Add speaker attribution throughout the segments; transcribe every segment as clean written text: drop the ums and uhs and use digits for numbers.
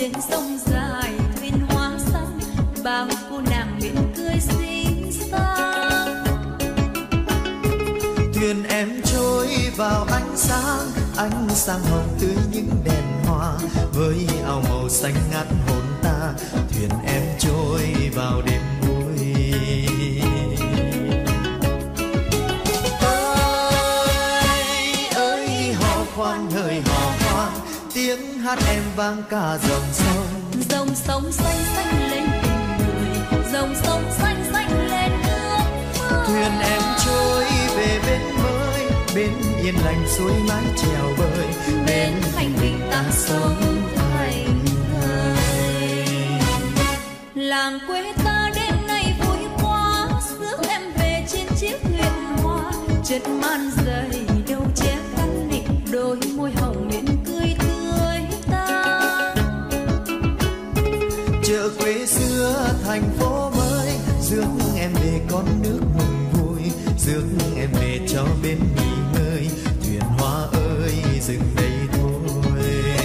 Speaker 1: trên sông dài thuyền hoa xanh, bao cô nàng miệng cười xinh xắn.
Speaker 2: Thuyền em trôi vào ánh sáng hồng tươi những đèn hoa, với áo màu xanh ngát hồn ta. Thuyền em trôi vào đêm vui. Ơi hò khoan hỡi hò khoan, tiếng hát em vang cả dòng sông.
Speaker 1: Dòng sông xanh xanh lên tình người, dòng sông xanh xanh lên nước mơ.
Speaker 2: Thuyền em trôi về bên mới, bên yên lành suối mái chèo bơi,
Speaker 1: bên thành bình ta sống thành thời. Làng quê ta đêm nay vui quá, rước em về trên chiếc thuyền hoa. Chất man dày đâu che căn định, đôi môi hồng miệng cười tươi ta.
Speaker 2: Chợ quê xưa thành phố mới, rước em về con nước mừng vui, rước em về cho bên nghỉ ngơi. Thuyền hoa ơi dừng đây thôi.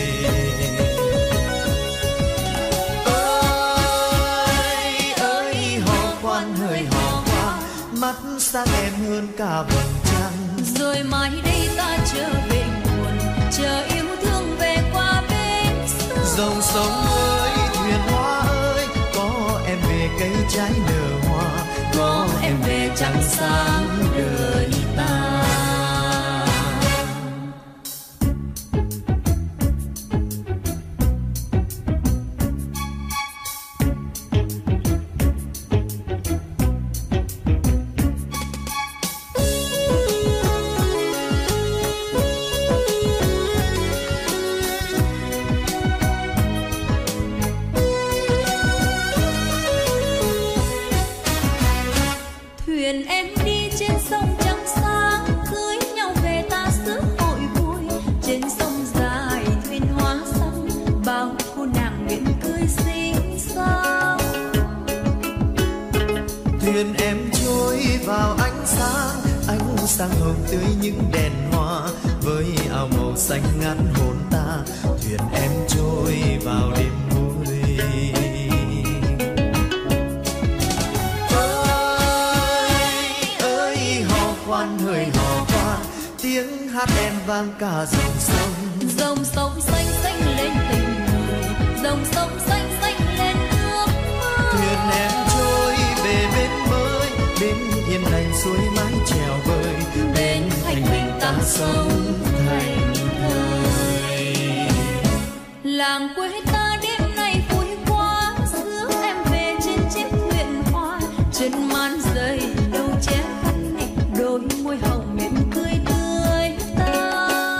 Speaker 2: Ơi hò khoan hỡi hò khoan, mắt sáng em hơn cả vầng trăng.
Speaker 1: Rồi mai đây ta trở về nguồn, chờ yêu thương về qua bên sông.
Speaker 2: Dòng sông ơi thuyền hoa ơi, có em về cây trái nở hoa,
Speaker 1: có em về trăng sáng đời ta. Thuyền em đi trên sông trắng sáng, cưới nhau về ta rước hội vui. Trên sông dài thuyền hoa xanh, bao cô nàng miệng cười xinh xắn.
Speaker 2: Thuyền em trôi vào ánh sáng hồng tươi những đèn hoa, với áo màu xanh ngát hồn ta. Thuyền em trôi vào đêm vui. Ơi hò khoan hỡi hò khoan, tiếng hát em vang cả dòng sông.
Speaker 1: Dòng sông xanh xanh lên tình người, dòng sông xanh xanh lên nước mơ.
Speaker 2: Thuyền em trôi về bên mới, bên yên lành suối mái chèo bơi,
Speaker 1: bên thành bình ta sống thành thời. Làng quê ta đêm nay vui quá, rước em về trên chiếc thuyền hoa. Chân man dày đâu che khăn định, đôi môi hồng miệng cười tươi ta.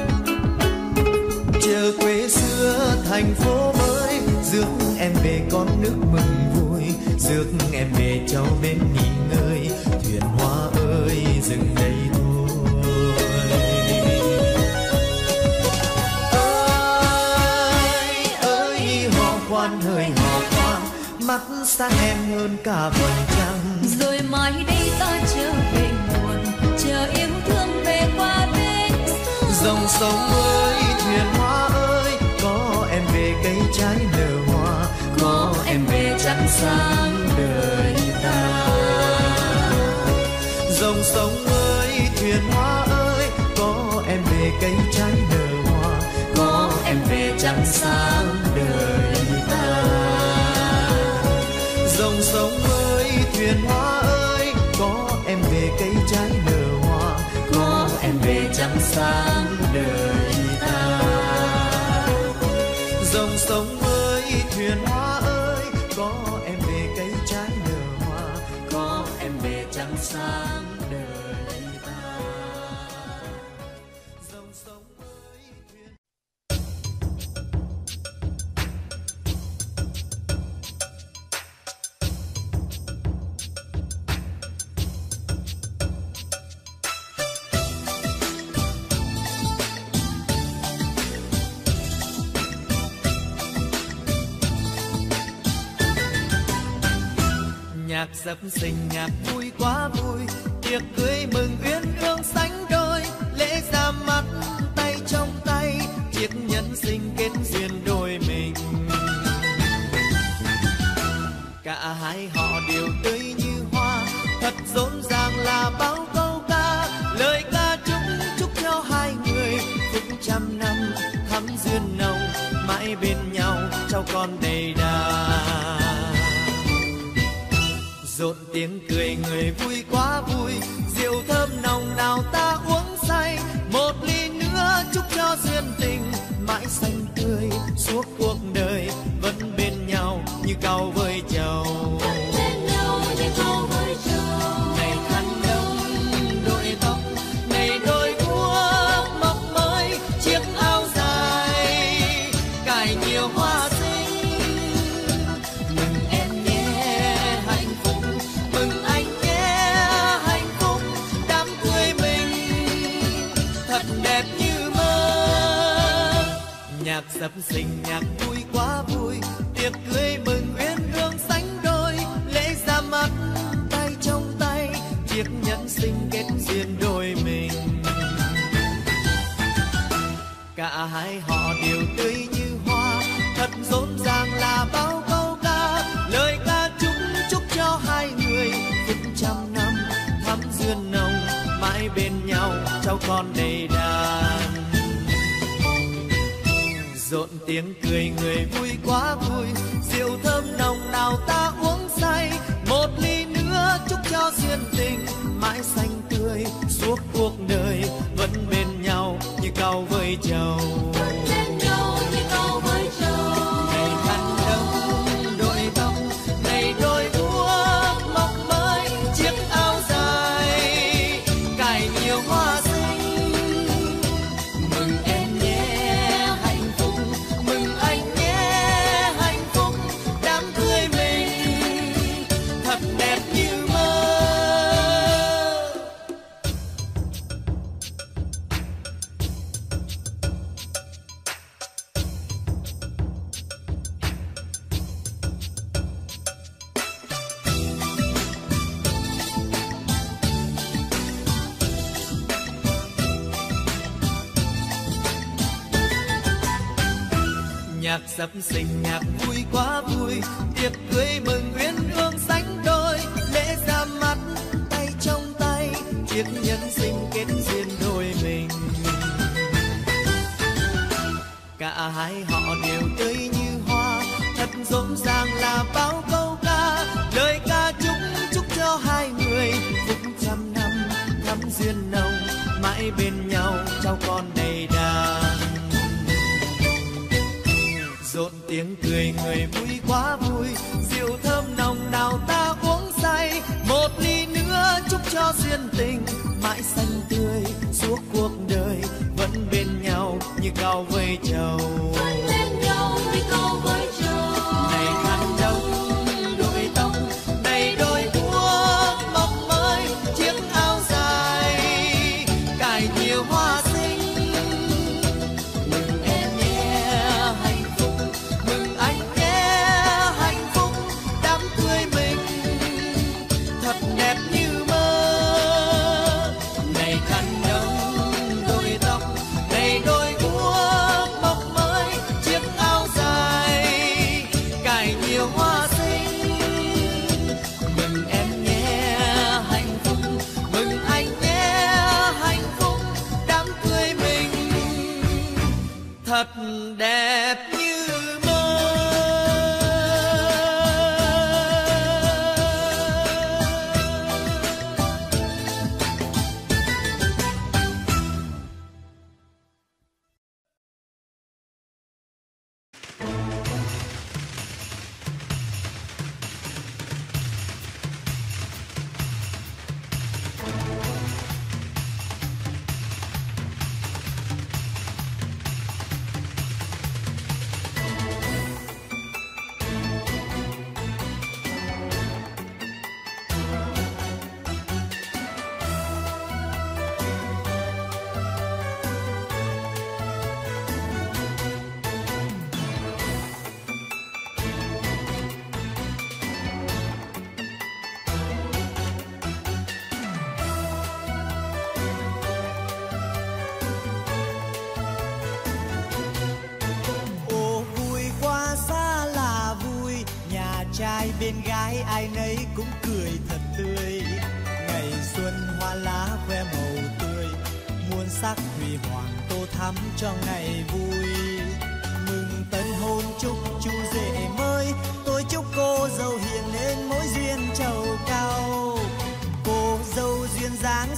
Speaker 2: Chợ quê xưa thành phố mới, rước em về con nước mừng vui, rước em về cho bên nghỉ ngơi. Thuyền hoa ơi dừng đây thôi. Ơi hò khoan hỡi hò khoan, mắt sáng em hơn cả vầng trăng.
Speaker 1: Rồi mai đây ta trở về nguồn, chờ yêu thương về qua bên sông.
Speaker 2: Dòng sông ơi thuyền hoa ơi, có em về cây trái nở hoa,
Speaker 1: có em về trăng sáng đời ta.
Speaker 2: Dòng sông ơi thuyền hoa ơi, có em về cây trái nở hoa,
Speaker 1: có em về trăng sáng đời ta.
Speaker 2: Dòng sông ơi thuyền hoa ơi, có em về cây trái nở hoa,
Speaker 1: có em về trăng sáng đời ta.
Speaker 2: Dòng sông ơi thuyền hoa ơi, có em về cây trái nở hoa,
Speaker 1: có em về trăng sáng đời ta.
Speaker 2: Dòng sông ơi thuyền... Nhạc dập sình nhạc vui quá vui, tiệc cưới mừng uyên ương sánh đôi, lễ ra mắt tay trong tay, chiếc nhẫn sinh kết duyên đôi mình. mãi bên nhau cháu con đầy đà. Rộn tiếng cười người vui quá vui, rượu thơm nồng nào ta uống say. Một ly nữa chúc cho duyên tình mãi xanh tươi suốt cuộc đời, vẫn bên nhau như cau với trầu. Này khăn đông đội tóc, này đôi guốc mọc mới, chiếc áo dài cài nhiều hoa xinh. Mừng em nhé hạnh phúc, mừng anh nhé hạnh phúc, đám cưới mình thật đẹp như mơ. Nhạc sập sình nhạc vui quá vui, tiệc cưới mừng uyên ương sánh đôi. Lễ ra mắt tay trong tay, chiếc nhẫn xinh kết duyên đôi mình. Cả hai họ đều tươi như hoa, thật rộn ràng là bao câu ca. Lời ca chúc cho hai người phút trăm năm thắm duyên nồng, mãi bên nhau cháu con đầy đàn. Rộn tiếng cười người vui quá vui, rượu thơm nồng nào ta uống say. Một ly nữa chúc cho duyên tình mãi xanh tươi suốt cuộc đời, vẫn bên nhau như cau với trầu. Này khăn đông đội tóc, này đôi guốc mọc mới, chiếc áo dài cài nhiều hoa xinh. Mừng em nhé hạnh phúc, mừng anh nhé hạnh phúc, đám cưới mình thật đẹp như mơ. Nhạc sập sình nhạc vui quá vui, tiệc cưới mừng uyên ương sánh đôi. Lễ ra mắt tay trong tay, chiếc nhẫn xinh kết duyên đôi mình. Cả hai họ đều tươi như hoa, thật rộn ràng là bao câu ca. Lời ca chúc cho hai người phúc trăm năm thắm duyên nồng, mãi bên nhau cháu con đầy đàn. Rộn tiếng cười người vui quá vui, rượu thơm nồng nào ta uống say. Một ly nữa chúc cho duyên tình mãi xanh tươi suốt cuộc đời, vẫn bên nhau như cau với trầu. Này khăn đông đội tóc, này đôi guốc mọc mới, chiếc áo dài cài nhiều hoa xinh. Mừng em nhé hạnh phúc, mừng anh nhé hạnh phúc, đám cưới mình thật đẹp như mơ. Này khăn đông đôi tóc, này đôi guốc mọc mới, chiếc áo dài cài nhiều hoa xinh. Mừng em nhé hạnh phúc, mừng anh nhé hạnh phúc, đám cưới mình thật đẹp như mơ.
Speaker 3: trai bên gái ai nấy cũng cười thật tươi. Ngày xuân hoa lá khoe màu tươi, muôn sắc huy hoàng tô thắm cho ngày vui. Mừng tân hôn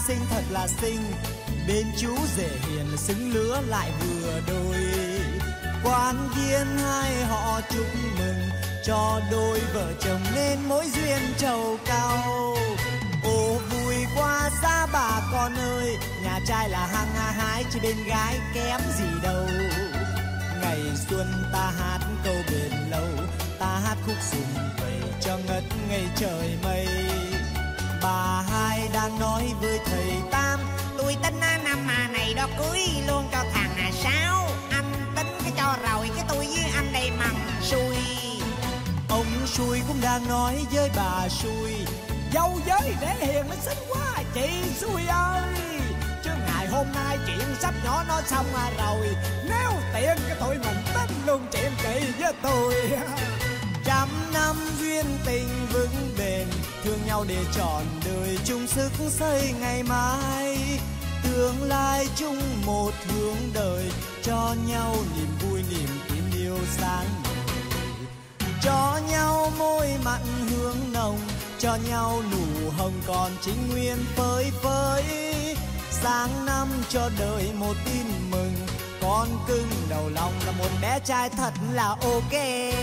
Speaker 3: xinh thật là xinh, bên chú rể hiền xứng lứa lại vừa đôi. Quan viên hai họ chúc mừng cho đôi vợ chồng nên mối duyên trầu cao. Ô vui quá xa bà con ơi, nhà trai là hăng hái chứ bên gái kém gì đâu. Ngày xuân ta hát câu bền lâu, ta hát khúc sum vầy cho ngất ngây trời mây. Bà hai đang nói với thầy Tam,
Speaker 4: tôi tính năm này đó cưới luôn cho thằng Sáu. Anh tính cái cho rồi cái tôi với anh đây mằng xui.
Speaker 3: Ông xui cũng đang nói với bà xui, dâu giới để hiền nó xinh quá chị xui ơi. Chứ ngày hôm nay chuyện sắp nhỏ nó xong rồi, nếu tiện cái tụi mình tính luôn chuyện chị với tôi. Trăm năm duyên tình vững bền, thương nhau để trọn đời chung sức xây ngày mai. Tương lai chung một hướng đời, cho nhau niềm vui niềm tin yêu sáng ngời. Cho nhau môi mặn hương nồng, cho nhau nụ hồng còn chính nguyên phơi phới. Sáng năm cho đời một tin mừng, con cưng đầu lòng là một bé trai thật là ok.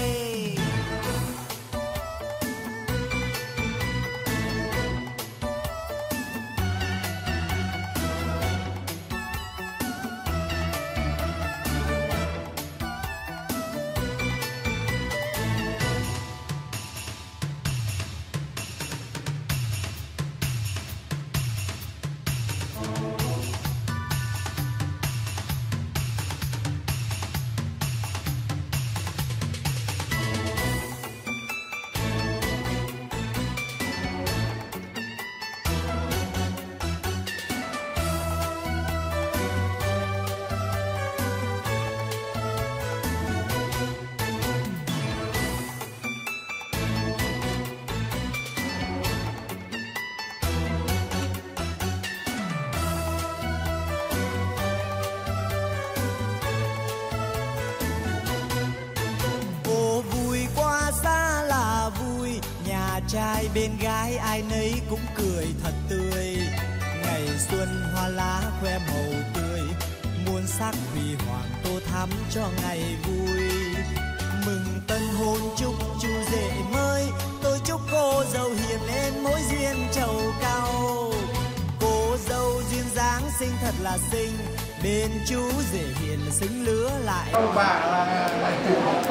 Speaker 3: Trai bên gái ai nấy cũng cười thật tươi, ngày xuân hoa lá khoe màu tươi, muôn sắc huy hoàng tô thắm cho ngày vui. Mừng tân hôn chúc chú rể mới, tôi chúc cô dâu hiền lên mối duyên trầu cao. Cô dâu duyên dáng xinh thật là xinh, bên chú rể hiền là xứng lứa lại.
Speaker 5: Ông bà là chủ.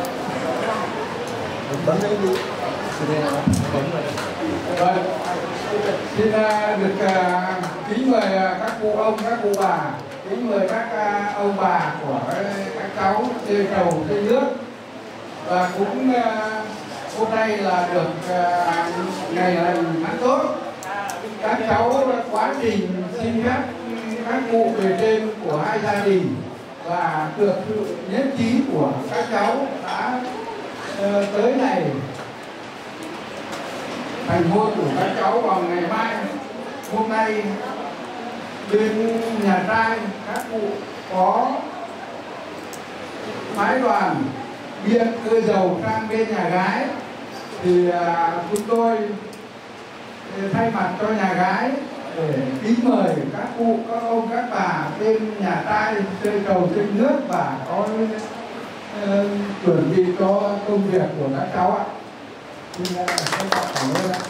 Speaker 5: Rồi, xin được kính mời các cụ ông, các cụ bà, kính mời các ông bà của các cháu chơi trầu chơi nước. Và cũng hôm nay là được ngày lành tháng tốt, các cháu quá trình xin phép các cụ về trên của hai gia đình và được sự nhất trí của các cháu đã tới này thành hôn của các cháu vào ngày mai. Hôm nay bên nhà trai các cụ có phái đoàn điện cơ dầu sang bên nhà gái, thì chúng tôi thay mặt cho nhà gái để kính mời các cụ, các ông, các bà bên nhà trai chơi trầu chơi nước và có chuẩn bị cho công việc của các cháu ạ. Xin cảm ơn ạ.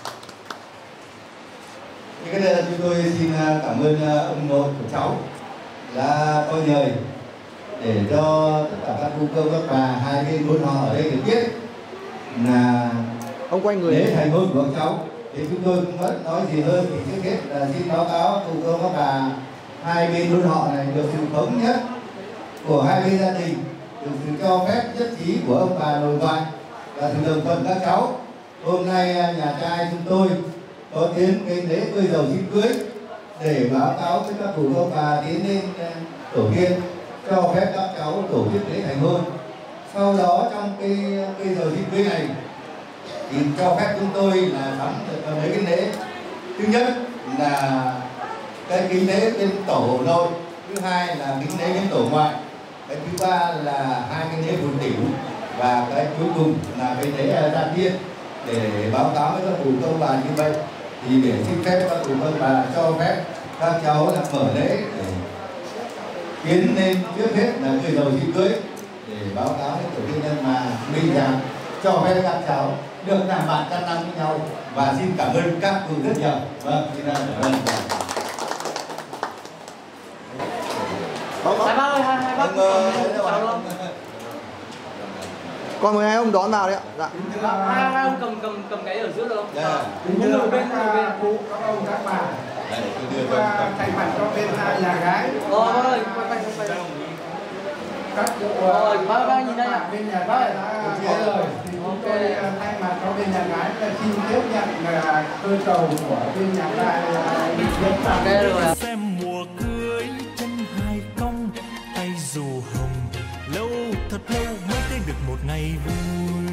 Speaker 6: Cái đây là chúng tôi xin cảm ơn ông nội của cháu đã coi nhời để cho tất cả các cụ cô các bà hai bên luôn họ ở đây được biết là
Speaker 7: ông quay người
Speaker 6: lễ thành hôn của cháu. Thì chúng tôi cũng mất nói gì hơn thì trước hết là xin báo cáo cụ cô các bà hai bên luôn họ này được sự thống nhất của hai bên gia đình, được sự cho phép nhất trí của ông bà nội ngoại và sự đồng thuận các cháu. Hôm nay nhà trai chúng tôi có đến cái lễ cưới dầu xin cưới để báo cáo với các cụ ông bà tiến lên tổ tiên cho phép các cháu tổ chức lễ thành hôn. Sau đó trong cái cưới dầu xin cưới này thì cho phép chúng tôi là sắm được mấy cái lễ. Thứ nhất là cái kính lễ bên tổ nội, thứ hai là kính lễ bên tổ ngoại, cái thứ ba là hai cái lễ phù tiểu và cái cuối cùng là cái lễ gia tiên để báo cáo với các cụ ông bà như vậy. thì để xin phép các cụ ông bà cho phép các cháu là mở lễ để tiến lên trước hết là người giàu xin cưới để báo cáo với tổ tiên nhân mà mình rằng cho phép các cháu được làm bạn trăm năm với nhau, và xin cảm ơn các cụ rất nhiều. Vâng, xin cảm ơn.
Speaker 7: Hai bác ơi, hai bác chào luôn.
Speaker 8: Còn mời hai ông đón vào đấy ạ. Dạ.
Speaker 7: Hai ông cầm cái ở giữa được không?
Speaker 6: Dạ.
Speaker 5: Đưa bên cụ các ông các bà. Thay mặt cho bên nhà gái.
Speaker 7: Ơi,
Speaker 5: Các cụ
Speaker 7: bác nhìn đây ạ.
Speaker 5: Bên nhà gái đã có lời thì chúng tôi thay mặt cho bên nhà gái là xin tiếp nhận cơ cầu của bên nhà gái hiện tại.
Speaker 3: Xem mùa cưới chân hai cong, tay dù hồng, lâu thật lâu mới thấy được một ngày vui.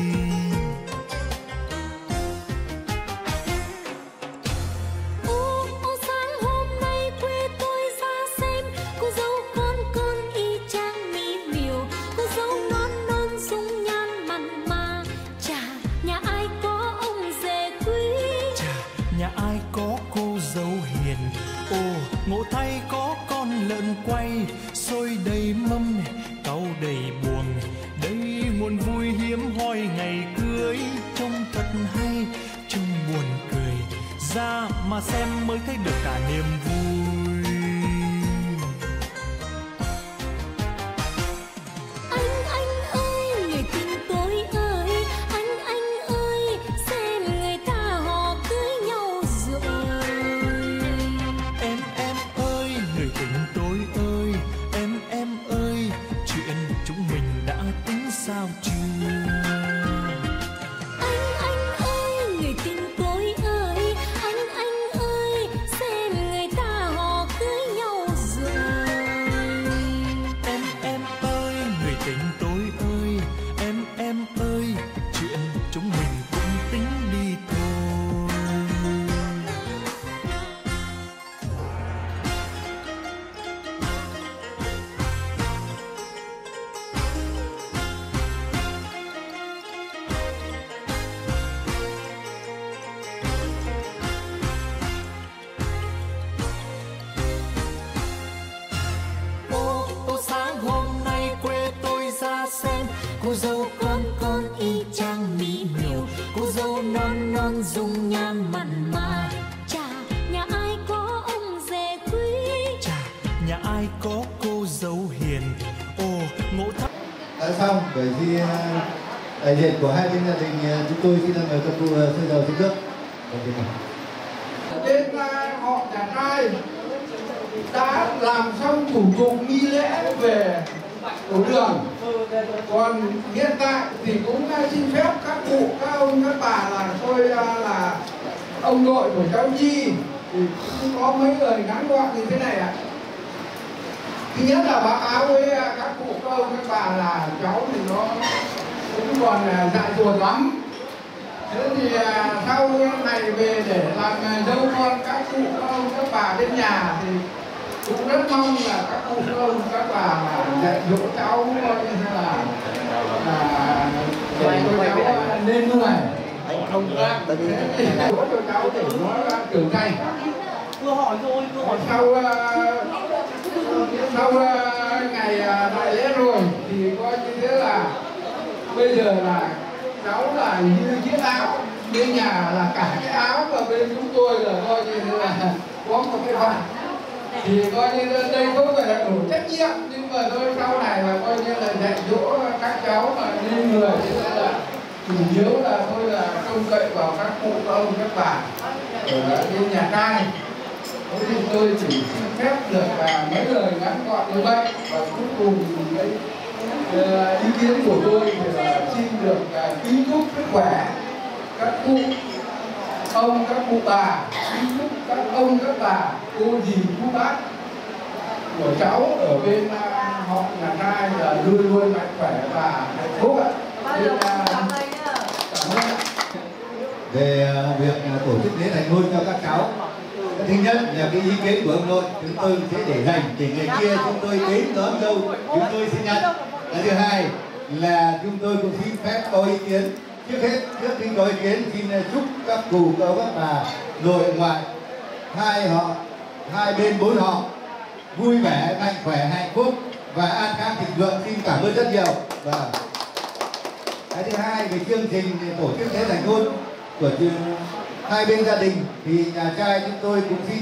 Speaker 1: Ô sáng hôm nay quê tôi ra xem, cô dâu con y chang mỹ miều, cô dâu non non dung nhan mặn mà. Chà, nhà ai có ông rể quý,
Speaker 3: Chà, nhà ai có cô dâu hiền. Ồ, ngộ thay có con lợn quay, xôi đầy mâm, cau đầy buồng. Đây nguồn vui hiếm hoi ngày cưới, trông thật hay, trông buồn cười. Ra mà xem mới thấy được cả niềm vui.
Speaker 1: anh ơi người tình tôi ơi, anh ơi xem người ta họ cưới nhau rồi.
Speaker 3: Em ơi, người tình tôi ơi, em ơi, chuyện chúng mình đã tính sao chưa?
Speaker 1: Anh ơi người tình tôi ơi, anh ơi xem người ta họ cưới nhau rồi.
Speaker 3: Em ơi, người tình tôi ơi, em ơi, chuyện chúng mình cũng tính đi thôi. Ô sáng hôm nay quê tôi ra xem, cô dâu con y chang mỹ miều, cô dâu non non dung nhan mặn mà.
Speaker 1: Chà, nhà ai có ông rể quý,
Speaker 3: Chà, nhà ai có cô dâu hiền. Ồ, ngộ thấp.
Speaker 6: Đã xong, bởi vì đại diện của hai bên gia đình chúng tôi xin mời các cụ sư giàu xin nước.
Speaker 5: Bên họ nhà trai đã làm xong thủ tục nghi lễ về tổ đường. Còn hiện tại thì cũng xin phép các cụ, các ông, các bà là tôi là ông nội của cháu Nhi thì cũng có mấy lời ngắn gọn như thế này ạ. Thứ nhất là báo cáo với các cụ, các ông, các bà là cháu thì nó cũng còn dại dột lắm. Thế thì sau này về để làm dâu con các cụ, các ông, các bà bên nhà thì cũng rất mong là các cụ, các ông, các bà dạy dỗ cháu coi như thế là để cho cháu nên người.
Speaker 8: Anh không tại vì
Speaker 5: Dỗ cho cháu để nó trưởng thành.
Speaker 7: vừa hỏi rồi.
Speaker 5: Sau ngày đại lễ rồi thì coi như thế là bây giờ là cháu là như chiếc áo, bên nhà là cả cái áo, và bên chúng tôi là coi như thế là có một cái vải, thì coi như đây không phải là đủ trách nhiệm, nhưng mà tôi sau này là coi như là dạy dỗ các cháu mà nên người, thế là chủ yếu là tôi là trông cậy vào các cụ, các ông, các bà ở bên nhà trai. Thế thì tôi chỉ xin phép được mấy lời ngắn gọn như vậy, và cuối cùng thì cái ý kiến của tôi thì là xin được kính chúc sức khỏe các cụ, ông, các cụ bà, kính chúc các ông, các bà, cô dì, chú bác của cháu ở bên họ nhà trai là luôn luôn mạnh khỏe và hạnh phúc ạ. Cảm ơn.
Speaker 6: Về việc tổ chức lễ thành hôn cho các cháu, thứ nhất là cái ý kiến của ông nội chúng tôi sẽ để dành để ngày kia chúng tôi đến đón dâu chúng tôi xin nhận. Cái thứ hai là chúng tôi cũng xin phép có ý kiến trước khi có ý kiến xin chúc các cụ các bà nội ngoại hai bên bốn họ vui vẻ, mạnh khỏe, hạnh phúc và an khang thịnh vượng. Xin cảm ơn rất nhiều. Và cái thứ hai về chương trình tổ chức lễ thành hôn của hai bên gia đình thì nhà trai chúng tôi cũng xin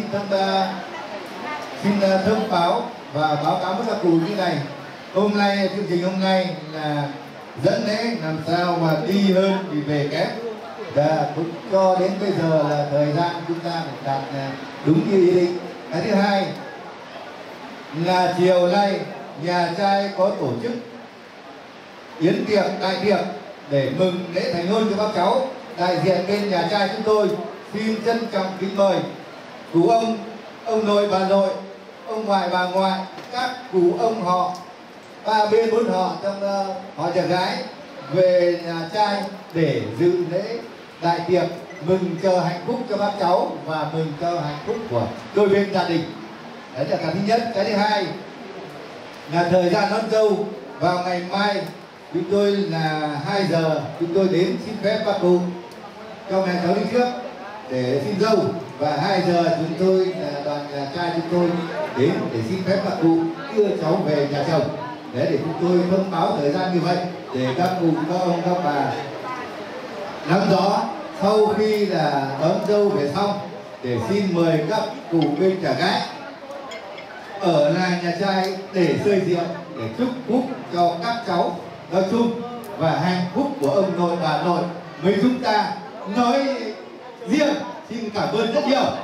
Speaker 6: thông báo và báo cáo với các cụ như này. Hôm nay chương trình hôm nay là dẫn lễ làm sao mà đi hơn thì về kém. Và cũng cho đến bây giờ là thời gian chúng ta phải đạt đúng như ý định. Cái thứ hai là chiều nay nhà trai có tổ chức yến tiệc đại tiệc để mừng lễ thành hôn cho các cháu. Đại diện bên nhà trai chúng tôi xin trân trọng kính mời cụ ông nội bà nội, ông ngoại bà ngoại, các cụ ông họ, ba bên bốn họ trong họ nhà gái về nhà trai để dự lễ đại tiệc mừng cho hạnh phúc cho các cháu và mừng cho hạnh phúc của đôi bên gia đình. Đấy là cái thứ nhất. Cái thứ hai là thời gian đón dâu vào ngày mai, chúng tôi là 2 giờ chúng tôi đến xin phép các cụ cho mẹ cháu đi trước để xin dâu, và 2 giờ chúng tôi là đoàn nhà trai chúng tôi đến để xin phép các cụ đưa cháu về nhà chồng. Để chúng tôi thông báo thời gian như vậy để các cụ các ông các bà nắm rõ. Sau khi là đón dâu về xong để xin mời các cụ bên nhà gái ở lại nhà trai để xơi rượu để chúc phúc cho các cháu nói chung và hạnh phúc của ông nội bà nội với chúng ta nói riêng. Xin cảm ơn rất nhiều.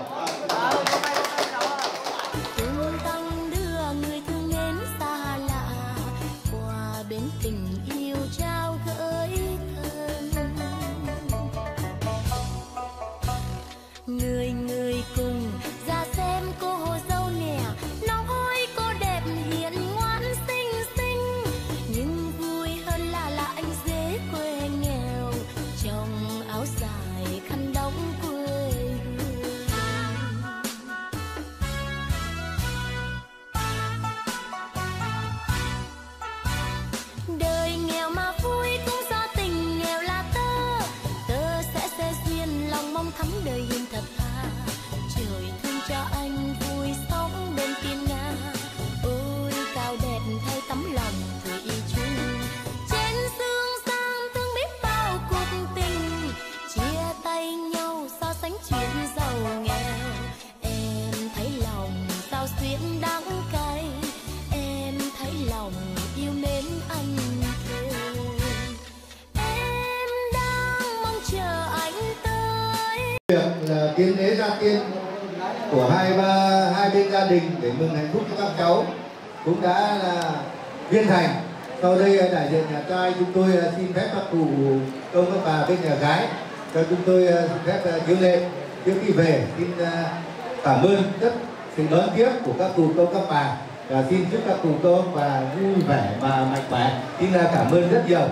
Speaker 6: Tiến lễ gia tiên của hai bên gia đình để mừng hạnh phúc cho các cháu cũng đã là viên thành. Sau đây đại diện nhà trai chúng tôi xin phép các cụ ông các bà bên nhà gái cho chúng tôi xin phép chiếu lễ. Trước khi về xin cảm ơn rất sự đón tiếp của các cụ ông các bà và xin chúc các cụ ông bà vui vẻ và mạnh khỏe. Xin cảm ơn rất nhiều.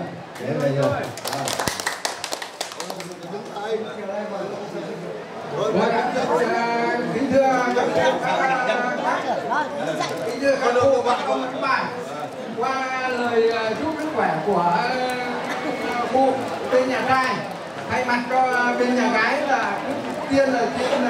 Speaker 5: Kính thưa các cụ và các bạn, qua lời chúc sức khỏe của cụ bên nhà trai, thay mặt cho bên nhà gái là trước tiên là xin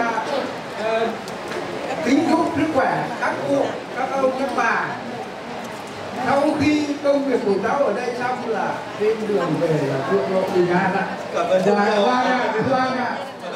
Speaker 5: kính chúc sức khỏe các cụ, các ông, các bà. Sau khi công việc của cháu ở đây xong là trên đường về là thượng lộ bình an ạ.
Speaker 6: Cảm ơn rất nhiều.
Speaker 5: Vâng ạ.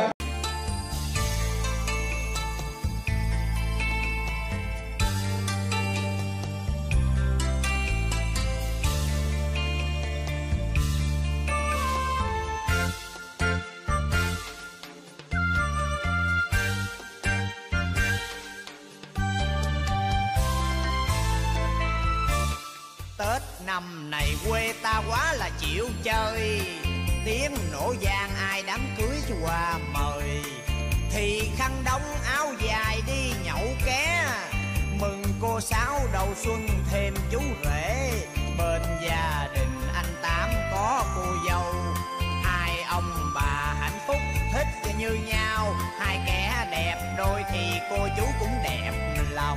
Speaker 4: Tết năm này quê ta quá là chịu chơi, tiếng nổ vang ai đám cưới cho qua mời, thì khăn đóng áo dài đi nhậu ké, mừng cô Sáu đầu xuân thêm chú rể, bên gia đình anh Tám có cô dâu, hai ông bà hạnh phúc thích như nhau, hai kẻ đẹp đôi thì cô chú cũng đẹp lòng.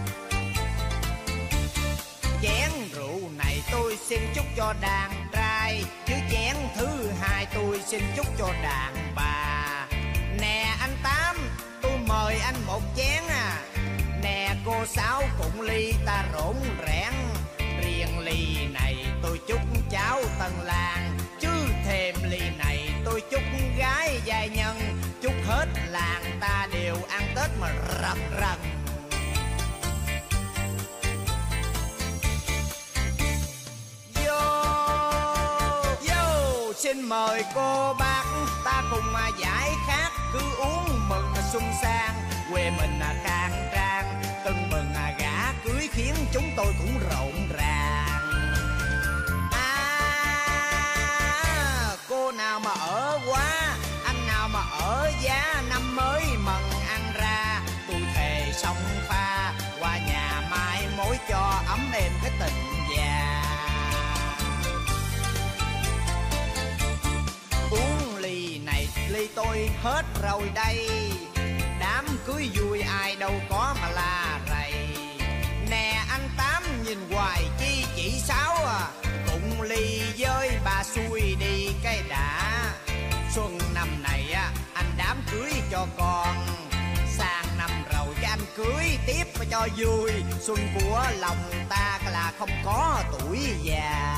Speaker 4: Chén rượu này tôi xin chúc cho đàn trai đây, chứ chén thứ hai tôi xin chúc cho đàn bà. Nè anh Tám, tôi mời anh một chén à. Nè cô Sáu cũng ly ta rỗn rẽn. Riêng ly này tôi chúc cháu Tân Lan, chứ thêm ly này tôi chúc gái giai nhân. Chúc hết làng ta đều ăn Tết mà rần rần. Xin mời cô bác ta cùng mà giải khát, cứ uống mừng xuân sang. Quê mình khang trang, tưng mừng gả cưới khiến chúng tôi cũng rộn ràng. Cô nào mà ở quá, anh nào mà ở giá, năm mới mừng ăn ra. Tôi thề song pha, qua nhà mai mối cho ấm êm cái tình già. Uống ly này ly tôi hết rồi đây, đám cưới vui ai đâu có mà la rầy. Nè anh Tám nhìn hoài chi chỉ Sáu à, cùng ly với bà xui đi cái đã. Xuân năm này á anh đám cưới cho con, sang năm rồi cái anh cưới tiếp cho vui. Xuân của lòng ta là không có tuổi già.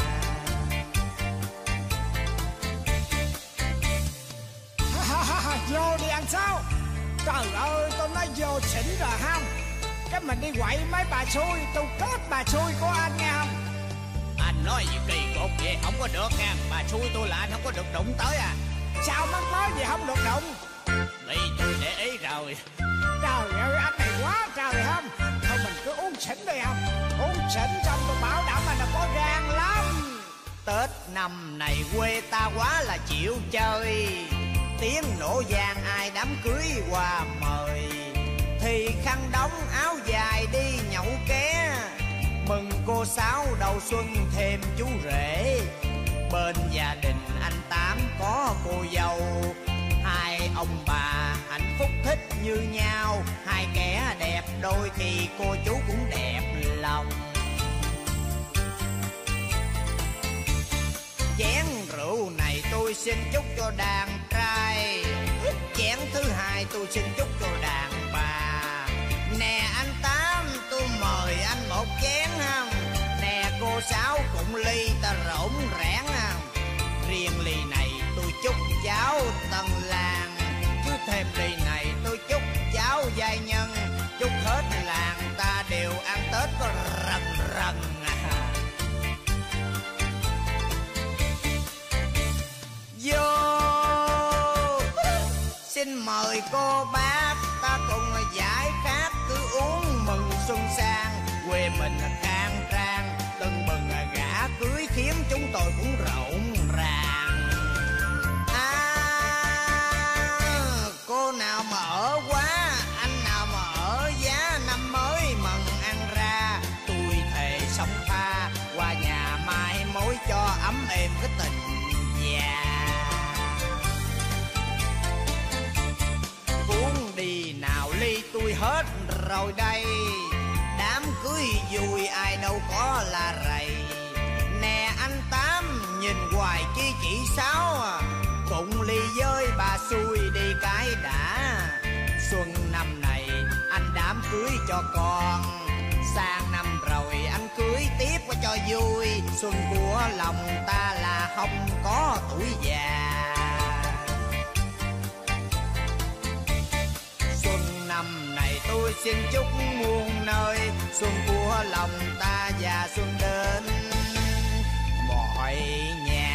Speaker 3: Vô đi anh Sáu. Trời ơi tôi nói vô xỉn rồi không. Cái mình đi quậy mấy bà xui, tôi kết bà xui của anh nghe không.
Speaker 4: Anh nói gì kỳ cục vậy không có được nha. Bà xui tôi là anh không có được đụng tới à.
Speaker 3: Sao mắc nói gì không được đụng.
Speaker 4: Bị tôi để ý rồi.
Speaker 3: Trời ơi anh này quá trời không. Thôi mình cứ uống xỉn đi không. Uống xỉn xong tôi bảo đảm là có gan lắm.
Speaker 4: Tết năm này quê ta quá là chịu chơi, tiếng nổ vang ai đám cưới qua mời. Thì khăn đóng áo dài đi nhậu ké, mừng cô Sáu đầu xuân thêm chú rể. Bên gia đình anh Tám có cô dâu, hai ông bà hạnh phúc thích như nhau. Hai kẻ đẹp đôi thì cô chú cũng đẹp lòng. Chén rượu này tôi xin chúc cho đàn trai, chén thứ hai tôi xin chúc cho đàn bà. Nè anh Tám tôi mời anh một chén không. Nè cô Sáu cũng ly ta rỗn rẽn không. Riêng ly này tôi chúc cháu Tân Lan, chứ thêm ly này tôi chúc cháu giai nhân. Chúc hết làng ta đều ăn Tết có rần rần à. Vô xin mời cô bác ta cùng giải khát, cứ uống mừng xuân sang. Quê mình khang trang, tưng bừng gả cưới khiến chúng tôi cũng rộn ràng. Cô nào mà ở quá, anh nào mà ở giá, năm mới mừng ăn ra. Tôi thề song pha, qua nhà mai mối cho ấm êm cái tình già. Uống đi nào ly tôi hết rồi đây, đám cưới vui ai đâu có là rầy. Nè anh Tám nhìn hoài chi chỉ Sáu à, cùng ly với bà xui đi cái đã. Xuân năm này anh đám cưới cho con, sang năm rồi anh cưới tiếp cho vui. Xuân của lòng ta là không có tuổi già. Xuân năm này tôi xin chúc muôn nơi, xuân của lòng ta và xuân đến mọi nhà.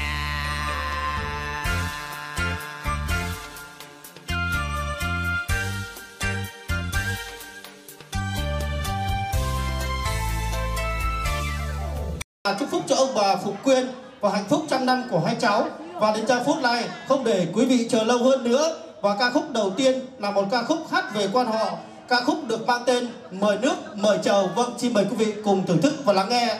Speaker 9: Chúc phúc cho ông bà Phục Quyên và hạnh phúc trăm năm của hai cháu. Và đến giây phút này không để quý vị chờ lâu hơn nữa, và ca khúc đầu tiên là một ca khúc hát về quan họ. Ca khúc được mang tên Mời Nước Mời Chầu. Vâng, xin mời quý vị cùng thưởng thức và lắng nghe.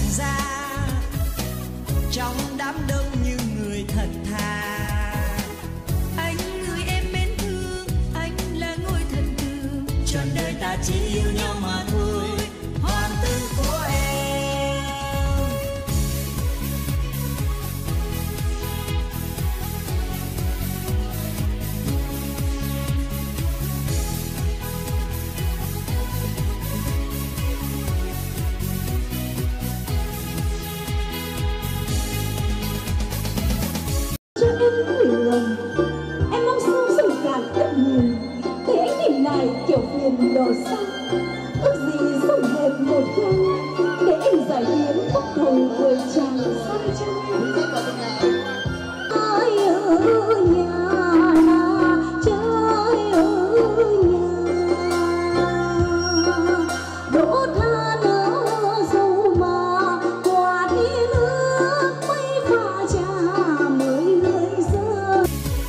Speaker 4: ra, trong đám đông như người thật thà.
Speaker 1: Anh người em mến thương, anh là ngôi thần tượng, trọn đời ta chỉ yêu nhau mà thôi,
Speaker 4: Hoàng tử của em.
Speaker 10: Cho em gửi lòng, em mong sao dũng cảm tất nhiên, để anh nhìn lại kiểu phiền đỏ xa. Ước gì sống hẹp một lần, để em giải biến khúc hồng thời chàng say trăng. Ai ở nhà trời ở nhà, đỗ tha nở dâu mà qua đi nước mấy pha trà mới gửi giờ.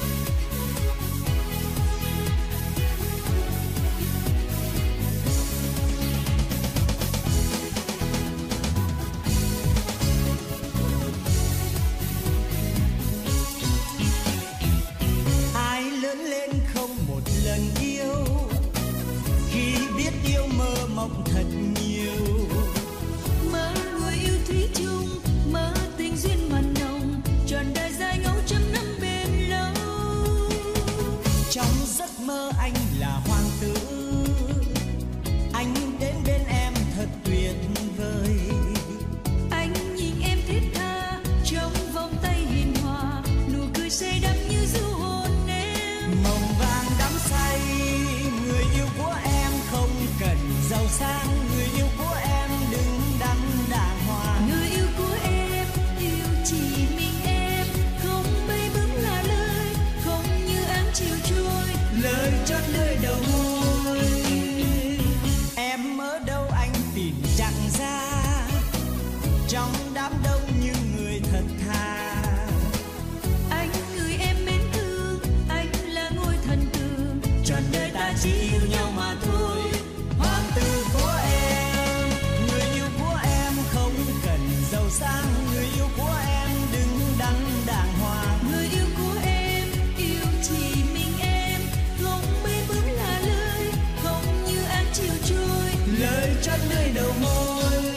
Speaker 4: Ai lớn lên không một lần yêu, khi biết yêu mơ mộng thật nhiều.
Speaker 1: mơ người yêu thủy chung, mơ tình duyên mặn nồng, trọn đời dài ngẫu trăm năm bền lâu.
Speaker 4: Trong giấc mơ anh là hoàng tử, anh đến bên em thật tuyệt vời.
Speaker 1: Anh nhìn em thiết tha trong vòng tay hiền hòa, nụ cười say đắm như du hồn em.
Speaker 4: Mộng vàng đắm say, người yêu của em không cần giàu sang, người yêu của em đứng đắn đàng hoàng.
Speaker 1: Người yêu của em yêu chỉ mình em, không bay bướm là lời, không như áng chiều trôi,
Speaker 4: Lời chót lưỡi đầu môi. Em ở đâu anh tìm chẳng ra, trong đám đông như người thật thà.
Speaker 1: anh người em mến thương, anh là ngôi thần tượng, trọn đời ta chỉ yêu nhau mà thôi,
Speaker 4: Hoàng tử của em, người yêu của em không cần giàu sang, người yêu của em đứng đắn đàng hoàng.
Speaker 1: người yêu của em yêu chỉ mình em, không bay bướm là lời, không như áng chiều trôi,
Speaker 4: Lời chót lưỡi đầu môi.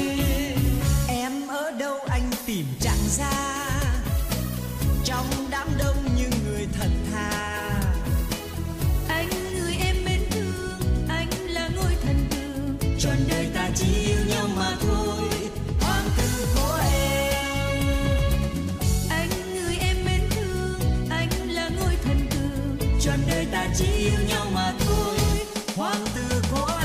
Speaker 4: Em ở đâu anh tìm chẳng ra, trong đám đông như người thật thà.
Speaker 1: anh người em mến thương, anh là ngôi thần tượng, trọn đời ta chỉ yêu nhau mà thôi,
Speaker 4: Hoàng tử của em.
Speaker 1: anh người em mến thương, anh là ngôi thần tượng, trọn đời ta chỉ yêu nhau mà thôi,
Speaker 4: Hoàng tử của em.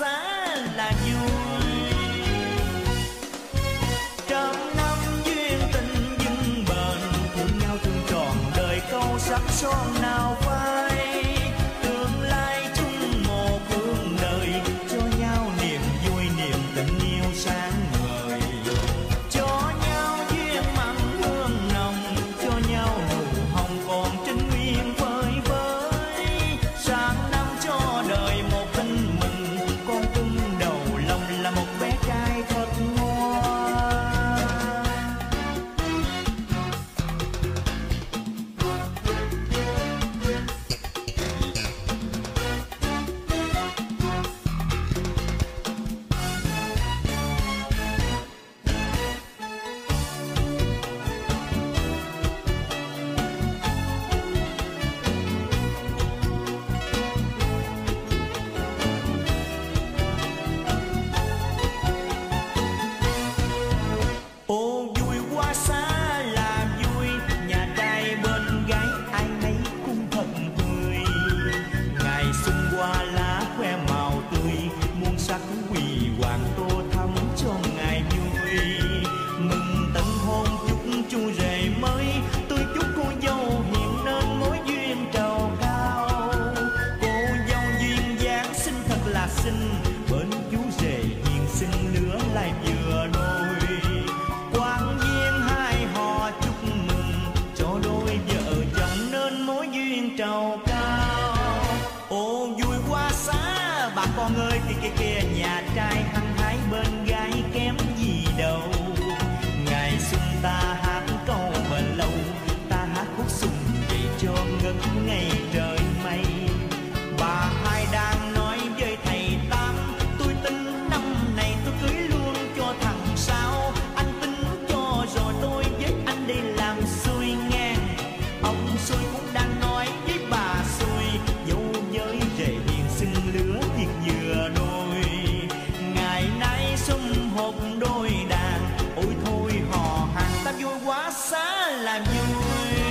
Speaker 11: xá là vui. Trăm năm duyên tình vững bền, thương nhau thương tròn đời câu sắc son nào phai. Tương lai chung một hướng đời, cho nhau niềm vui niềm tình yêu sáng ngời. Cho nhau duyên mặn hương nồng, cho nhau nụ hồng còn trinh nguyên phơi phới. Sáng năm cho đời một tin mừng, con cưng đầu lòng là một bé trai thật ngoan. Ô vui quá xá là vui, nhà trai bên gái ai nấy cũng thật tươi. Ngày xuân qua lá khoe màu tươi, muôn sắc quỳ hoàng tô thắm cho ngày vui. Mừng tân hôn chúc chu rể mới, tôi chúc cô dâu hiện nên mối duyên trầu cao. Cô dâu duyên dáng xinh thật là xinh, bên chú rể hiền xinh lứa lại vừa đôi. Quang duyên hai họ chúc mừng, cho đôi vợ chồng nên mối duyên trầu cao. Ô vui quá xá bà con ơi, kia nhà trai hăng hái bên gái kém gì đâu. Ngày xuân ta hát câu bền lâu, ta hát khúc xuân vậy cho ngất ngây trời mây. Bà hai đang nói với thầy Tám, tôi tính năm này tôi cưới luôn cho thằng Sáu. Anh tính cho rồi tôi với anh đi làm xuôi ngang. Ông xuôi cũng đang nói với bà xuôi, dâu với rể hiền xinh lứa thiệt vừa đôi. Ngày nay sum họp đôi đàn, ôi thôi hò hàng ta vui quá xá là vui.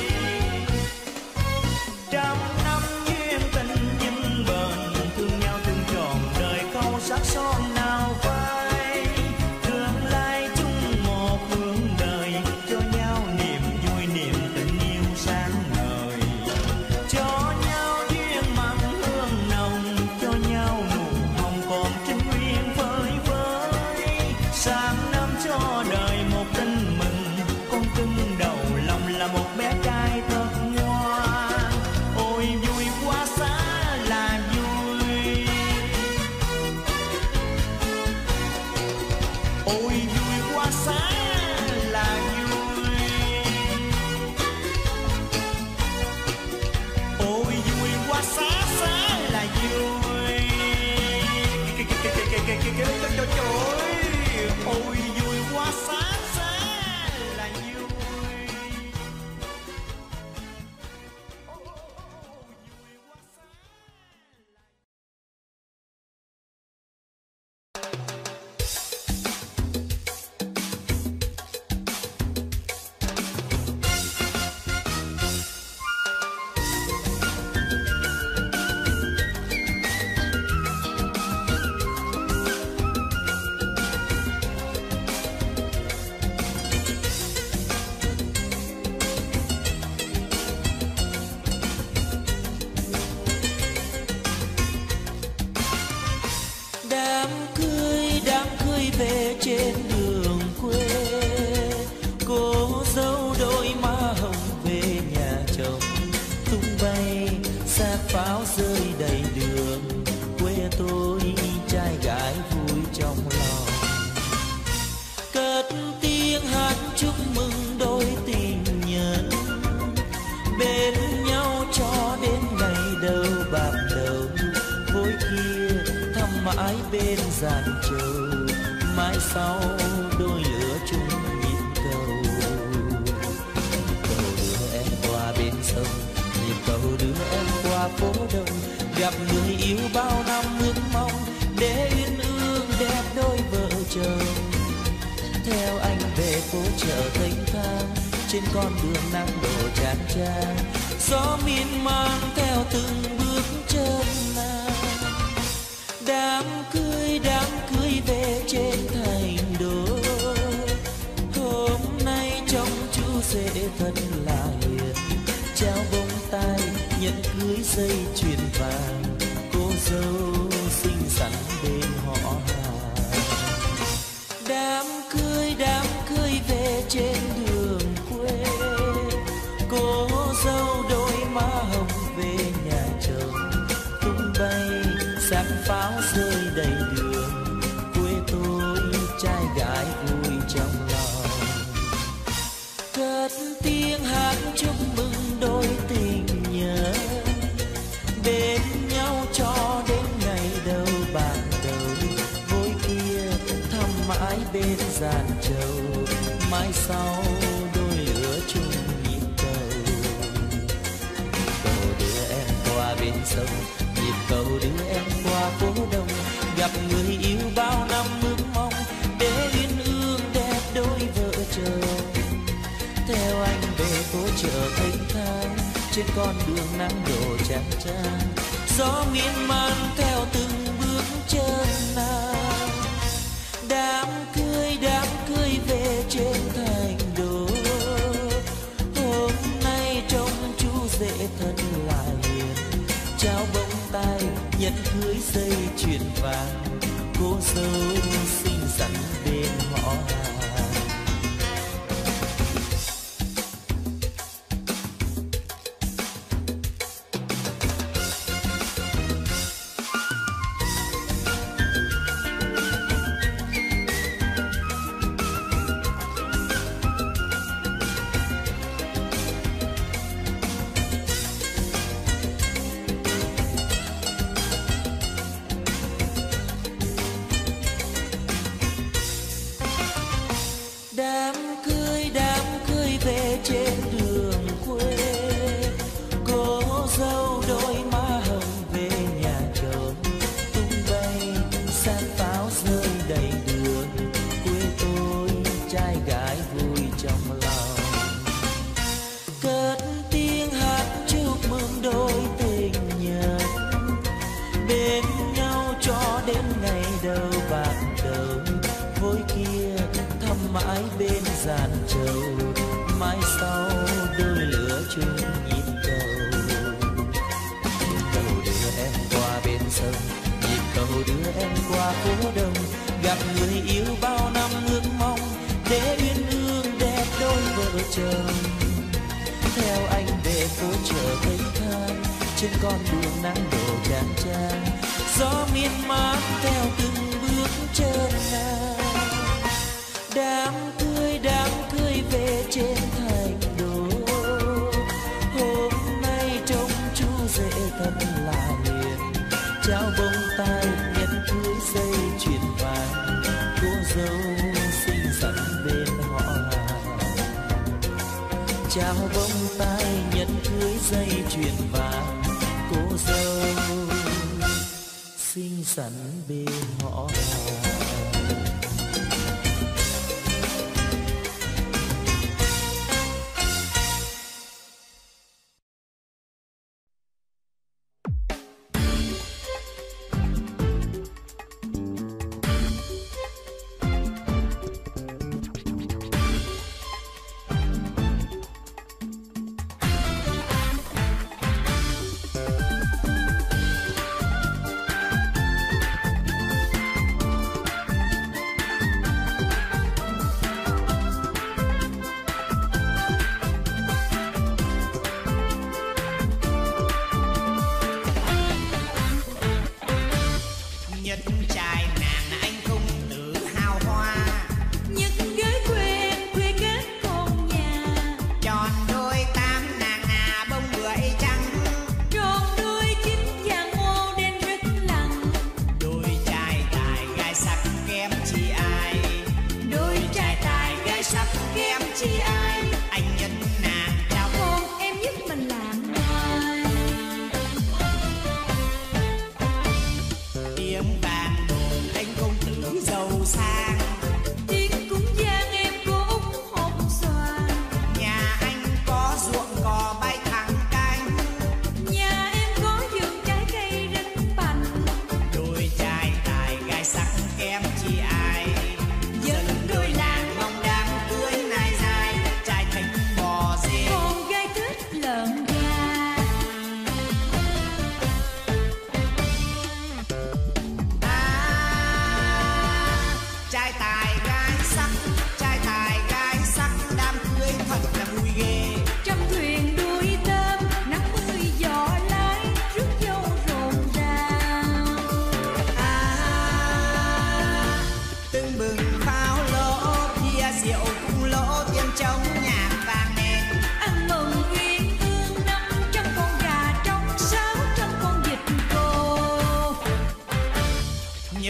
Speaker 11: Trăm năm duyên tình vững bền, thương nhau thương tròn đời câu sắc son nào phai. Tương lai chung một hướng đời, cho nhau niềm vui niềm tình yêu sáng ngời. Cho nhau duyên mặn hương nồng, cho nhau nụ hồng còn trinh nguyên phơi phới. Sáng năm cho đời một tin mừng, con cưng đầu lòng là một bé trai thật ngoan. Ôi vui quá xá là vui. Ôi vui quá xá là vui. Ôi vui quá xá xá là vui. Ôi vui quá xá xá là vui.
Speaker 12: Đám cưới về trên đường quê, cô dâu đôi má hồng về nhà chồng. Tung bay xác pháo rơi đầy đường, quê tôi trai gái vui trong lòng. Cất tiếng hát chúc mừng đôi tình nhân, bên nhau cho đến ngày đầu bạc đầu. Vối kia thăm mãi bên giàn trầu, mãi sau đôi lửa chung nhịp cầu. Cầu đưa em qua bên sông, nhịp cầu đưa em qua phố đông. Gặp người yêu bao năm ước mong, để uyên ương đẹp đôi vợ chồng. Theo anh về phố chợ thênh thang, trên con đường nắng đổ chán chang. Gió miên man theo từng bước chân nàng. Đám dây chuyền vàng, cô dâu xinh xắn bên họ hàng. Đám cưới về trên đường quê, cô dâu đôi má hồng về nhà chồng. Tung bay sắc pháo rơi đầy đường, quê tôi trai gái vui trong lòng. Cất tiếng hát chúc mừng đôi tình nhân, bên nhau cho đến ngày đầu ban đầu. Ngôi kia thăm mãi bên giàn trầu, mai sau đôi lứa chung nhịp cầu. Cầu đưa em qua bên sông, nhịp cầu đưa em qua phố đông. Gặp người yêu bao năm ước mong, để uyên ương đẹp đôi vợ chồng. Theo anh về phố chợ thênh thang, trên con đường nắng đổ chang chang. Gió miên man theo từng bước chân nàng. Đám cưới về trên thành đô. Hôm nay trông chú rể thân là hiền, trao bông tai nhẫn cưới dây chuyền vàng, cô dâu xinh xắn bên họ hàng. Đám cưới về trên đường quê, cô dâu đôi má hồng về nhà chồng. Tung bay sát pháo rơi đầy đường, quê tôi trai gái vui trong lòng. Cất tiếng hát chúc mừng đôi tình nhân, bên nhau cho đến ngày đầu bạc đầu. Vối kia thăm mãi bên giàn trầu, mai sau đôi lứa chung nhịp cầu. Cầu đưa em qua bên sông, nhịp cầu đưa em qua phố đông. Gặp người yêu bao năm ước mong, để uyên ương đẹp đôi vợ chồng. Theo anh về phố chợ thênh thang, trên con đường nắng đổ chang chang. Gió miên man theo từng bước chân nàng. Đám cưới về trên thành đô. Hôm nay trông chú rể thật là hiền, trao bông tai nhẫn cưới dây chuyền vàng, cô dâu xinh xắn bên họ hàng. Trao bông tai nhẫn cưới dây chuyền vàng, cô dâu xinh xắn bên họ hàng.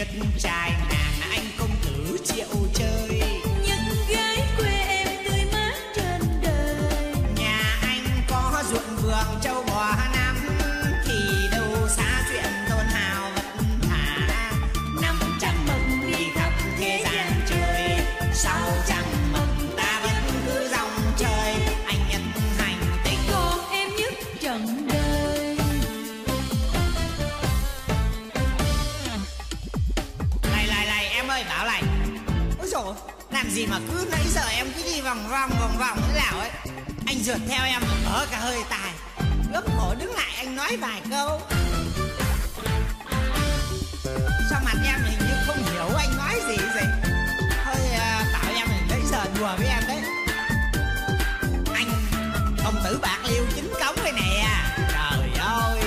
Speaker 4: nhất trai nàng anh công tử triệu chơi.
Speaker 1: Những gái quê em tươi mát trên đời.
Speaker 4: Nhà anh có ruộng vườn châu bò nắm, thì đâu xa chuyện tôn hào vật thả. 500 mừng đi khắp thế gian chơi, 600 mừng ta vẫn cứ dòng chơi. Anh nhất hành tinh,
Speaker 1: còn em nhất trần đời.
Speaker 4: Này em ơi, bảo này. Ôi dồi, làm gì mà cứ nãy giờ em cứ đi vòng vòng thế nào ấy. Anh rượt theo em ở cả hơi tài. Ướp cổ đứng lại anh nói vài câu. Sao mặt em hình như không hiểu anh nói gì vậy? Thôi bảo em nãy giờ đùa với em đấy. Anh công tử bạc liêu chính cống đây nè. Trời ơi.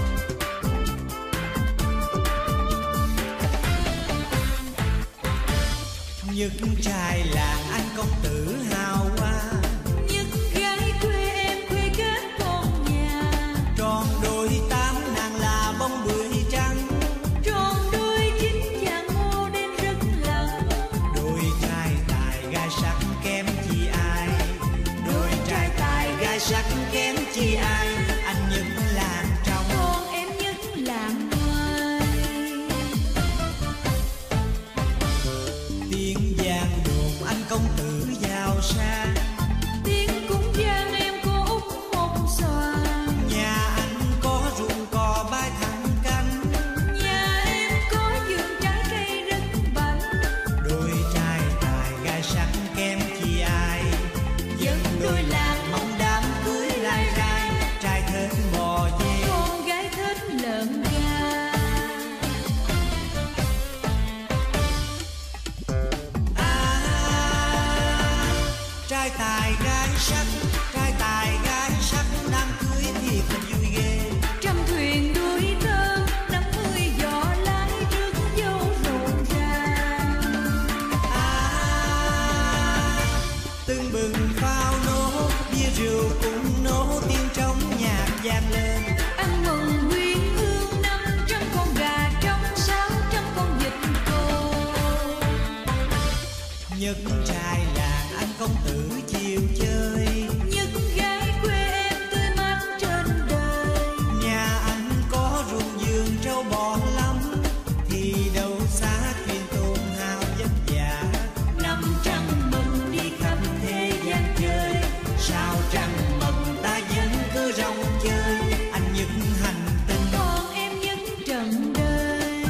Speaker 4: Những trai làng anh công tử hào hoa,
Speaker 1: Những gái quê em quê các con nhà.
Speaker 4: tròn đôi tám nàng là bông bưởi trắng,
Speaker 1: Tròn đôi chín chàng ngô đen rất lặng.
Speaker 4: đôi trai tài gai sắc kém chi ai, đôi trai tài gai sắc kém chi ai. Anh những làng trong,
Speaker 1: Còn em nhất làng ngoài.
Speaker 4: tiếng giang đồn anh công tử giàu sang.
Speaker 1: Tiếng cũng giang em có út một xoàn.
Speaker 4: Nhà anh có ruộng cò bãi thẳng cánh,
Speaker 1: Nhà em có vườn trái cây rất bảnh.
Speaker 4: đôi trai tài gai sắc kém chi ai. Dân đôi làng mong đám cưới lai rai, trai thết bò dê,
Speaker 1: Con gái thích lợn gà.
Speaker 4: trai tài gái sắc, trai tài gái sắc đám cưới thiệt là vui ghê.
Speaker 1: Trăm thuyền đuổi thơm, 50 giỏ lái trước dâu rộn ràng.
Speaker 4: Tưng bừng pháo nổ, bia rượu cũng nổ, tiếng trống nhạc vang lên.
Speaker 1: Ăn mừng nguyên hương 500 con gà trống, 600 con vịt cô.
Speaker 4: Nhất trai làng anh công tử chiều chơi,
Speaker 1: Những gái quê em tươi mát trên đời.
Speaker 4: nhà anh có ruộng vườn trâu bò lắm, thì đâu xa chuyện tôn hào vất vả. 500 mừng đi khắp thế gian chơi, 600 mừng ta vẫn cứ rong chơi. Anh những hành tinh,
Speaker 1: Còn em nhất trần đời.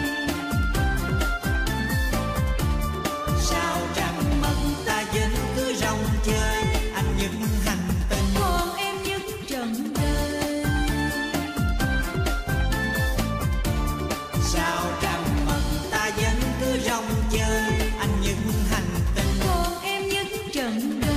Speaker 4: 600 mừng ta vẫn cứ rong chơi. Anh những hành tinh,
Speaker 1: Còn em nhất trần đời.
Speaker 4: 600 mừng ta vẫn cứ rong chơi. Anh những hành tinh,
Speaker 1: Còn em nhất trần đời.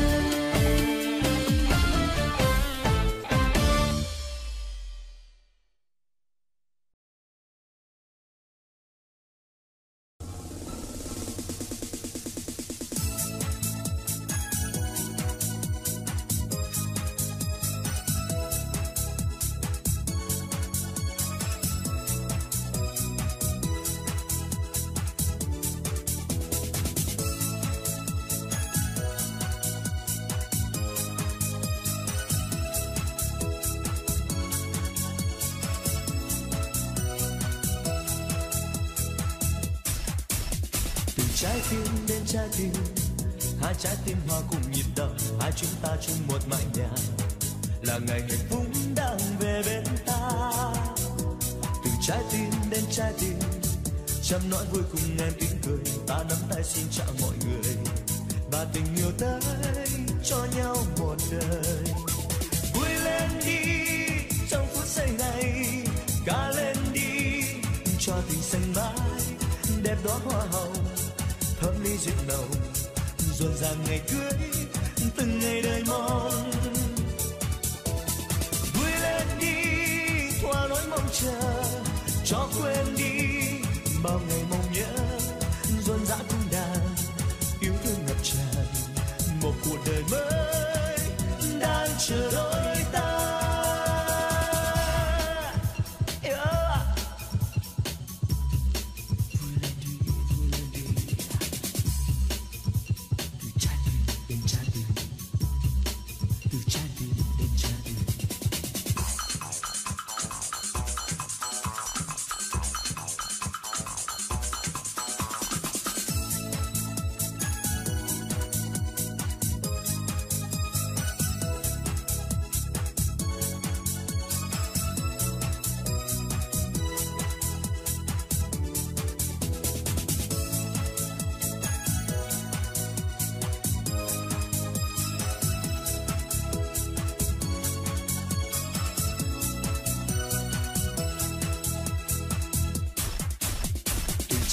Speaker 12: Từ trái tim đến trái tim, hai trái tim hòa cùng nhịp đập, hai chúng ta chung một mái nhà, là ngày hạnh phúc đang về bên ta. Từ trái tim đến trái tim, trăm nỗi vui cùng em tiếng cười, ta nắm tay xin chào mọi người, và tình yêu tới cho nhau một đời. Vui lên đi trong phút giây này, ca lên đi cho tình xanh mãi, đẹp đóa hoa hồng thơm ly rượu nồng, rộn ràng ngày cưới từng ngày đời mong. Vui lên đi thoa nỗi mong chờ, cho quên đi bao ngày mong nhớ, rộn rã cung đàn yêu thương ngập tràn, một cuộc đời mới đang chờ đôi ta. Vui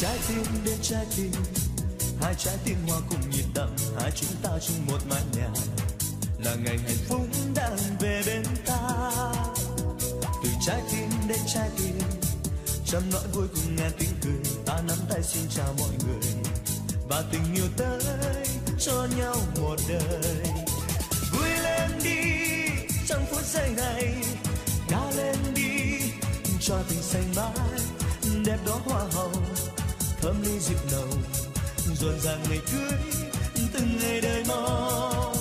Speaker 12: trái tim đến trái tim, hai trái tim hoa cùng nhịp đập, hai chúng ta chung một mái nhà, là ngày hạnh phúc đang về bên ta. Từ trái tim đến trái tim, trăm nỗi vui cùng ngàn tiếng cười, ta nắm tay xin chào mọi người và tình yêu tới cho nhau một đời. Vui lên đi trong phút giây này, ca lên đi cho tình xanh mãi, đẹp đó hoa hồng thơm ly rượu nồng, rộn ràng ngày cưới từng ngày đời mong.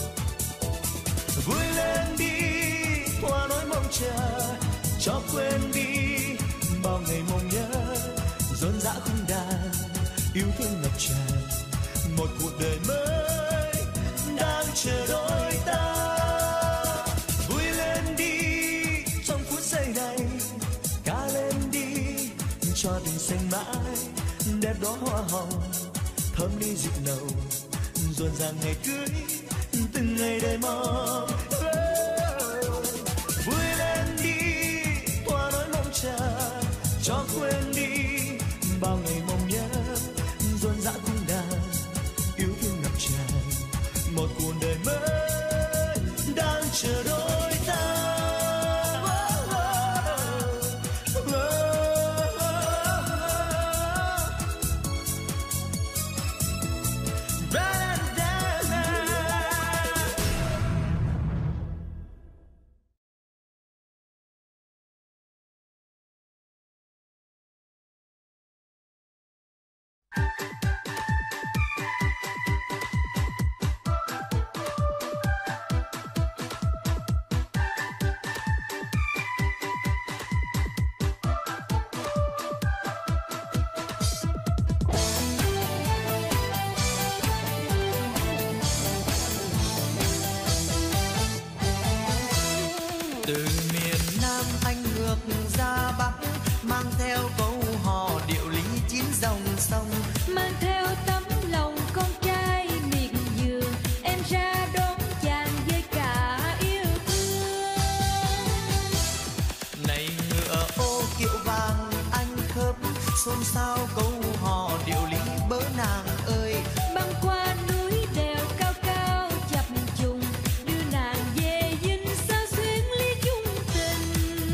Speaker 12: Vui lên đi qua nỗi mong chờ, cho quên đi bao ngày mong nhớ, rộn rã khung đàn yêu thương ngập tràn, một cuộc đời mới đang chờ đôi ta. Vui lên đi trong phút giây này, ca lên đi cho tình xanh mãi, đẹp đó hoa hồng thơm ly rượu nồng, rộn ràng ngày cưới từng ngày đời mong. Vui lên đi qua nỗi mong chờ, cho quên đi bao ngày mong nhớ, rộn rã cung đàn yêu thương ngập tràn, một cuộc đời mới đang chờ đôi ta.
Speaker 2: Từ miền Nam anh ngược ra Bắc, mang theo câu hò điệu lý chín dòng sông,
Speaker 1: mang theo tấm lòng con trai miệt vườn, em ra đón chàng với cả yêu thương.
Speaker 2: Này ngựa ô kiệu vàng anh khớp, xôn xao câu hò điệu lý bớ nàng ơi.
Speaker 1: Băng qua núi đèo cao cao chập trùng, đưa nàng về dinh sao xuyến ly chung tình.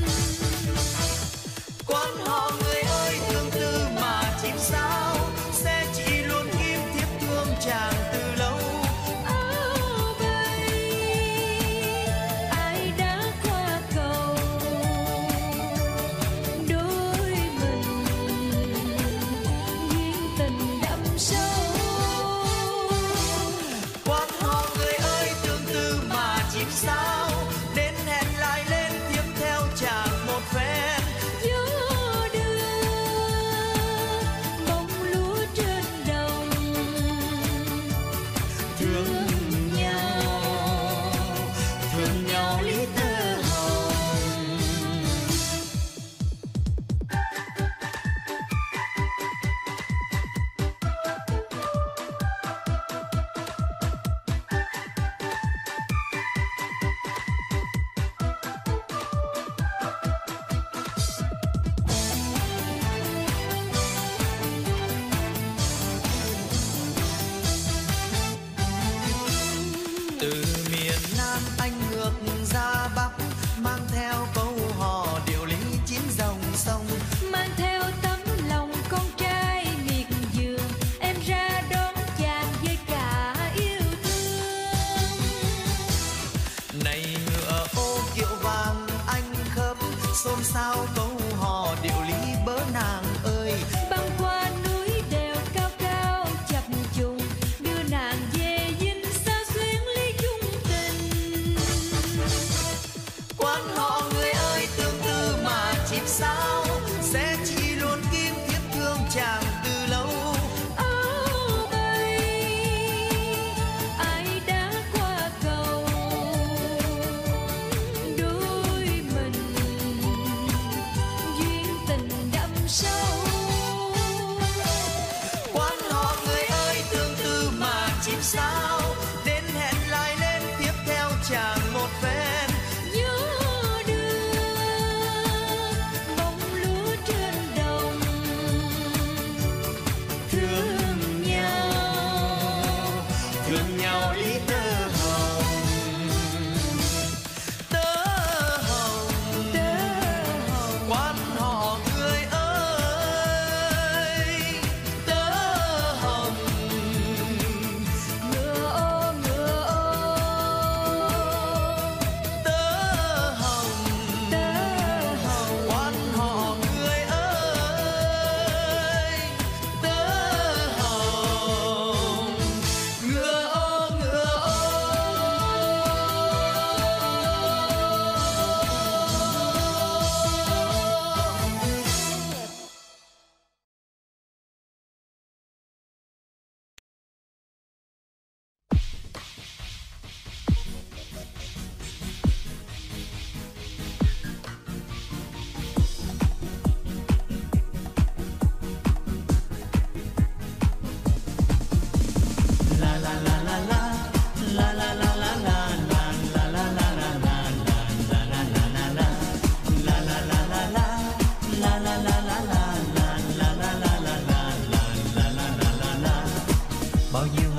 Speaker 2: Quan họ người ơi tương tư mà chim sao, sẽ chỉ luôn kim thiếp thương chàng từ lâu.
Speaker 1: Áo bay ai đã qua cầu, đôi mình duyên tình đậm sâu.
Speaker 2: Quan họ người ơi tương tư mà chim sao, đến hẹn lại lên tiếp theo chàng một phen.
Speaker 1: Gió đưa bông lúa trên đồng,
Speaker 2: Thương nhau lý tơ hồng. Từ miền Nam anh ngược ra Bắc, mang theo câu hò điệu lý chín dòng sông,
Speaker 1: mang theo tấm lòng con trai miệt vườn, em ra đón chàng với cả yêu thương.
Speaker 2: này ngựa ô kiệu vàng anh khớp, xôn xao câu hò điệu lý bớ nàng ơi.
Speaker 1: Băng qua núi đèo cao cao chập trùng, đưa nàng về dinh sao xuyến ly chung tình.
Speaker 2: Quan họ người ơi tương tư mà chim sao, sẽ chỉ luôn kim thiếp thương chàng từ lâu.
Speaker 1: Áo bay ai đã qua cầu, đôi mình duyên tình đậm sâu.
Speaker 2: Quan họ người ơi tương tư mà chim sao, đến hẹn lại lên tiếp theo chàng một phen.
Speaker 1: Gió đưa bông lúa trên đồng,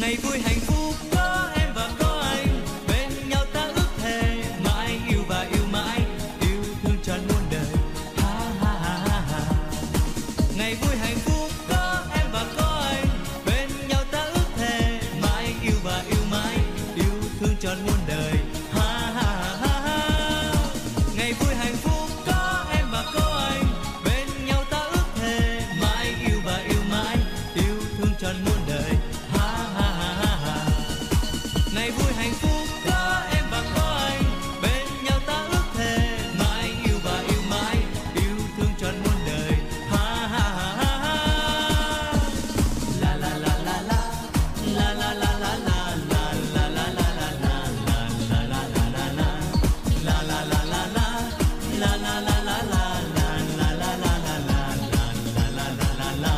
Speaker 12: Ngày vui hạnh phúc có em và có anh, bên nhau ta ước thề mãi yêu và yêu mãi, yêu thương trọn muôn đời. Ha ha ha ha. Ngày vui hạnh phúc có em và có anh, bên nhau ta ước thề mãi yêu và yêu mãi, yêu thương trọn muôn đời. Ha ha ha ha. Ngày vui hạnh phúc có em và có anh, bên nhau ta ước thề mãi yêu và yêu mãi, yêu thương trọn muôn đời. Ha ha ha ha. Ngày vui hạnh phúc có em và có anh, bên nhau ta ước thề mãi yêu và yêu mãi, yêu thương trọn muôn đời. Ha ha ha ha. La la la la la. La la la la la. La la la la la. La la la la la. La la la la la. La la la la la. La la la la la. La la la la la.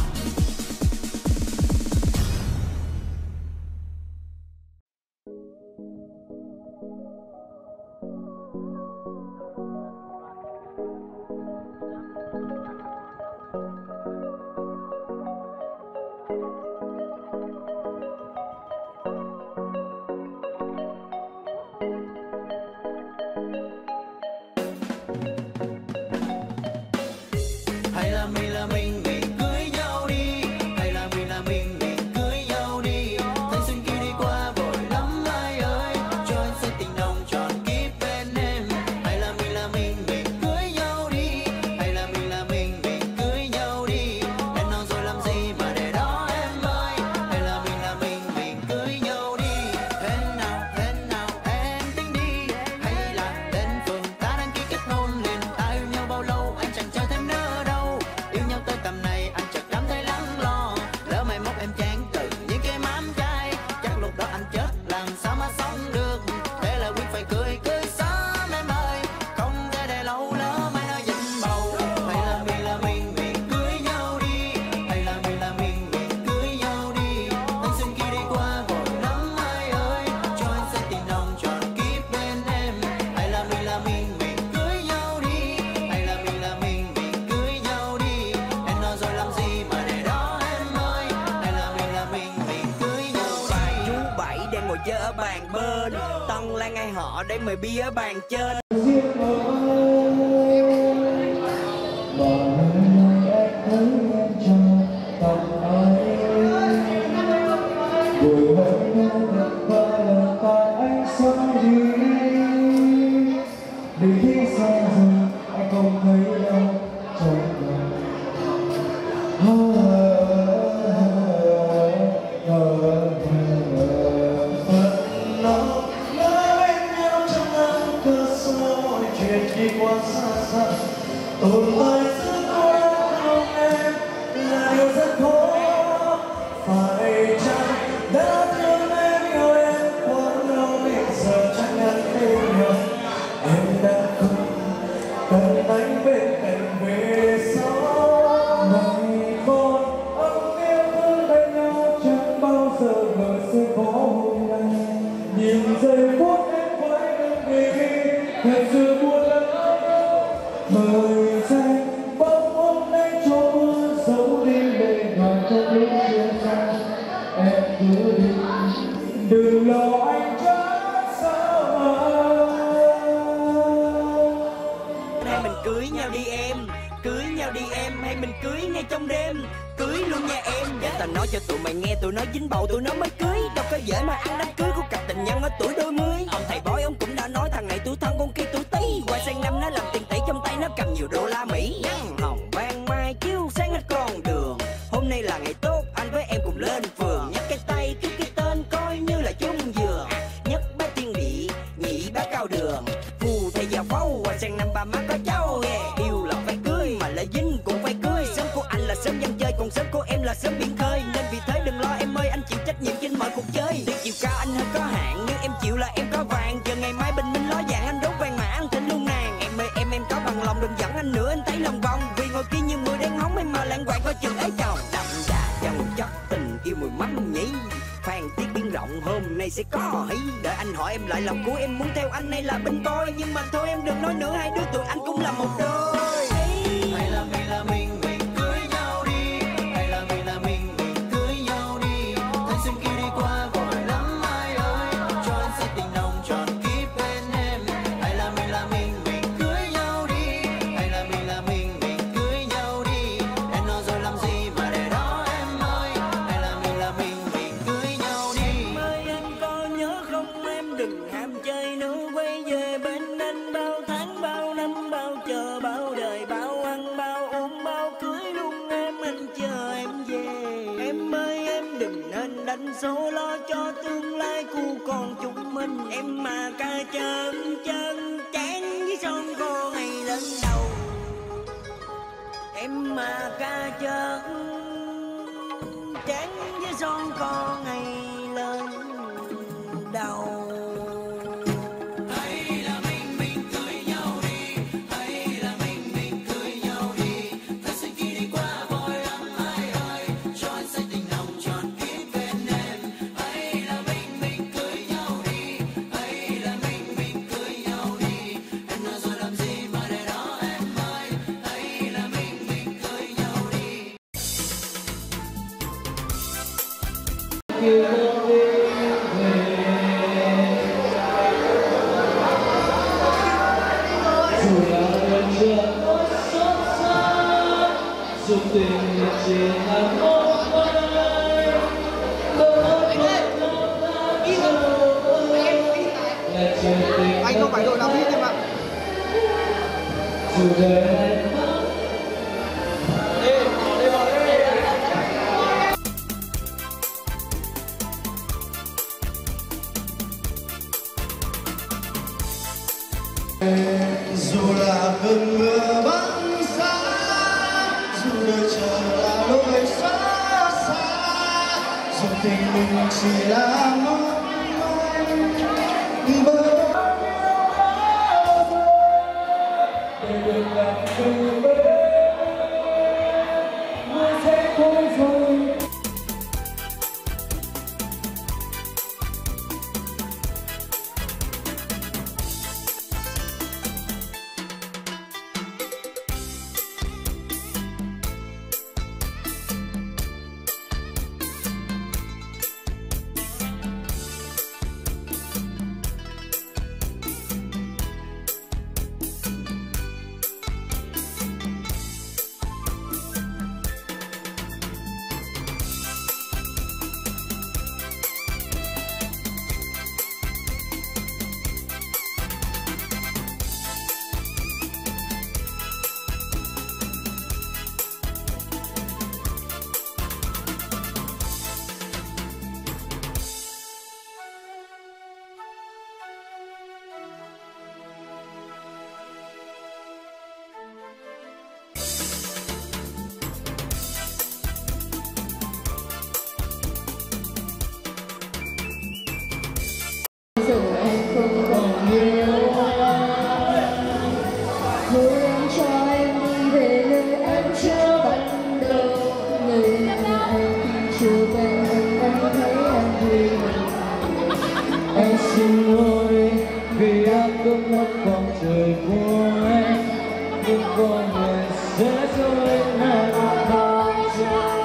Speaker 12: Hay là mình cưới nhau đi, hay là mình cưới nhau đi. Thanh xuân kia đi qua vội lắm ai ơi, cho anh sẽ tình nồng trọn kiếp bên em. Hay là mình cưới nhau đi, hay là mình cưới nhau đi. Em non rồi làm gì mà để đó em ơi. Hay là mình cưới nhau đi. Thế nào em tính đi, hay là đến phường ta đăng ký kết hôn liền. Ta yêu nhau bao lâu anh chẳng chờ thêm nữa đâu. Yêu nhau tới tầm này anh chợt cảm thấy lắng lo. Lỡ mai mốt em chán từ những cái mắm chai, chắc lúc đó anh chết làm sao mà sống được. Thế là quyết phải cưới sớm em ơi, không thể để lâu lỡ mai nó dính bầu. Hay là mình cưới nhau đi, hay là mình cưới nhau đi. Thanh xuân kia đi qua vội lắm ai ơi, cho anh sẽ tình nồng trọn kiếp bên em. Hay là mình cưới nhau đi, hay là mình cưới nhau đi. Em nói rồi làm gì mà để đó em ơi. Hay là mình cưới nhau đi.
Speaker 13: Chú Bảy đang ngồi chơi ở bàn bên, Tân Lan ai họ để mời bia ở bàn trên.
Speaker 12: Đi qua xa xa tồn tại giữa tôi không em là điều rất khó. Phải chăng đã thương em yêu em quá lâu bây giờ chẳng ngăn thêm nhau. Em đã không cần anh bên cạnh về sau. Ngày còn ấm yêu thương bên nhau chẳng bao giờ ngờ sẽ có hôm nay. Nhìn giây phút em với anh đi thật sự buồn lắm. Mời danh bóng hôm nay cho mưa giấu đi lệ hòa trong lúc chia xa. Em cứ đi đừng lo anh chắc sao mà.
Speaker 13: Hay mình cưới nhau đi em, cưới nhau đi em, hay mình cưới ngay trong đêm, cưới luôn nha em. Để tao nói cho tụi mày nghe, tụi nó dính bầu tụi nó mới cưới. Đâu có dễ mà ăn đám cưới của cặp tình nhân ở tuổi đôi mươi. Ông thầy bói ông cũng đã nói thằng này tuổi thân con kia tuổi Tý. Qua sang năm nó làm tiền tỷ, trong tay nó cầm nhiều đô la Mỹ. Nắng hồng ban mai chiếu sáng hết con đường. Hôm nay là ngày tốt, anh với em cùng lên phường. Nhắc cái tay ký cái tên coi như là chung giường. Nhất bá tiên địa, nhị bá cao đường. Phù thầy già phâu, qua sang năm ba má có cháu. Yêu là phải cưới, mà lại dính cũng phải cưới. Sớm của anh là sớm dân chơi, còn sớm của em là sớm biển khơi. Nên vì thế đừng lo em ơi, anh chịu trách nhiệm trên mọi cuộc chơi. Tuy chiều cao anh hơi có hạn, nhưng em chịu là em có vàng. Giờ ngày mai bình minh ló dạng, anh đốt vàng mà ăn thịnh luôn nàng. Em ơi em có bằng lòng, đừng dẫn anh nữa anh thấy lòng vòng. Vì ngồi kia như mưa đang hóng em mà lãng quạng coi chừng ấy chồng. Đậm đà chân chất tình yêu mùi mắm nhỉ. Phan Thiết biển rộng hôm nay sẽ có hí. Đợi anh hỏi em lại lòng của em muốn theo anh hay là binh boy. Nhưng mà thôi em đừng nói nữa, hai đứa tụi anh cũng là một đôi.
Speaker 12: Hay là mình cưới nhau đi, hay là mình cưới nhau đi. Thanh xuân kia đi qua
Speaker 13: số lo cho tương lai của con chúng mình. Em mà ca chân chân chán với son cô ngày lên đầu. Em mà ca chân chán với son con ngày lên đầu.
Speaker 14: Dù tình chỉ là một vai
Speaker 8: anh không phải đội nào biết em ạ.
Speaker 14: Dù đời này
Speaker 9: dù là cơn mưa băng giá, dù đời chờ là lối xót xa, dù tình mình chỉ là mong manh bơ để được gặp từ bên mưa sẽ thôi rồi.
Speaker 10: Giờ em không còn yêu thôi em cho em đi về nơi em chưa ban đầu, nơi mà em chưa quen em thấy em vui.
Speaker 14: em xin lỗi vì đã cướp mất vòng trời của em, nhưng con người sẽ cho em lại một thời gian.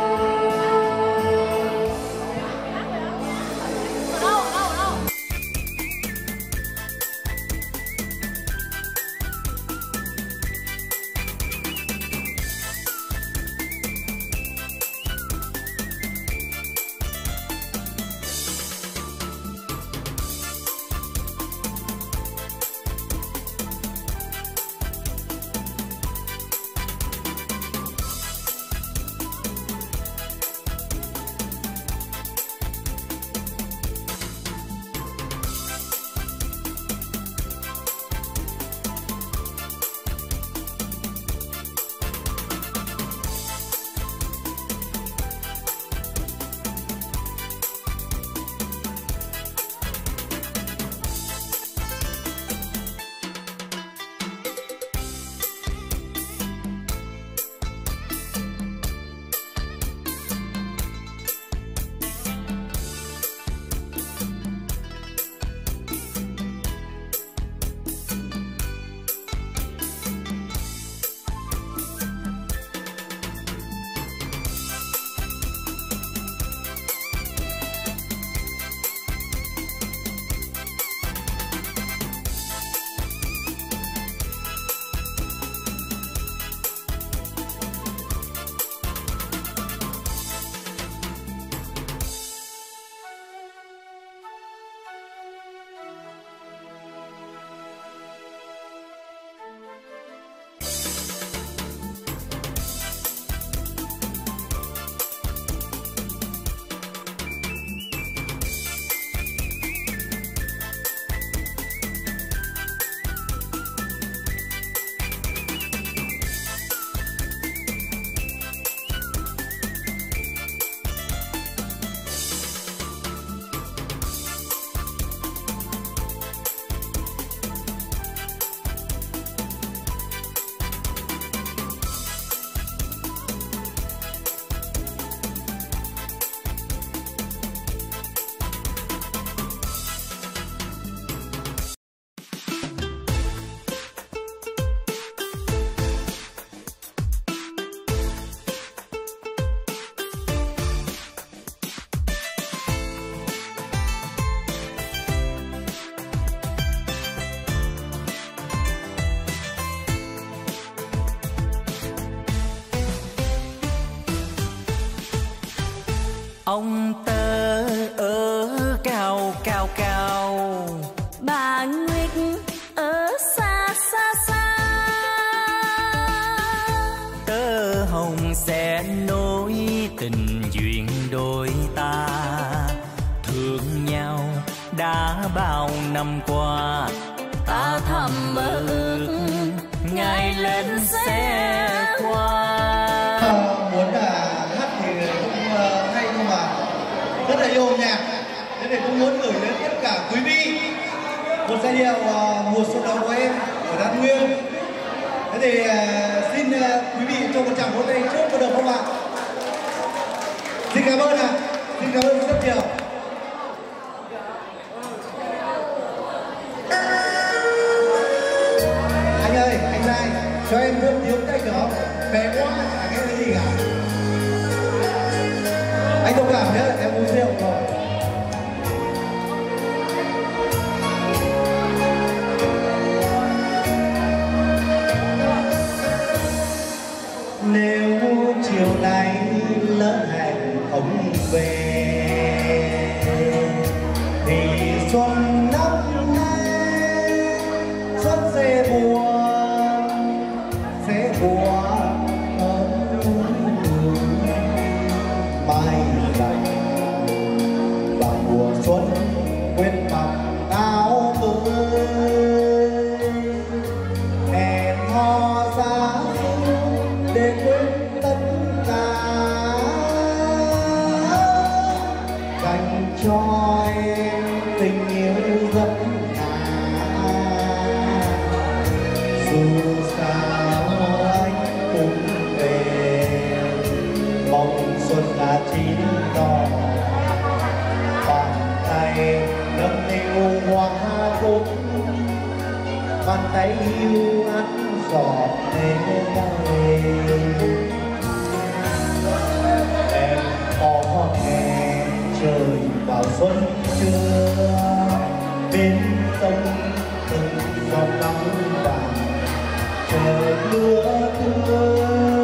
Speaker 12: Ông tơ ở cao cao cao,
Speaker 1: bà Nguyệt ở xa xa xa.
Speaker 12: Tơ hồng sẽ nối tình duyên đôi ta, thương nhau đã bao năm qua.
Speaker 1: Ta thầm mơ ước
Speaker 12: ngày lên xe qua.
Speaker 9: Muốn là hát thì cũng hay nhưng mà rất là yêu nhạc, thế thì cũng muốn gửi đến tất cả quý vị một giai điệu Mùa Xuân Đầu của em của Đan Nguyên. Thế thì xin quý vị cho một tràng vỗ tay trước có được không ạ? Xin cảm ơn ạ, xin cảm ơn rất nhiều. Anh ơi, anh trai, cho em mượn tiếng tay được không? Bé quá, chả nghe cái gì cả. Anh thông cảm nhé, em uống rượu rồi. Nếu chiều nay lỡ hẹn không về thì xuân năm nay xuân sẽ buồn hơn mai lạnh và mùa xuân quên mặc áo mới hẹn hò ra để quên tất cả dành cho em tình yêu rất ngàn. Dù sao anh cũng về mong xuân là chín đỏ, bàn tay nâng niu hoa cúc, bàn tay yêu ăn giọt đến đây. Em có nghe trời vào xuân chưa, bên sông từng giọt nắng vàng chờ mưa thưa.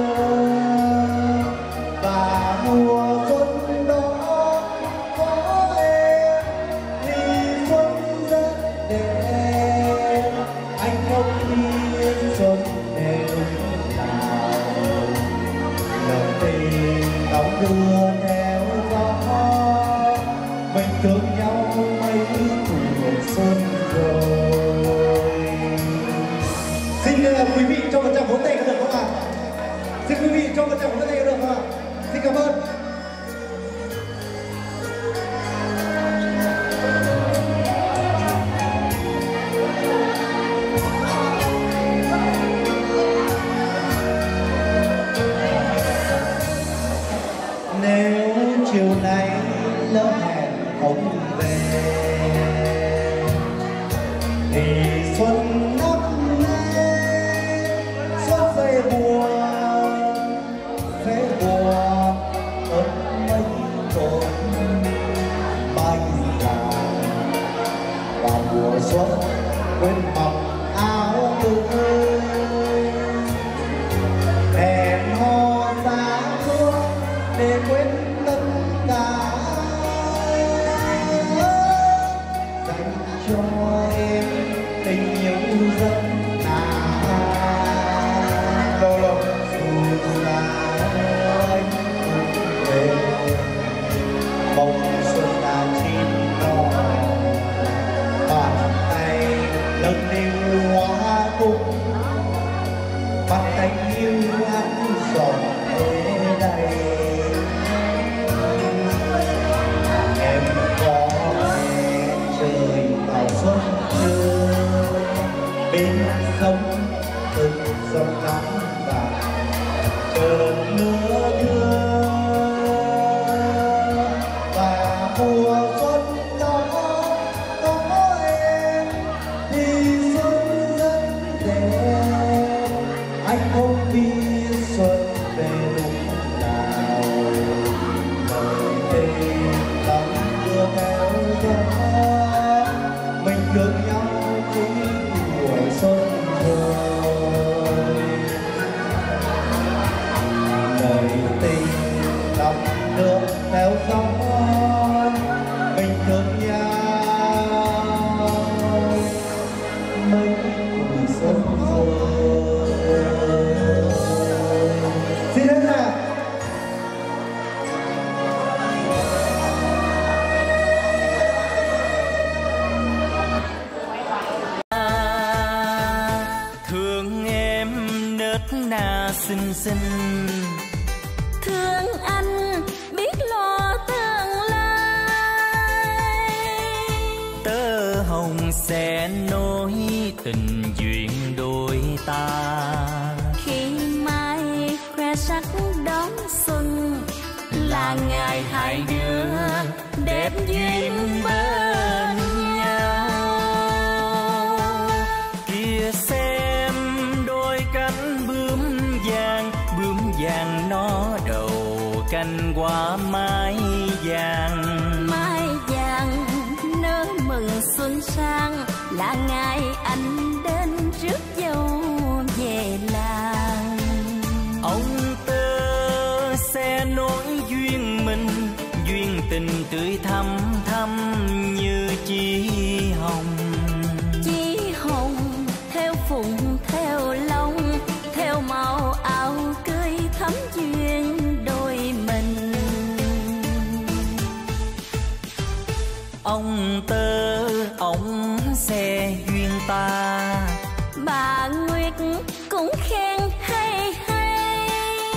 Speaker 9: Và mùa xuân đó có em thì xuân rất đẹp. Anh không biết xuân để lúc nào lòng tình đóng đưa theo gió, mình thương nhau mấy mùa xuân rồi. Xin quý vị cho một tràng vỗ tay có được không ạ? Xin quý vị cho một tràng vỗ tay có được không ạ? Xin cảm ơn. Nếu chiều nay lỡ hẹn không về thì xuân năm nay xuân sẽ buồn ớt mây trôi bay dài và mùa xuân quên mặc áo mới hẹn hò ra thương để quên tất cả dành cho em tình yêu rất ngàn. Dù sao anh cũng về mong xuân là chín đỏ, bàn tay nâng niu hoa cúc, bàn tay yêu anh giọt ở đây. Em có nghe trời vào xuân chưa, bên sông từng giọt nắng vàng chờ mưa thưa. Và mùa xuân đó có em thì xuân rất đẹp. Anh không biết xuân về lúc nào, đời tình lòng đưa theo gió, mình thương nhau khi mùa xuân rồi. Đời tình
Speaker 12: na xinh xinh.
Speaker 1: Thương anh biết lo tương lai,
Speaker 12: tơ hồng sẽ nối tình duyên đôi ta.
Speaker 1: khi mai khoe sắc đón xuân,
Speaker 12: là ngày hai đứa đẹp duyên bên nhau. Kìa xem đôi cánh bướm vàng nó đầu cành hoa mai vàng.
Speaker 1: mai vàng nở mừng xuân sang, là ngày anh đến rước dâu về làng.
Speaker 12: Ông tơ sẽ nối duyên mình, duyên tình tươi thắm thắm như chi hồng.
Speaker 1: Chí hồng theo phụng theo long, theo màu áo cưới thắm duyên đôi mình.
Speaker 12: Ông tơ ông sẽ duyên ta,
Speaker 1: Bà Nguyệt cũng khen hay hay,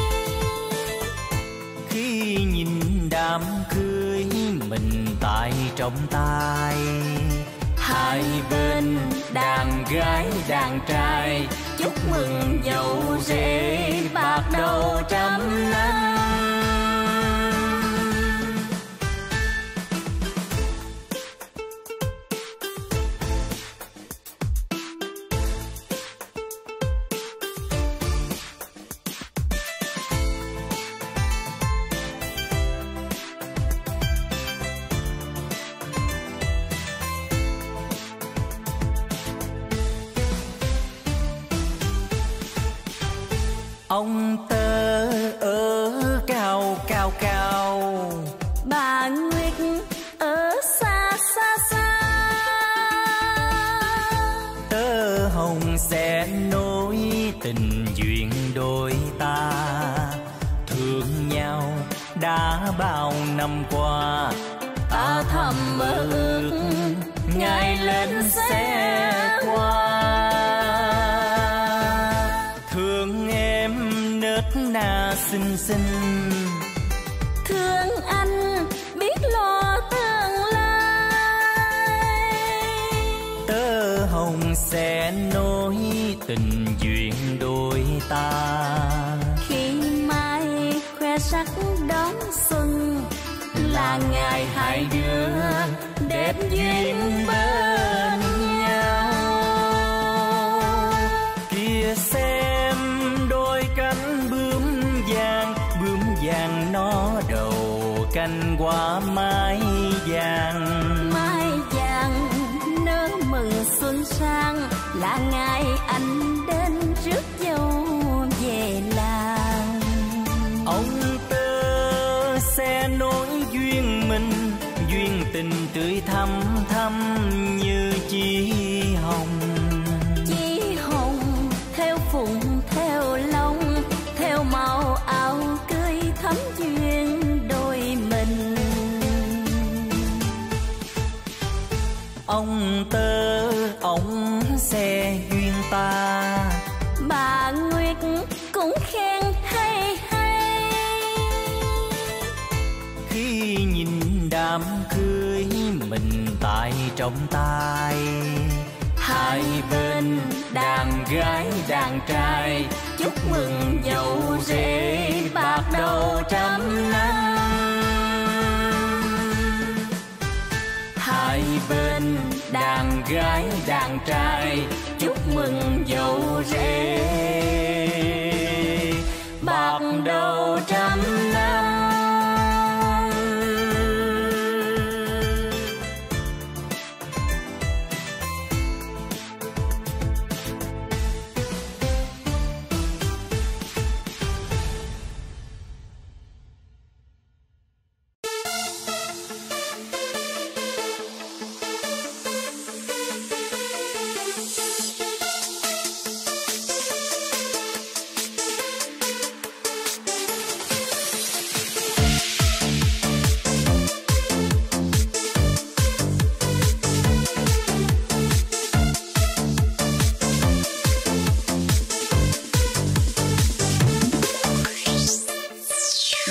Speaker 12: khi nhìn đám cưới mình tại trong tay. Hai bên đàn gái đàn trai, chúc mừng dâu rể bạc đầu trăm năm. Ông tơ ở cao cao cao,
Speaker 1: bà Nguyệt ở xa xa xa.
Speaker 12: tơ hồng sẽ nối tình duyên đôi ta. Thương nhau đã bao năm qua,
Speaker 1: ta thầm mơ ước
Speaker 12: ngày lên sẽ qua. Thương em nết na xinh xinh,
Speaker 1: thương anh biết lo tương lai.
Speaker 12: tơ hồng sẽ nối tình duyên đôi ta.
Speaker 1: khi mai khoe sắc đón xuân,
Speaker 12: là ngày hai đứa đẹp duyên bên nhau. Kìa xem đôi cánh bướm vàng nó đầu cành hoa mai vàng.
Speaker 1: mai vàng nở mừng xuân sang, là ngày anh đến rước dâu về làng.
Speaker 12: Ông tơ sẽ nối duyên mình, duyên tình tươi thắm thắm như chi hồng.
Speaker 1: Chí hồng theo phụng theo long, theo màu áo cưới thắm duyên đôi mình.
Speaker 12: Ông tơ ông sẽ duyên ta,
Speaker 1: bà Nguyệt cũng khen hay hay,
Speaker 12: khi nhìn đám cưới mình tại trong tay. Hai bên đàn gái đàn trai, chúc mừng dâu rể bạc đầu trăm năm. Hai bên đàn gái đàn trai, chúc mừng dâu rể bạc đầu trăm năm.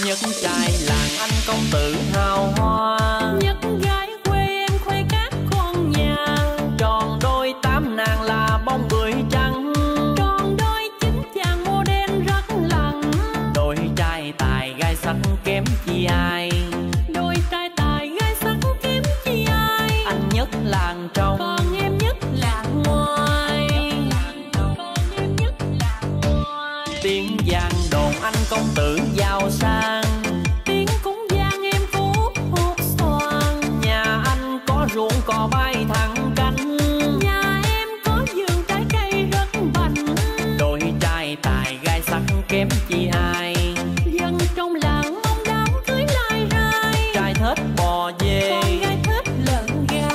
Speaker 12: Nhất trai làng anh công tử hào hoa,
Speaker 1: nhất gái quê em khoe các con nhà.
Speaker 12: tròn đôi tám nàng là bông bưởi trắng,
Speaker 1: Tròn đôi chín chàng mô đen rất lặng.
Speaker 12: đôi trai tài gai sắc kém chi ai.
Speaker 1: Đôi trai tài gái sắc kiếm chi ai.
Speaker 12: Anh nhất làng trong,
Speaker 1: Còn em nhất làng ngoài.
Speaker 12: tiếng giang đồn anh công tử giàu sang.
Speaker 1: Tiếng cũng vang em phú hột xoàn.
Speaker 12: Nhà anh có ruộng cò bay thẳng cánh,
Speaker 1: Nhà em có vườn trái cây rất bành.
Speaker 12: đôi trai tài gai sắc kém chi ai.
Speaker 1: Dân trong làng mong đám cưới lai rai.
Speaker 12: Trai thết bò về,
Speaker 1: Con gái thích lợn gà.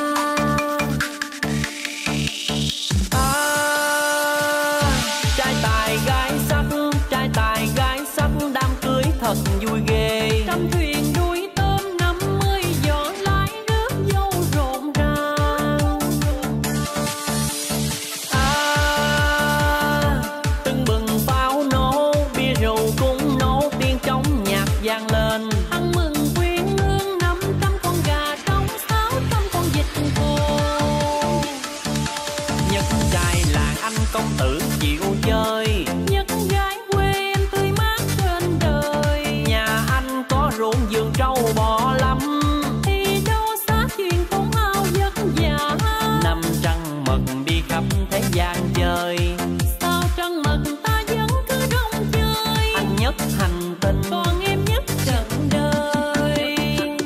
Speaker 12: trai tài gái sắc, trai tài gái sắc đám cưới thật vui ghê.
Speaker 1: Trăm thuyền đuôi tôm 50 giỏ lái rước dâu rộn ràng.
Speaker 12: Tưng bừng pháo nổ, bia rượu cũng nổ, tiếng trống nhạc vang lên.
Speaker 1: Ăn mừng quyến hương 500 con gà trống, 600 con vịt khô.
Speaker 12: Nhất trai làng anh công tử chịu chơi,
Speaker 1: Nhất gái quê em tươi mát trên đời.
Speaker 12: nhà anh có ruộng vườn trâu bò lắm.
Speaker 1: Thì đâu xa chuyện tốn hao vất vả.
Speaker 12: Năm trăng mật đi khắp thế gian chơi,
Speaker 1: Sao trăng mật ta vẫn cứ rong chơi.
Speaker 12: anh nhất hành tinh,
Speaker 1: Còn em nhất trần đời.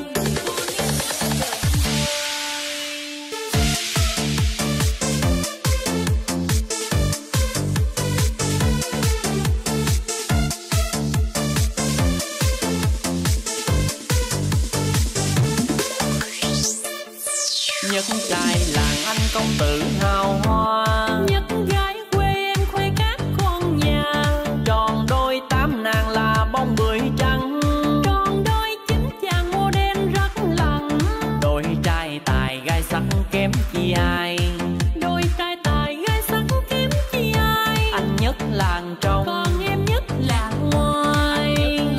Speaker 12: nhất trai làng anh công tử hào hoa.
Speaker 1: Nhất gái quê em khoe các con nhà.
Speaker 12: Tròn đôi tám nàng là bông bưởi trắng,
Speaker 1: Tròn đôi chín chàng mô đen rất lặng.
Speaker 12: đôi trai tài gai sắc kém chi ai.
Speaker 1: Đôi trai tài gái sắc kiếm chi ai.
Speaker 12: Anh nhất làng trong,
Speaker 1: Còn em nhất làng ngoài.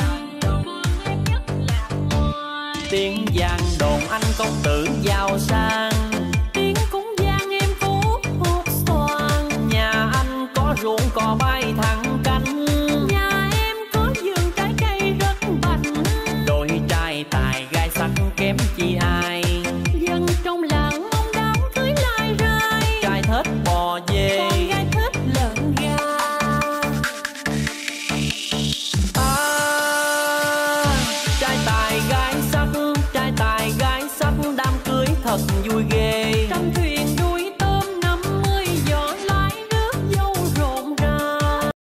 Speaker 12: tiếng giang đồn anh công tử giàu sang.
Speaker 1: Tiếng cũng vang em phú hột xoàn.
Speaker 12: Nhà anh có ruộng cò bay thẳng cánh,
Speaker 1: Nhà em có vườn trái cây rất bành.
Speaker 12: đôi trai tài gai sắc kém chi ai.
Speaker 1: Dân trong làng mong đám cưới lai rai.
Speaker 12: Trai thết bò về,
Speaker 1: Con gái thích lợn gà.
Speaker 12: trai tài gái sắc, trai tài gái sắc đám cưới thật vui ghê.
Speaker 1: Trăm thuyền đuôi tôm 50 giỏ lái rước dâu rộn ràng.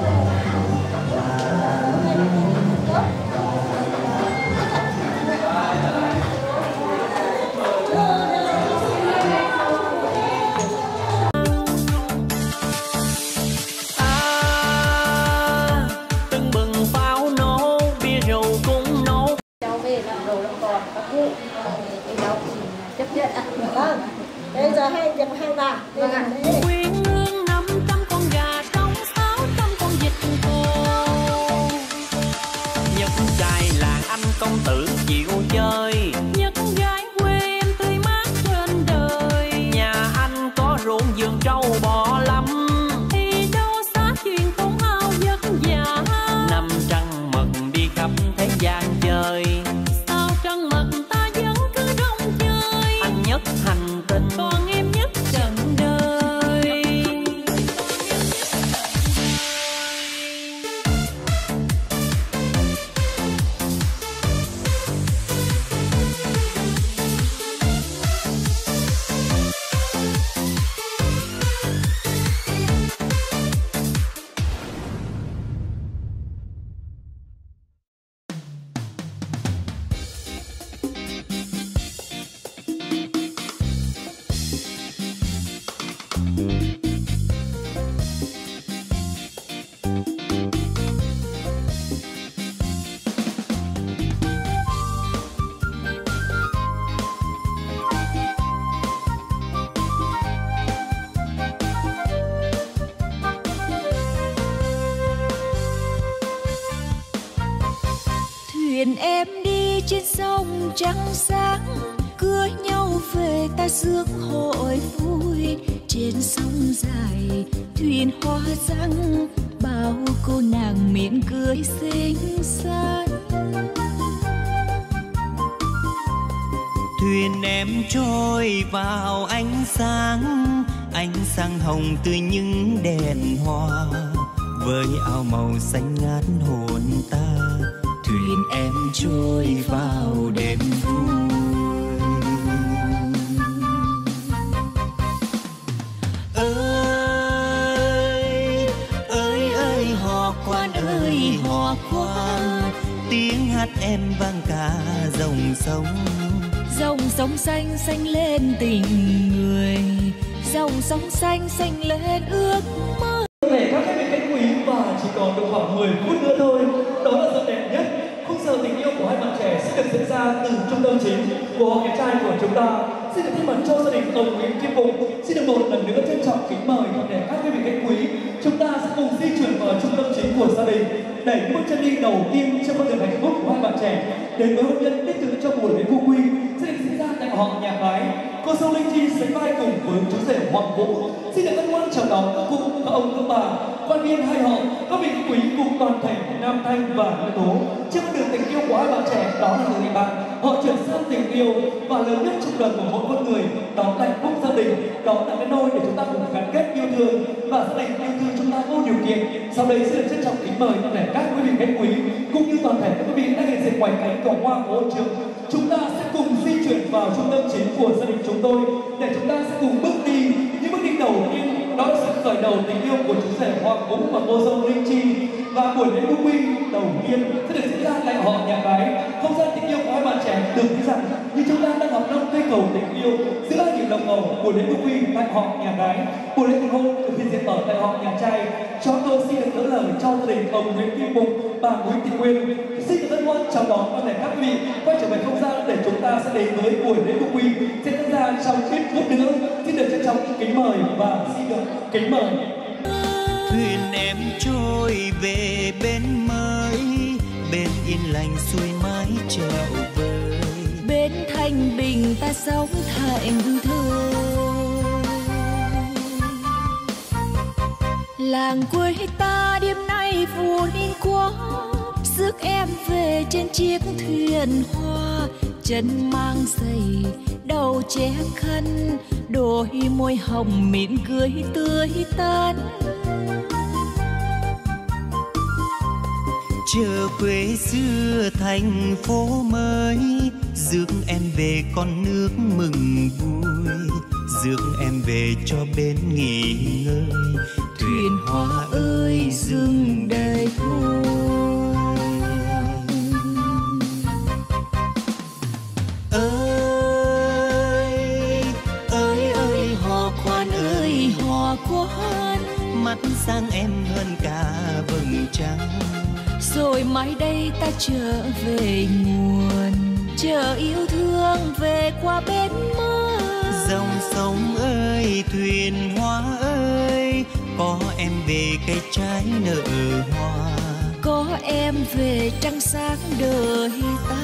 Speaker 12: Tưng bừng pháo nổ, bia rượu cũng nổ.
Speaker 15: Cháu về làm đồ làm còn có cụ thì cháu chấp nhận ạ. Vâng. Bây giờ hai bà. Vâng ạ.
Speaker 1: Quyến hương 500 con gà trống, 600 con vịt khô.
Speaker 12: Nhất trai làng anh công tử chịu chơi,
Speaker 1: Nhất gái quê em tươi mát trên đời.
Speaker 12: nhà anh có ruộng vườn trâu bò lắm.
Speaker 1: Thì đâu xa chuyện tốn hao vất vả.
Speaker 12: Năm trăng mật đi khắp thế gian chơi,
Speaker 1: Sao trăng mật ta vẫn cứ rong chơi.
Speaker 12: anh nhất hành tinh,
Speaker 1: Còn em nhất trần đời. thuyền em đi trên sông trắng sáng, cưới nhau về ta rước hội vui. Trên sông dài thuyền hoa răng, bao cô nàng miệng cười xinh xắn.
Speaker 12: Thuyền em trôi vào ánh sáng hồng tươi những đèn hoa, với áo màu xanh ngát hồn ta. Thuyền em trôi vào đêm vui. Ơi hò quan ơi hò quan, tiếng hát em vang cả dòng sông.
Speaker 1: Dòng sông xanh xanh lên tình người, dòng sông xanh xanh lên ước mơ.
Speaker 14: Để các vị khách quý và chỉ còn được khoảng 10 phút nữa thôi, đó là giờ đẹp nhất. Khung giờ tình yêu của hai bạn trẻ sẽ được diễn ra từ trung tâm chính của họ cái trai của chúng ta. Xin được thay mặt cho gia đình ông Nguyễn Kim Phụng, xin được một lần nữa trân trọng kính mời toàn thể các vị khách quý. Chúng ta sẽ cùng di chuyển vào trung tâm chính của gia đình để bước chân đi đầu tiên trong con đường hạnh phúc của hai bạn trẻ đến với hôn nhân đích thực trong buổi lễ phu quy sẽ được diễn ra tại họ nhà gái. Cô dâu Linh Chi sánh vai cùng với chú rể Hoàng Vũ. Xin được ân quan chào đón các cụ, các ông, các bà, quan viên hai họ, các vị quý cùng toàn thể nam thanh và nữ tố. Trên con đường tình yêu của hai bạn trẻ, đó là người bạn, họ chuyển sang tình yêu và lớn nhất trong đời của mỗi con người, đó là hạnh phúc gia đình, đó là cái nôi để chúng ta cùng gắn kết yêu thương và gia đình yêu thương chúng ta vô điều kiện. Sau đây xin được trân trọng kính mời toàn thể các quý vị khách quý cũng như toàn thể các quý vị đã hiện diện ngoài cánh cổng hoa của hội trường. Chúng ta sẽ cùng di chuyển vào trung tâm chính của gia đình chúng tôi để chúng ta sẽ cùng bước đi những bước đi đầu tiên, đó là sự khởi đầu tình yêu của chú rể Hoàng Vũ và cô dâu Linh Chi. Và buổi lễ phu quy đầu tiên sẽ được diễn ra tại họ nhà gái. Không gian tình yêu của hai bạn trẻ được thấy rằng như chúng ta đang ngọc đông cây cầu tình yêu giữa những đồng màu. Buổi lễ phu quy tại họ nhà gái, buổi lễ thành hôn được hiện diện ở tại họ nhà trai. Cho tôi xin được đỡ lời cho gia đình ông Nguyễn Kim Phụng, bà Nguyễn Thị Nguyên. Xin được ân hoan chào đón toàn thể các vị quay trở về không gian để chúng ta sẽ đến với buổi lễ phu quy sẽ diễn ra trong ít phút nữa. Xin được trân trọng kính mời và xin được kính mời.
Speaker 12: Thuyền em trôi về bên mới, bên yên lành xuôi mái trèo vơi.
Speaker 1: Bên thanh bình ta sống thảnh thơi, làng quê ta đêm nay vui quá, rước em về trên chiếc thuyền hoa. Chân mang giày, đầu che khăn, đôi môi hồng mỉm cười tươi tắn.
Speaker 12: Chờ quê xưa thành phố mới, rước em về con nước mừng vui, rước em về cho bên nghỉ ngơi. Thuyền hoa ơi dừng đây thôi. Ơi hò khoan ơi hò khoan, mắt sang em hơn cả vầng trăng.
Speaker 1: Rồi mai đây ta trở về nguồn, chờ yêu thương về qua bên mơ.
Speaker 12: Dòng sông ơi thuyền hoa ơi, có em về cây trái nở hoa,
Speaker 1: có em về trăng sáng đời ta.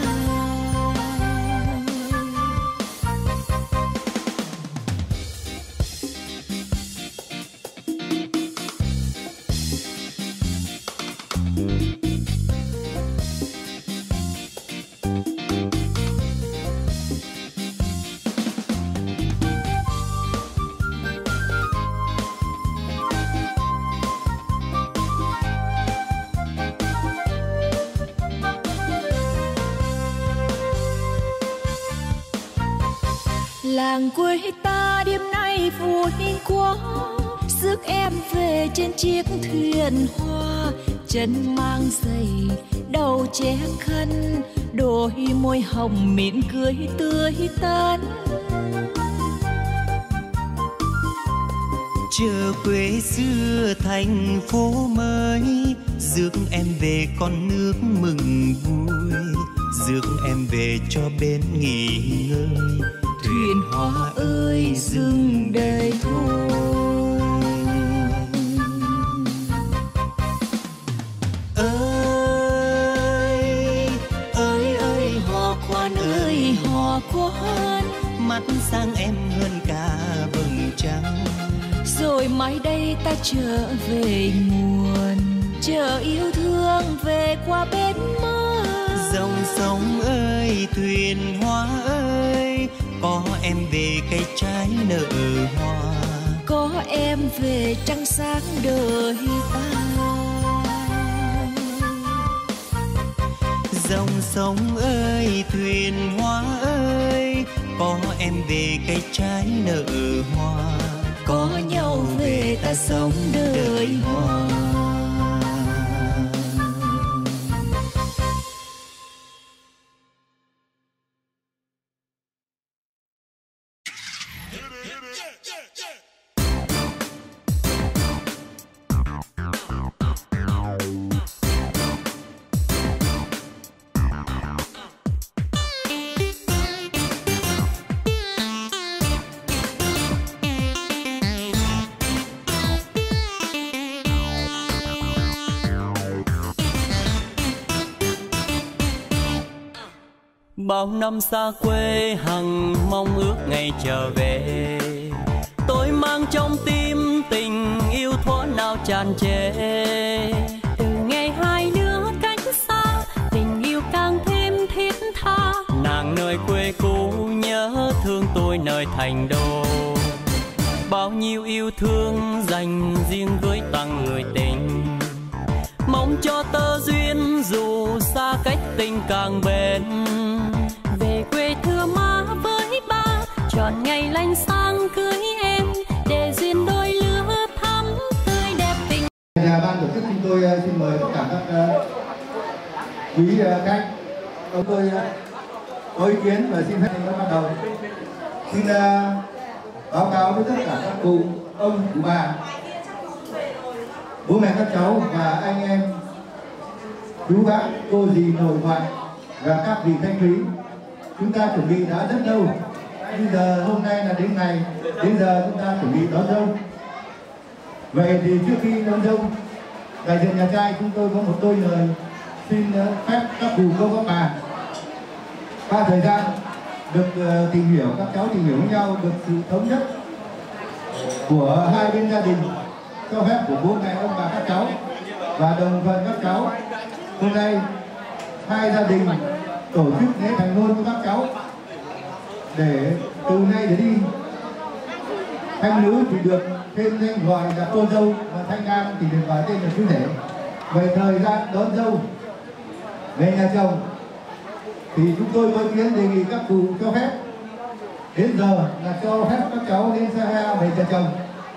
Speaker 1: Làng quê ta đêm nay vui quá, rước em về trên chiếc thuyền hoa. Chân mang giày, đầu che khăn, đôi môi hồng mỉm cười tươi tắn.
Speaker 12: Chờ quê xưa thành phố mới, rước em về con nước mừng vui, rước em về cho bên nghỉ ngơi.
Speaker 1: Thuyền hoa ơi dừng đây thôi. quán,
Speaker 11: mắt sang em hơn cả vầng trăng.
Speaker 1: Rồi mai đây ta trở về nguồn, chờ yêu thương về qua bên mơ.
Speaker 11: Dòng sông ơi thuyền hoa ơi, có em về cây trái nở hoa,
Speaker 1: có em về trăng sáng đời ta.
Speaker 11: Dòng sông ơi thuyền hoa ơi, có em về cây trái nở hoa,
Speaker 1: có nhau về ta sống đời hoa.
Speaker 12: Bao năm xa quê hằng mong ước ngày trở về, tôi mang trong tim tình yêu thuở nào tràn trề.
Speaker 1: Từ ngày hai đứa cách xa, tình yêu càng thêm thiết tha.
Speaker 12: Nàng nơi quê cũ nhớ thương tôi nơi thành đô, bao nhiêu yêu thương dành riêng với tặng người tình. Mong cho tơ duyên dù xa cách tình càng bền,
Speaker 1: về quê thưa má với ba, chọn ngày lành sang cưới em, để duyên đôi lứa thắm tươi đẹp tình.
Speaker 6: Nhà ban tổ chức chúng tôi xin mời tất cả các quý khách. Chúng tôi có ý kiến và xin phép bắt đầu. Xin báo cáo với tất cả các cụ, ông, cụ bà, bố mẹ các cháu và anh em, chú bác, cô dì, nội ngoại và các vị khách quý. Chúng ta chuẩn bị đã rất lâu. Bây giờ hôm nay là đến ngày, đến giờ chúng ta chuẩn bị đón dâu. Vậy thì trước khi đón dâu, đại diện nhà trai chúng tôi có một đôi lời xin phép các cụ cô các bà. Qua thời gian được tìm hiểu, các cháu tìm hiểu với nhau, được sự thống nhất của hai bên gia đình, cho phép của bố mẹ, ông bà các cháu và đồng thuận các cháu, hôm nay hai gia đình tổ chức lễ thành hôn cho các cháu, để từ nay để đi thanh nữ thì được thêm danh gọi là cô dâu, và thanh nam thì được gọi tên là chú rể. Về thời gian đón dâu về nhà chồng thì chúng tôi có ý kiến đề nghị các cụ cho phép đến giờ là cho phép các cháu lên xe về nhà chồng,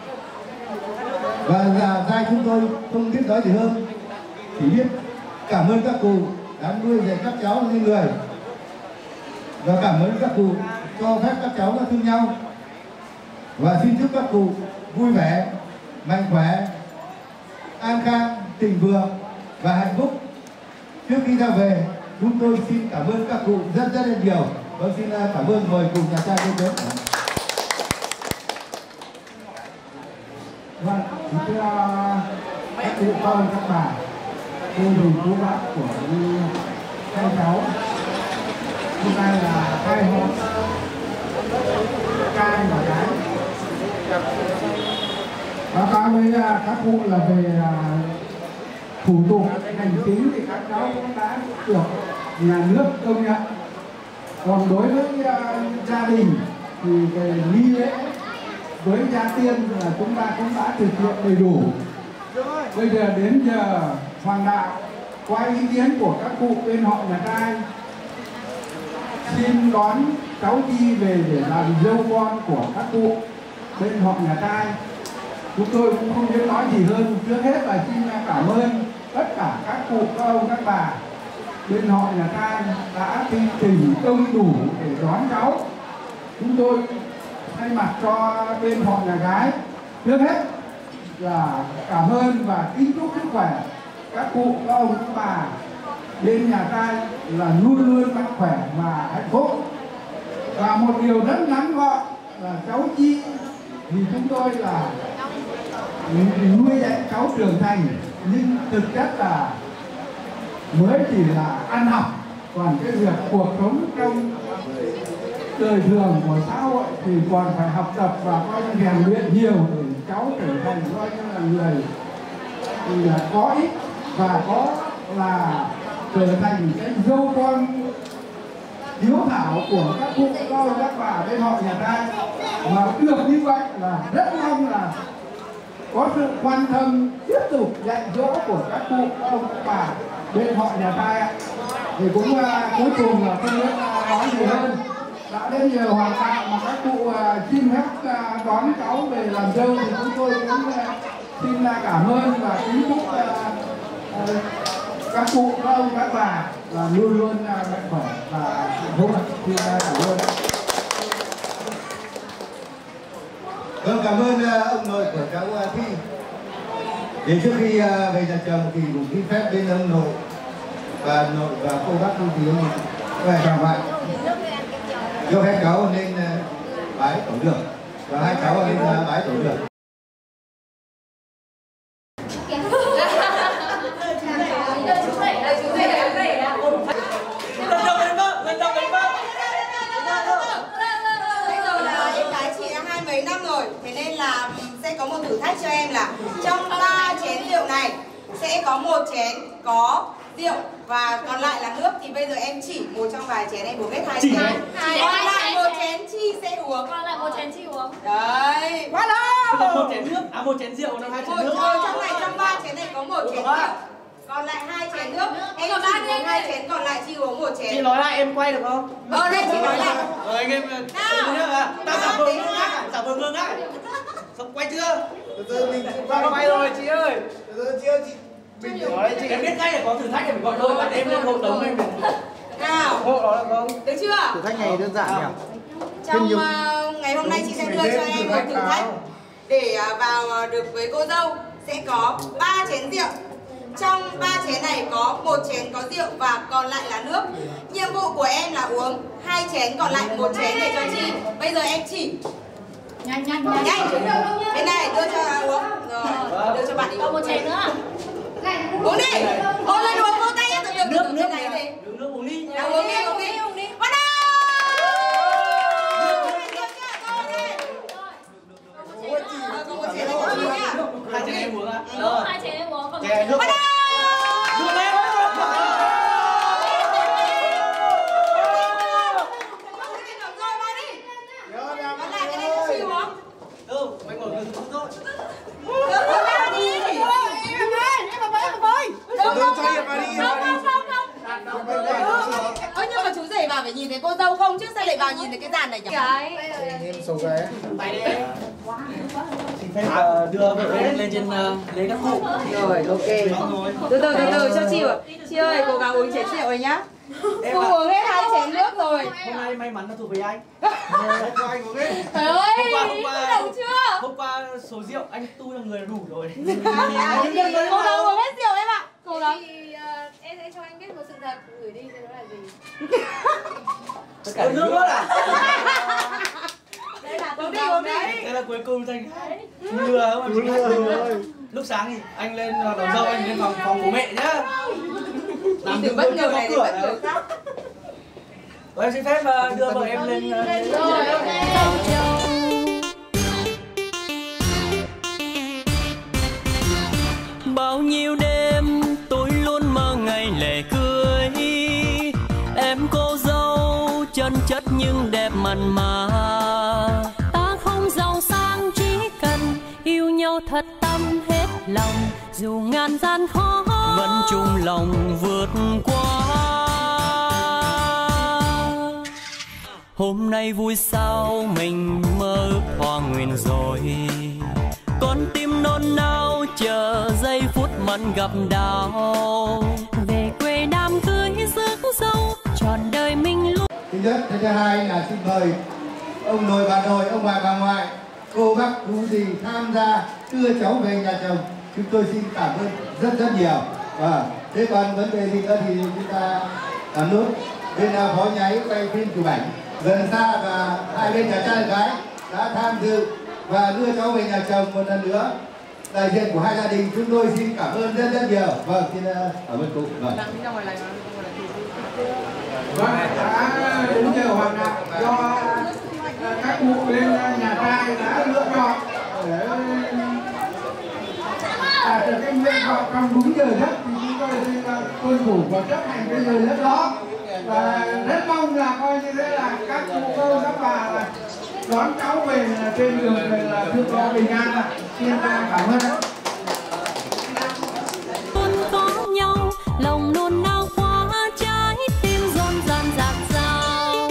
Speaker 6: và là giai chúng tôi không biết nói gì hơn, chỉ biết cảm ơn các cụ đã nuôi dạy các cháu như người, và cảm ơn các cụ cho phép các cháu đã thương nhau, và xin chúc các cụ vui vẻ, mạnh khỏe, an khang, thịnh vượng và hạnh phúc. Trước khi ra về, chúng tôi xin cảm ơn các cụ rất rất là nhiều. Vâng, xin cảm ơn, mời cùng nhà trai lên đến.
Speaker 5: Vâng, thưa các cụ con, các bà, cô dì, chú bác của hai cháu, hôm nay là hai hôm trai và gái. Báo cáo với các cụ là về thủ tục hành chính thì các cháu cũng đã được nhà nước công nhận. Còn đối với gia đình thì về nghi lễ với gia tiên là chúng ta cũng đã thực hiện đầy đủ. Bây giờ đến giờ hoàng đạo qua ý kiến của các cụ bên họ nhà trai xin đón cháu Chi về để làm dâu con của các cụ bên họ nhà trai. Chúng tôi cũng không biết nói gì hơn. Trước hết là xin cảm ơn tất cả các cụ, các ông, các bà bên họ nhà trai đã thi tình đông đủ để đón cháu. Chúng tôi thay mặt cho bên họ nhà gái trước hết là cảm ơn và kính chúc sức khỏe các cụ, các ông, các bà bên nhà trai là luôn luôn mạnh khỏe và hạnh phúc. Và một điều rất ngắn gọn là cháu Chi thì chúng tôi là nuôi dạy cháu trưởng thành, nhưng thực chất là mới chỉ là ăn học, còn cái việc cuộc sống trong đời thường của xã hội thì còn phải học tập và coi như rèn luyện nhiều để cháu trở thành coi như là người thì có ích và có là trở thành cái dâu con hiếu thảo của các cụ các bà bên họ nhà ta. Mà được như vậy là rất mong là có sự quan tâm tiếp tục dạy dỗ của các cụ ông các bà bên họ nhà ta. Thì cũng cuối cùng là không biết nói gì hơn, đã đến giờ hoàn cảnh mà các cụ xin phép đón cháu về làm dâu thì chúng tôi cũng xin cảm ơn và kính chúc các cụ các ông các bà là luôn luôn mạnh khỏe và hạnh phúc. Xin cảm ơn.
Speaker 6: Vâng, cảm ơn ông nội của cháu Thi. Thì trước khi về nhà chồng thì cũng xin phép bên ông nội và cô bác cô dì ông về chào bạn. Cho hai cháu lên bái tổ được và hai cháu lên bái tổ được.
Speaker 16: Thế nên là sẽ có một thử thách cho em là trong 3 chén rượu này sẽ có 1 chén có rượu và còn lại là nước. Thì bây giờ em chỉ một trong vài chén em uống hết 2 chén. Còn lại 1 chén Chi sẽ uống.
Speaker 1: Còn lại 1 chén Chi uống.
Speaker 16: Đấy. Quá lâu.
Speaker 7: 1 chén nước, 1 chén rượu và 2 chén nước.
Speaker 16: Trong 3 chén này có 1 chén rượu. Còn lại 2 chén nước. Em chỉ uống 2 chén, còn lại Chi uống 1 chén.
Speaker 7: Chị nói lại em quay được không?
Speaker 16: Đây chị nói lại.
Speaker 7: Anh em ta giả vờ ngơ ngác, giả vờ ngơ ngác. Không quay chưa?
Speaker 6: Từ từ mình
Speaker 7: không quay rồi chị ơi.
Speaker 6: Từ chưa chị.
Speaker 7: Chị em biết ngay là có thử thách để mình gọi đôi bạn em lên hộ tống em.
Speaker 16: Nào.
Speaker 7: Hộ đó là không?
Speaker 16: Được chưa?
Speaker 6: Thử thách này đơn giản nhỉ?
Speaker 16: Trong ngày hôm nay chị sẽ đưa cho em một thử thách để vào được với cô dâu sẽ có 3 chén rượu. Trong 3 chén này có 1 chén có rượu và còn lại là nước. Nhiệm vụ của em là uống 2 chén còn lại 1 chén để cho Chi. Bây giờ em chỉ nhanh. Bên này đưa cho uống. Rồi, đưa cho bạn đi.
Speaker 1: Còn 1 chén nữa.
Speaker 16: Uống đi. Ôi lên uống vô tay từ từ
Speaker 7: nước
Speaker 16: này đi.
Speaker 7: Nước uống đi.
Speaker 16: Nào uống đi. Bắt đầu. Còn 1 chén này cho Chi nhá.
Speaker 7: 2 chén em uống ạ.
Speaker 1: 2 chén em uống còn 1
Speaker 7: chén
Speaker 1: chén.
Speaker 7: nước.
Speaker 16: Bắt đầu.
Speaker 7: Nước lên. Anh ngồi gần chút thôi.
Speaker 16: Nhưng mà chú rể vào phải nhìn thấy cô dâu không chứ sao lại vào nhìn thấy cái dàn này nhỉ?
Speaker 6: Em số vé.
Speaker 7: Tay đi em. Xin phép đưa vợ em lên trên lấy các cụ.
Speaker 16: Rồi, ok. Từ từ cho chị ạ. Chị ơi, cố gắng uống chén rượu rồi nhá. Cô uống hết 2 chén nước rồi.
Speaker 7: Hôm nay may mắn là thuộc về anh.
Speaker 6: Cho anh uống hết.
Speaker 16: Trời ơi, đầu chưa?
Speaker 7: Hôm qua số rượu anh tu là người đủ rồi.
Speaker 16: Cố gắng uống hết rượu em ạ. Cố gắng.
Speaker 1: Em sẽ cho anh biết một sự thật gửi đi cho nó là gì.
Speaker 7: Tất cả nước luôn à?
Speaker 16: Đây là uống đi.
Speaker 7: Đây là cuối cùng thành lừa không? Lúc sáng thì anh lên đón dâu, anh lên phòng của mẹ nhá. Làm từ bất ngờ này đến bất ngờ khác. Em xin phép đưa vợ em lên.
Speaker 12: Bao nhiêu đêm tôi luôn mơ ngày lễ cưới, em cô dâu chân chất nhưng đẹp mặn mà. Ta không giàu sang chỉ cần yêu nhau thật tâm hết lòng, dù ngàn gian khó vẫn chung lòng vượt qua. Hôm nay vui sao mình mơ ước hoa nguyện rồi, con tim nôn nao chờ giây phút mặn gặp đào. Về quê đám cưới rước dâu trọn đời mình luôn.
Speaker 6: Thứ nhất, thứ hai là xin mời ông nội bà nội, ông bà ngoại, cô bác chú gì tham gia đưa cháu về nhà chồng. Chúng tôi xin cảm ơn rất nhiều. Thế còn vấn đề gì nữa thì chúng ta làm nốt. Bên phó nháy quay phim chụp ảnh gần xa và hai bên nhà trai gái đã tham dự và đưa cháu về nhà chồng một lần nữa. Đại diện của hai gia đình chúng tôi xin cảm ơn rất nhiều. Vâng, xin cảm ơn cô. Vâng.
Speaker 5: Vâng, đã đến giờ hoạt động do các cụ bên nhà trai đã lựa chọn để đạt được cái nguyện vọng trong đúng giờ giấc, thì chúng tôi tuân thủ và chấp hành cái giờ giấc đó, và rất mong là coi như thế là các cụ cô các bà là đón cháu về trên đường về là thương có bình an. Xin cảm ơn.
Speaker 1: Luôn có nhau, lòng luôn nao quá, trái tim rộn ràng dạt dào.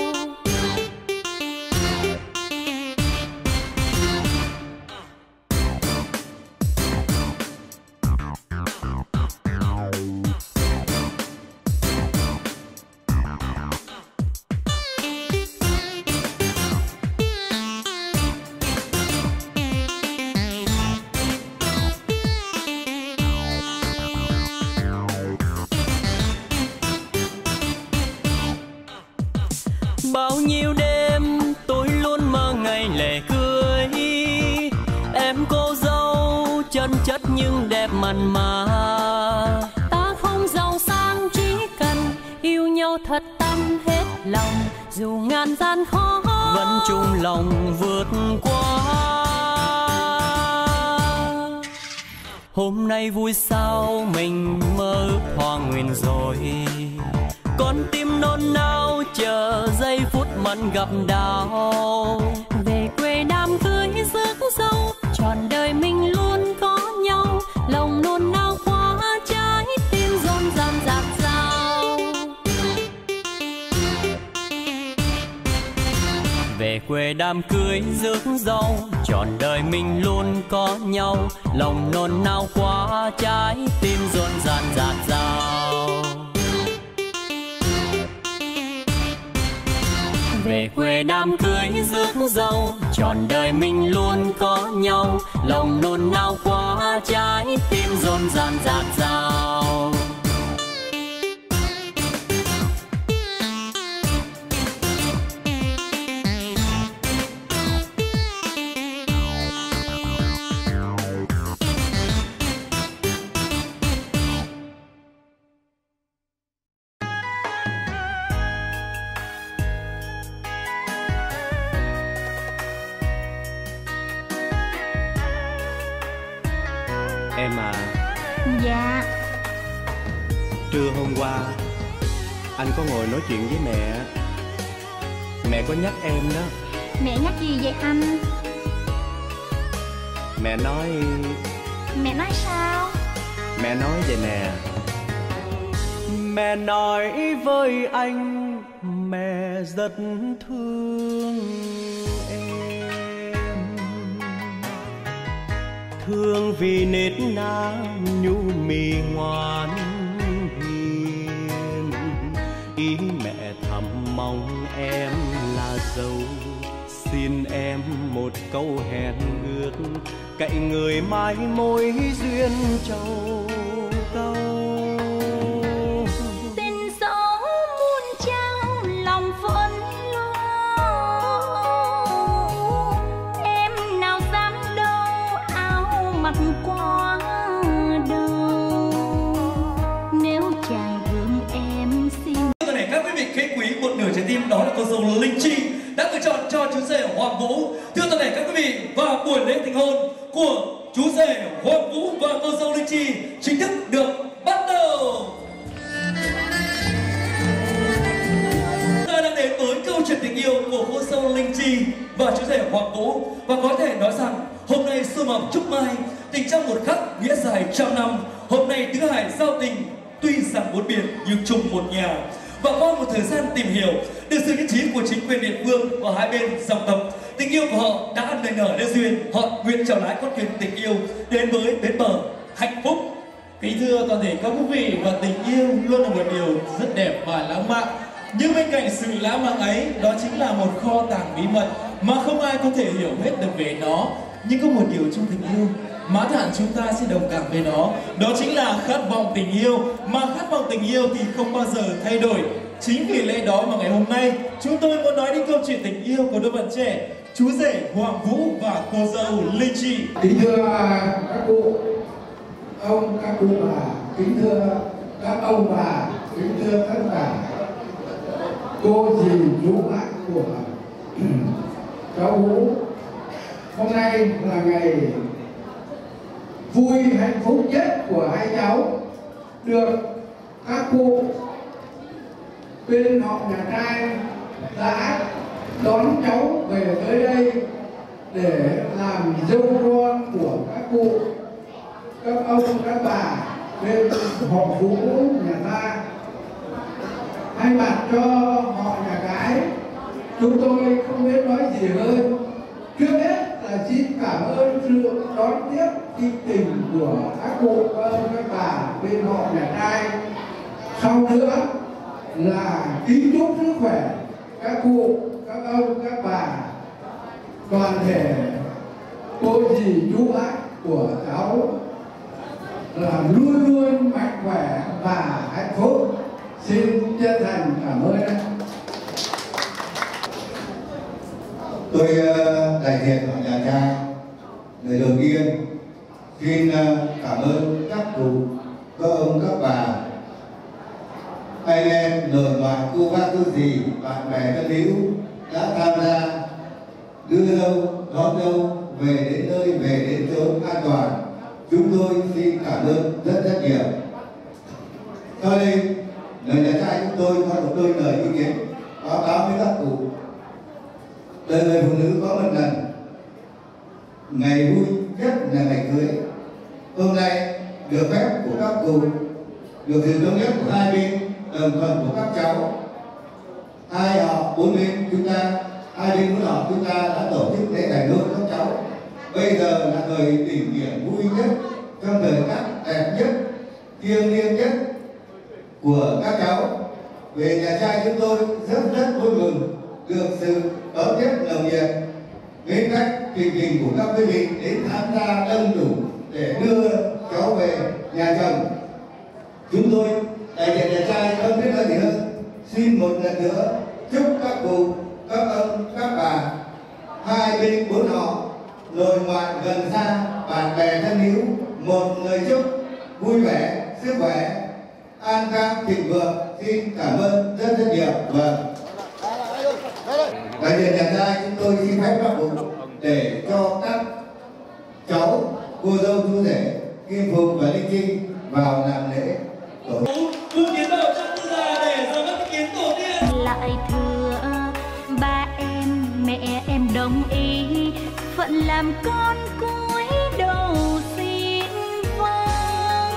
Speaker 12: Bao nhiêu đêm tôi luôn mơ ngày lễ cưới, em cô dâu chân chất nhưng đẹp mặn mà.
Speaker 1: Ta không giàu sang chỉ cần yêu nhau thật tâm hết lòng, dù ngàn gian khó
Speaker 12: vẫn chung lòng vượt qua. Hôm nay vui sao mình mơ ước thỏa nguyện rồi, con tim nôn nao chờ giây phút mặn gặp đào.
Speaker 1: Về quê đám cưới rước dâu, trọn đời mình luôn có nhau, lòng luôn nao quá, trái tim rộn ràng dạt dào.
Speaker 12: Về quê đám cưới rước dâu, trọn đời mình luôn có nhau, lòng nôn nao quá, trái tim rộn ràng dạt dào. Về quê đám cưới rước dâu, trọn đời mình luôn có nhau, lòng nôn nao quá, trái tim rộn ràng dạt dào. Em à.
Speaker 17: Dạ.
Speaker 12: Trưa hôm qua anh có ngồi nói chuyện với mẹ. Mẹ có nhắc em đó.
Speaker 17: Mẹ nhắc gì vậy anh?
Speaker 12: Mẹ nói...
Speaker 17: Mẹ nói sao?
Speaker 12: Mẹ nói vậy nè. Mẹ nói với anh mẹ rất thương em, thương vì nết na nhu mì ngoan hiền. Ý mẹ thầm mong em là dâu, xin em một câu hẹn ước, cậy người mãi mối duyên châu câu.
Speaker 17: Tình dẫu muôn trao lòng vẫn lo, em nào dám đâu áo mặc quá đầu. Nếu chàng thương em xin.
Speaker 18: Toàn thể các quý vị khách quý, một nửa trái tim đó là cô dâu Linh Chi đã lựa chọn cho chú rể Hoàng Vũ. Thưa toàn thể các quý vị, và buổi lễ thành hôn của chú rể Hoàng Vũ và cô dâu Linh Chi chính thức được bắt đầu. Ta đang đến với câu chuyện tình yêu của cô dâu Linh Chi và chú rể Hoàng Vũ, và có thể nói rằng hôm nay sum họp chúc mai tình trong một khắc nghĩa dài trăm năm. Hôm nay tứ hải giao tình tuy rằng bốn biển nhưng chung một nhà. Và qua một thời gian tìm hiểu, được sự nhất trí của chính quyền địa phương và hai bên dòng tộc, tình yêu của họ đã nảy nở nên duyên. Họ nguyện trèo lái con thuyền tình yêu đến với bến bờ hạnh phúc.
Speaker 19: Kính thưa toàn thể các quý vị, và tình yêu luôn là một điều rất đẹp và lãng mạn. Nhưng bên cạnh sự lãng mạn ấy, đó chính là một kho tàng bí mật mà không ai có thể hiểu hết được về nó. Nhưng có một điều trong tình yêu mà hẳn chúng ta sẽ đồng cảm với nó, đó chính là khát vọng tình yêu. Mà khát vọng tình yêu thì không bao giờ thay đổi. Chính vì lẽ đó mà ngày hôm nay chúng tôi muốn nói đến câu chuyện tình yêu của đôi bạn trẻ, chú rể Hoàng Vũ và cô dâu Linh Chi.
Speaker 5: Kính thưa các cụ ông, các cụ bà, kính thưa các ông bà, kính thưa tất cả của cháu Vũ. Hôm nay là ngày vui hạnh phúc nhất của hai cháu, được các cụ bên họ nhà trai đã đón cháu về tới đây để làm dâu con của các cụ, các ông, các bà bên họ Vũ nhà ta. Thay mặt cho họ nhà gái, chúng tôi không biết nói gì hơn. Trước hết là xin cảm ơn sự đón tiếp nhiệt tình của các cụ, các ông, các bà bên họ nhà trai. Sau nữa là kính chúc sức khỏe các cụ, các ông, các bà, toàn thể cô dì chú bác của cháu là luôn luôn mạnh khỏe và hạnh phúc. Xin chân thành cảm ơn.
Speaker 6: Tôi đại diện họ nhà trai, lời đầu tiên xin cảm ơn các cụ, các ông, các bà, anh em, nội ngoại, cô bác, cô dì, bạn bè thân hữu đã tham gia đưa dâu, đón dâu về đến nơi, về đến chốn an toàn. Chúng tôi xin cảm ơn rất nhiều. Sau đây, lời nhà trai chúng tôi có một đôi lời ý kiến báo cáo với các cụ. Đời người phụ nữ có một lần, ngày vui nhất là ngày cưới. Hôm nay được phép của các cụ, được sự thống nhất của hai bên, đồng thuận của các cháu, hai họ bốn bên chúng ta, hai bên muốn họ chúng ta đã tổ chức lễ thành hôn các cháu. Bây giờ là thời đỉnh điểm vui nhất, trong thời khắc đẹp nhất, thiêng liêng nhất của các cháu. Về nhà trai chúng tôi rất vui mừng được sự đón tiếp nồng nhiệt, mến khách trình trình của các quý vị đến tham gia đông đủ để đưa cháu về nhà chồng. Chúng tôi đại diện nhà trai không biết nói gì hơn, xin một lần nữa chúc các cụ, các ông, các bà, hai bên bốn họ, nội ngoại gần xa, bạn bè thân hữu một lời chúc vui vẻ, sức khỏe, an khang thịnh vượng. Xin cảm ơn rất nhiều. Vâng. Đại diện nhà trai chúng tôi xin phép các cụ để cho các cháu, cô dâu, chú rể Kim Phụng và Linh Trinh vào làm lễ.
Speaker 18: Bước tiến vào trong tư gia để ra mắt kiến tổ tiên.
Speaker 17: Lại thưa ba em, mẹ em đồng ý, phận làm con cúi đầu xin vâng.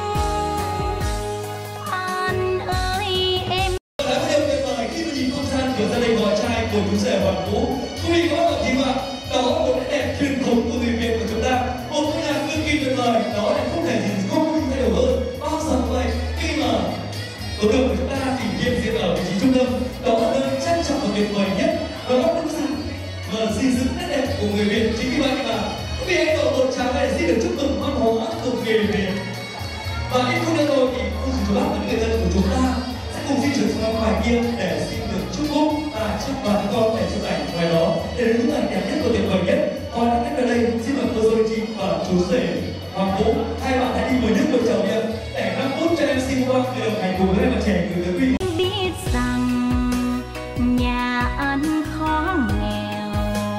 Speaker 17: An ơi em.
Speaker 18: Là một điều tuyệt vời khi mà nhìn không gian của gia đình họ trai của chú rể Hoàng Vũ. Quý vị có biết gì mà đó là một nét đẹp truyền thống của người Việt của chúng ta, một ngôi nhà cực kỳ tuyệt vời. Đó là không thể gì không thay đổi hơn. Bao giờ cũng vậy, khi mà tổ đường của chúng ta thì hiện diện ở vị trí trung tâm, đó là nơi trang trọng và tuyệt vời nhất và góp đúng sự và gìn giữ nét đẹp của người Việt. Chính vì vậy mà quý vị hãy tổ một tràng này xin được chúc mừng văn hóa của người Việt. Và ít phút nữa thôi thì cô chú bác và người dân của chúng ta sẽ cùng di chuyển sang ngoài kia để xin được chúc phúc và chúc bà con để chụp ảnh ngoài đó để đến những ảnh đẹp nhất và tuyệt vời nhất. Còn đã kết về đây xin mời cô dâu chị và chú rể Hoàng Vũ, hai bạn hãy đi với nước của chồng nhé, để 5 phút cho em xin qua người đồng hành cùng với bạn trẻ gửi tới quý vị.
Speaker 17: Biết rằng nhà ăn khó nghèo.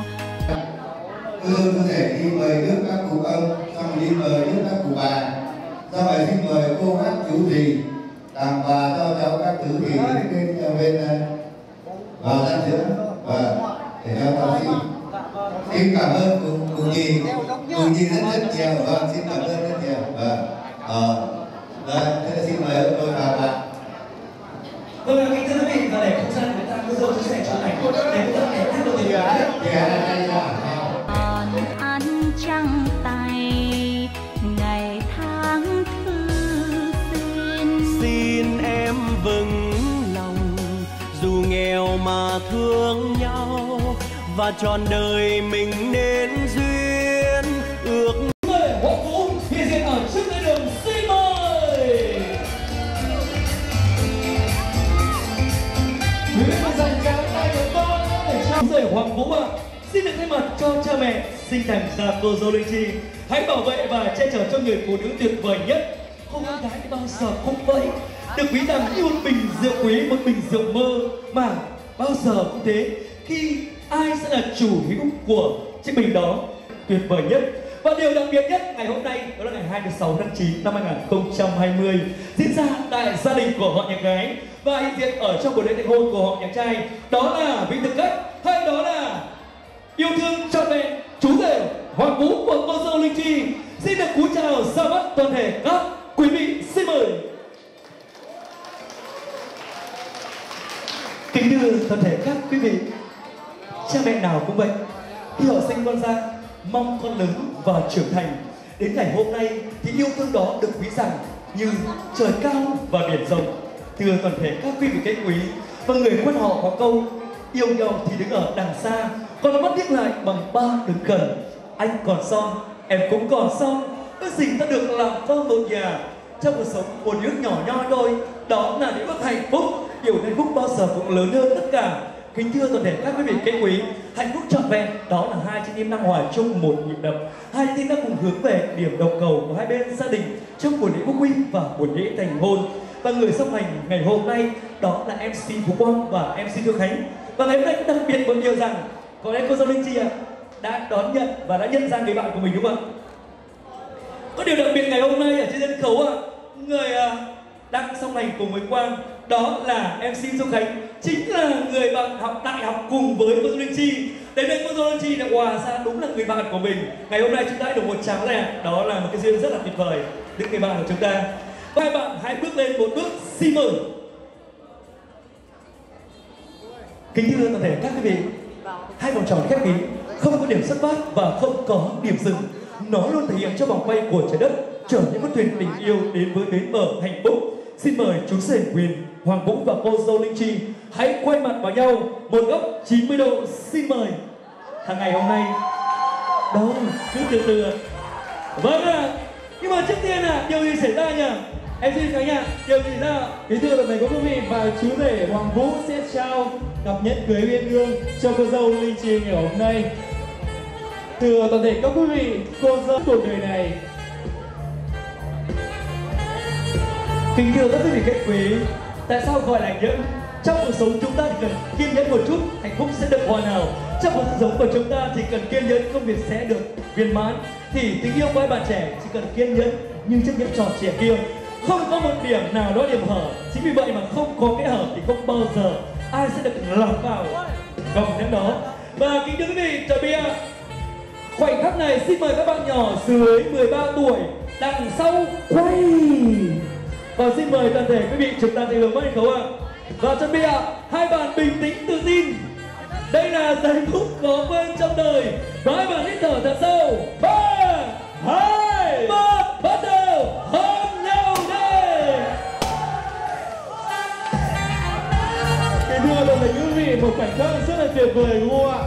Speaker 6: Cô dâu chú rể đi mời nước các cụ ông, xong đi mời nước các cụ bà, sau này xin mời cô bác chú dì tặng quà cho cháu các thứ thì đến bên vào gian giữa và để cho cháu xin cảm ơn cụ nhì rất nhiều. Vâng, xin cảm ơn rất nhiều. Đây, thế xin mời ông tôi vào ạ.
Speaker 18: Vâng, kính thưa quý vị, và để không gian của ta cô dâu chú rể chụp ảnh để chúng ta đẹp nhất của tình
Speaker 17: Còn ăn trăng tay ngày tháng thư
Speaker 13: xin em vững lòng, dù nghèo mà thương nhau và trọn đời mình nên duyên ước.
Speaker 18: Mời Hoàng Vũ hiện diện ở trước lễ đường, xin mời. Quý vị dành cái tay của con để cho rể Hoàng Vũ ạ. Xin được thay mặt cho cha mẹ sinh thành ra cô dâu Linh Chi, hãy bảo vệ và che chở cho người phụ nữ tuyệt vời nhất. Cô con gái bao giờ cũng vậy, được ví rằng như một bình rượu quý, một bình rượu mơ mà bao giờ cũng thế. khi ai sẽ là chủ hữu của chiếc bình đó tuyệt vời nhất. Và điều đặc biệt nhất ngày hôm nay đó là ngày 26 tháng 9 năm 2020 diễn ra tại gia đình của họ nhà gái và hiện diện ở trong buổi lễ thành hôn của họ nhà trai, đó là vị thực khách hay đó là yêu thương trọn vẹn chú rể Hoàng Vũ của cô dâu Linh Chi. Xin được cú chào ra mắt toàn thể các quý vị, xin mời. Kính thưa toàn thể các quý vị, cha mẹ nào cũng vậy, khi họ sinh con ra mong con lớn và trưởng thành. Đến ngày hôm nay thì yêu thương đó được ví rằng như trời cao và biển rộng. Thưa toàn thể các quý vị khách quý, và người quan họ có câu yêu nhau thì đứng ở đằng xa, còn nó mắt liếc lại bằng ba đứng gần. Anh còn son, em cũng còn son, ước gì ta được làm con một nhà. Trong cuộc sống một nước nhỏ nhoi thôi, đó là những ước hạnh phúc. Điều hạnh phúc bao giờ cũng lớn hơn tất cả. Kính thưa toàn thể các quý vị khách quý, hạnh phúc trọn vẹn đó là hai trái tim đang hòa chung một nhịp đập, hai trái tim đang cùng hướng về điểm đầu cầu của hai bên gia đình trong buổi lễ quốc huy và buổi lễ thành hôn. Và người song hành ngày hôm nay đó là MC Phú Quang và MC Thương Khánh. Và ngày hôm nay đặc biệt một điều rằng có lẽ cô dâu Linh Chi đã đón nhận và đã nhận ra người bạn của mình, đúng không ạ? Có điều đặc biệt ngày hôm nay ở trên sân khấu người đang song hành cùng với Quang đó là MC Dung Khánh, chính là người bạn học đại học cùng với cô dâu Linh Chi. Đến đây cô dâu Linh Chi đã hòa ra đúng là người bạn của mình. Ngày hôm nay chúng ta đã được một tràng này, đó là một cái duyên rất là tuyệt vời đến người bạn của chúng ta. Và hai bạn hãy bước lên một bước, xin mời. Kính thưa toàn thể các quý vị, hai vòng tròn khép kín, không có điểm xuất phát và không có điểm dừng. Nó luôn thể hiện cho vòng quay của trái đất chở những con thuyền tình yêu đến với bến bờ hạnh phúc. Xin mời chú rể Quyền, Hoàng Vũ và cô dâu Linh Chi hãy quay mặt vào nhau một góc 90 độ. Xin mời. Hàng ngày hôm nay đâu cứ từ từ. Vâng ạ. Nhưng mà trước tiên điều gì xảy ra nhỉ? Em xin Khánh điều gì xảy ra?
Speaker 19: Kính thưa toàn thể các quý vị, và chú rể Hoàng Vũ sẽ trao cặp nhẫn cưới uyên ương cho cô dâu Linh Chi ngày hôm nay. Thưa toàn thể các quý vị, cô dâu cuộc đời này.
Speaker 18: Kính thưa các quý vị khách quý, tại sao gọi là nhẫn? Trong cuộc sống chúng ta chỉ cần kiên nhẫn một chút, hạnh phúc sẽ được hoàn hảo. Trong cuộc sống của chúng ta chỉ cần kiên nhẫn, công việc sẽ được viên mãn. Thì tình yêu của hai bạn trẻ chỉ cần kiên nhẫn như chiếc nhẫn tròn trẻ kia, không có một điểm nào đó điểm hở. Chính vì vậy mà không có cái hở thì không bao giờ ai sẽ được lọt vào vòng nhẫn đó. Và kính thưa quý vị, chuẩn bị khoảnh khắc này xin mời các bạn nhỏ dưới 13 tuổi đằng sau quay. Và xin mời toàn thể quý vị chúng ta sẽ hướng mắt sân khấu ạ. Và chuẩn bị hai bạn bình tĩnh tự tin. Đây là giây phút có quên trong đời. Và hai bạn hít thở thật sâu. 3, 2, 1, bắt đầu hôn nhau đây.
Speaker 19: Kính thưa toàn thể quý vị, một khoảnh khắc rất là tuyệt vời đúng không ạ?